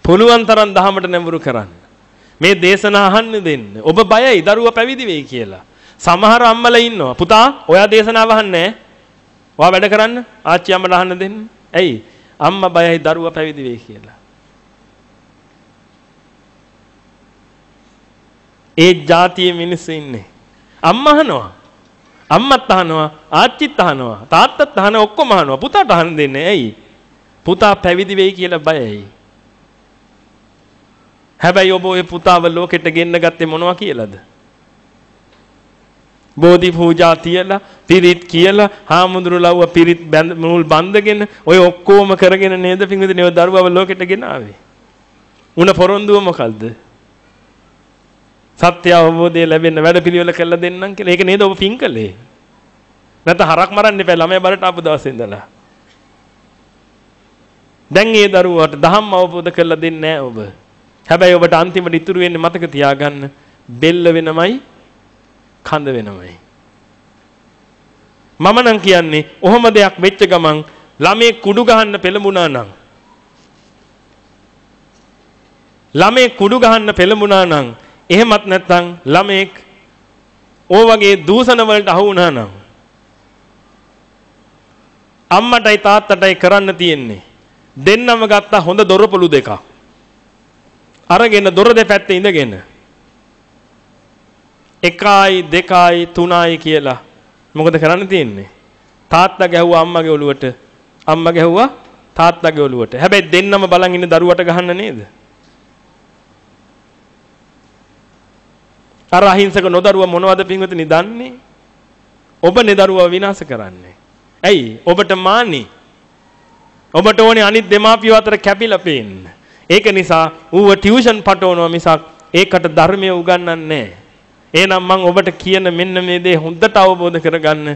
A: පුළුවන් තරම් දහමට නැඹුරු කරන්න. මේ දේශනා අහන්න දෙන්න. ඔබ බයයි දරුවා පැවිදි වෙයි කියලා. සමහර අම්මලා ඉන්නවා. පුතා, ඔයා දේශනාව අහන්නේ නැහැ. ඔයා වැඩ කරන්න. ආච්චි අම්මට අහන්න දෙන්න. ඇයි? අම්මා බයයි දරුවා පැවිදි වෙයි කියලා. ඒ જાතියේ මිනිස්සු ඉන්නේ. අම්මා අහනවා. අම්මත් අහනවා, ආච්චිත් අහනවා, තාත්තත් අහනවා, ඔක්කොම අහනවා. පුතාට අහන්න දෙන්නේ. ඇයි? පුතා පැවිදි වෙයි කියලා බයයි. හැබැයි ඔබ ඔය පුතාව ලෝකෙට ගෙන්න ගත්තේ මොනවා කියලාද? බෝධි පූජා තියලා, පිරිත් කියලා, හාමුදුරුවෝ පිරිත් මුල් බඳගෙන ඔය ඔක්කොම කරගෙන නේද පින්විතනේ ඔය දරුවව ලෝකෙට ගෙනාවේ. උණ පොරොන්දුව මොකල්ද? සත්‍ය අවබෝධය ලැබෙන්න වැඩ පිළිවෙල කළා දෙන්නම් කියලා. ඒක නේද ඔබ පින් කළේ? නැත්නම් හරක් මරන්න එපා ළමයා බරට ආපු දවසේ ඉඳලා. දැන් ඒ දරුවාට ධම්ම අවබෝධ කරලා දෙන්නේ නැහැ ඔබ. හැබැයි ඔබට අන්තිමට ඉතුරු වෙන්නේ මතක තියාගන්න බෙල්ල වෙනමයි කඳ වෙනමයි. මම නම් කියන්නේ ඔහොම දෙයක් වෙච්ච ගමන් ළමේ කුඩු ගහන්න පෙළඹුණා නම් එහෙමත් නැත්නම් ළමෙක් ඕ වගේ දූෂණ වලට අහු වුණා නම් අම්මටයි තාත්තටයි කරන්න තියෙන්නේ දෙන්නම ගත්ත හොඳ දොරපළු දෙකක් අරගෙන දොර දෙපැත්තේ ඉඳගෙන 1යි 2යි 3යි කියලා මොකද කරන්න තියෙන්නේ? තාත්තා ගැහුවා අම්මගේ ඔළුවට, අම්මා ගැහුවා තාත්තාගේ ඔළුවට. හැබැයි දෙන්නම බලන් ඉන්න දරුවට ගහන්න නේද? අර අහිංසක නොදරුවා මොනවද පින්වතුනි දන්නේ? ඔබනේ දරුවා විනාශ කරන්නේ. ඇයි? ඔබට මාන්නේ. ඔබට ඕනේ අනිත් දෙමාපියෝ අතර කැපිලා පේන්න. ඒක නිසා ඌව ටියුෂන් පටවනවා මිසක් ඒකට ධර්මය උගන්වන්නේ නැහැ. එහෙනම් මම ඔබට කියන මෙන්න මේ දේ හොඳට අවබෝධ කරගන්න.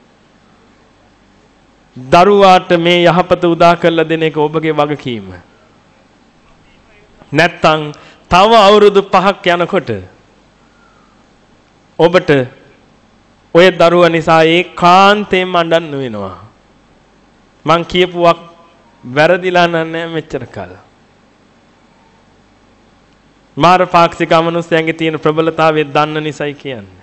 A: දරුවාට මේ යහපත උදා කරලා දෙන එක ඔබගේ වගකීම. නැත්තම් තව අවුරුදු 5ක් යනකොට ඔබට ඔය දරුවා නිසා ඒකාන්තයෙන්ම අඬන්න වෙනවා. මං කියපුවක් වැරදිලා නැහැ මෙච්චර කල්. මාර පාක්ෂික අමනුෂ්‍යයන්ගේ තියෙන ප්‍රබලතාවය දන්න නිසායි කියන්නේ.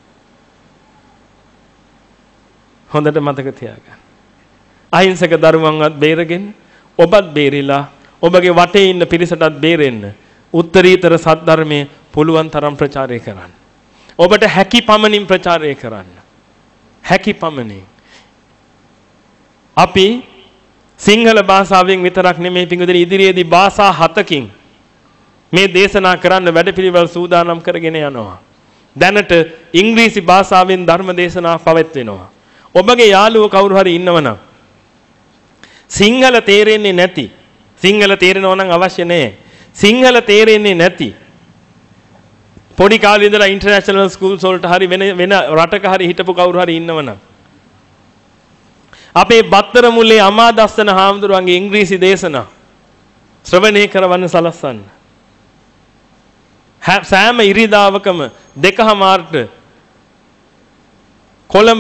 A: හොඳට මතක තියාගන්න. අහිංසක දරුවන්වත් බේරගෙන ඔබත් බේරිලා ඔබගේ වටේ ඉන්න පිරිසටත් බේරෙන්න උත්තරීතර සද්ධර්මයේ පුළුවන් තරම් ප්‍රචාරය කරන්න. ඔබට හැකි පමණින් ප්‍රචාරය කරන්න. හැකි පමණින්. අපි සිංහල භාෂාවෙන් විතරක් නෙමෙයි පින්වතුනි ඉදිරියේදී භාෂා 7කින් මේ දේශනා කරන්න වැඩපිළිවෙල සූදානම් කරගෙන යනවා. දැනට ඉංග්‍රීසි භාෂාවෙන් ධර්ම දේශනා පවත්වනවා. ඔබගේ යාළුවෝ කවුරු හරි ඉන්නවනම් සිංහල තේරෙන්නේ නැති, සිංහල තේරෙනවා නම් අවශ්‍ය නැහැ. සිංහල තේරෙන්නේ නැති පොඩි කාලේ ඉඳලා ඉන්ටර්නැෂනල් ස්කූල්ස් වලට හරි වෙන රටක හරි හිටපු කවුරු හරි ඉන්නවනම් අපේ බත්තර මුල්ලේ අමාදස්සන හාමුදුරුවන්ගේ ඉංග්‍රීසි දේශනා ශ්‍රවණය කරවන්න සලස්වන්න. සෑම ඉරිදාවකම 2:00 කොළඹ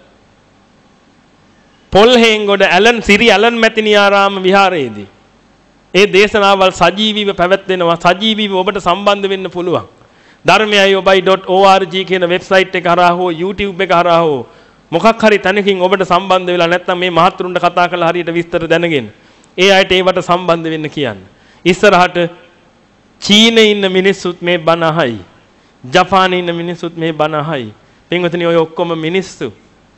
A: පොල්හෙන්ගොඩ සිරි ඇලන් මැතිනියාරාම විහාරයේදී ඒ දේශනාවල් සජීවීව පැවැත්වෙනවා. සජීවීව ඔබට සම්බන්ධ වෙන්න පුළුවන්. dharmayobay.org කියන වෙබ්සයිට් එක හරහා හෝ YouTube එක හරහා හෝ මොකක් හරි තැනකින් ඔබට සම්බන්ධ වෙලා නැත්නම් මේ මහත්තුරුන්ට කතා කරලා හරියට විස්තර දැනගෙන ඒ අයට ඒවට සම්බන්ධ වෙන්න කියන්න. ඉස්සරහට චීනයේ ඉන්න මිනිස්සුත් මේ බණ අහයි. ජපානයේ ඉන්න මිනිස්සුත් මේ බණ අහයි. පින්වතුනි ඔය ඔක්කොම මිනිස්සු.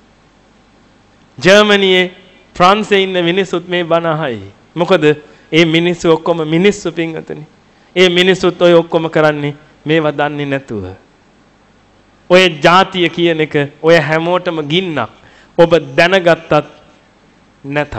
A: ජර්මනියේ ප්‍රංශයේ ඉන්න මිනිස්සුත් මේ බණ අහයි. මොකද ඒ මිනිස්සු ඔක්කොම මිනිස්සු පින්වතුනි. ඒ මිනිස්සුත් ඔය ඔක්කොම කරන්නේ මේවා දන්නේ නැතුව. ඔය ජාතිය කියන එක ඔය හැමෝටම ගින්නක්. ඔබ දැනගත්තත් නැතත්.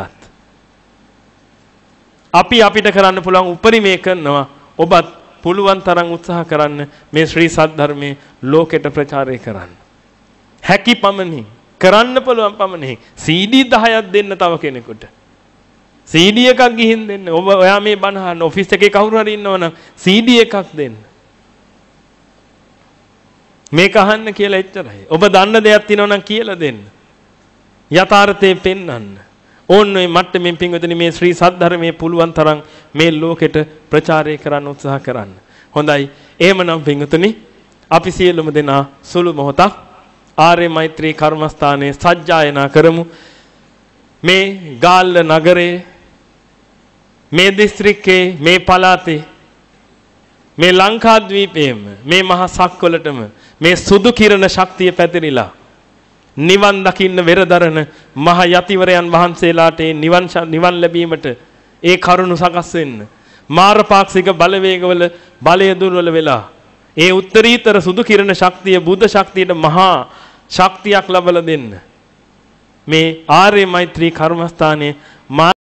A: අපිට කරන්න පුළුවන් උපරිමය කරනවා. ඔබත් පුළුවන් තරම් උත්සාහ කරන්න මේ ශ්‍රී සද්ධර්මයේ ලෝකෙට ප්‍රචාරය කරන්න. හැකි පමණින් කරන්න පුළුවන් පමණින් CD 10ක් දෙන්න තව කෙනෙකුට. CD එකක් ගිහින් දෙන්න. ඔයා මේ බණ අහන්න ඔෆිස් එකේ කවුරු හරි ඉන්නවනම් CD එකක් දෙන්න. මේක අහන්න කියලා එච්චරයි. ඔබ දන්න දෙයක් තියෙනවා නම් කියලා දෙන්න. යථාර්ථයෙන් පෙන්වන්න. ඕන්න ඔය මට්ටමින් පින්වතුනි මේ ශ්‍රී සද්ධර්මයේ පුළුවන් තරම් මේ ලෝකෙට ප්‍රචාරය කරන්න උත්සාහ කරන්න. හොඳයි. එහෙමනම් පින්වතුනි අපි සියලුම දෙනා සුළු මොහොතක් ආර්ය මෛත්‍රී කර්මස්ථානයේ සජ්ජායනා කරමු. මේ ගාල්ල නගරේ මේ දිස්ත්‍රික්කේ මේ පළාතේ මේ ලංකාද්වීපයේම මේ මහා සක්වලටම මේ සුදු කිරණ ශක්තිය පැතිරිලා නිවන් දකින්න වෙරදරන මහ යතිවරයන් වහන්සේලාට නිවන් ලැබීමට ඒ කරුණ සකස් වෙන්න මාරපාක්ෂික බලවේගවල බලය දුර්වල වෙලා ඒ උත්තරීතර සුදු කිරණ ශක්තිය බුද්ධ ශක්තියට මහා ශක්තියක් ලබලා දෙන්න මේ ආර්ය මෛත්‍රී කර්මස්ථානයේ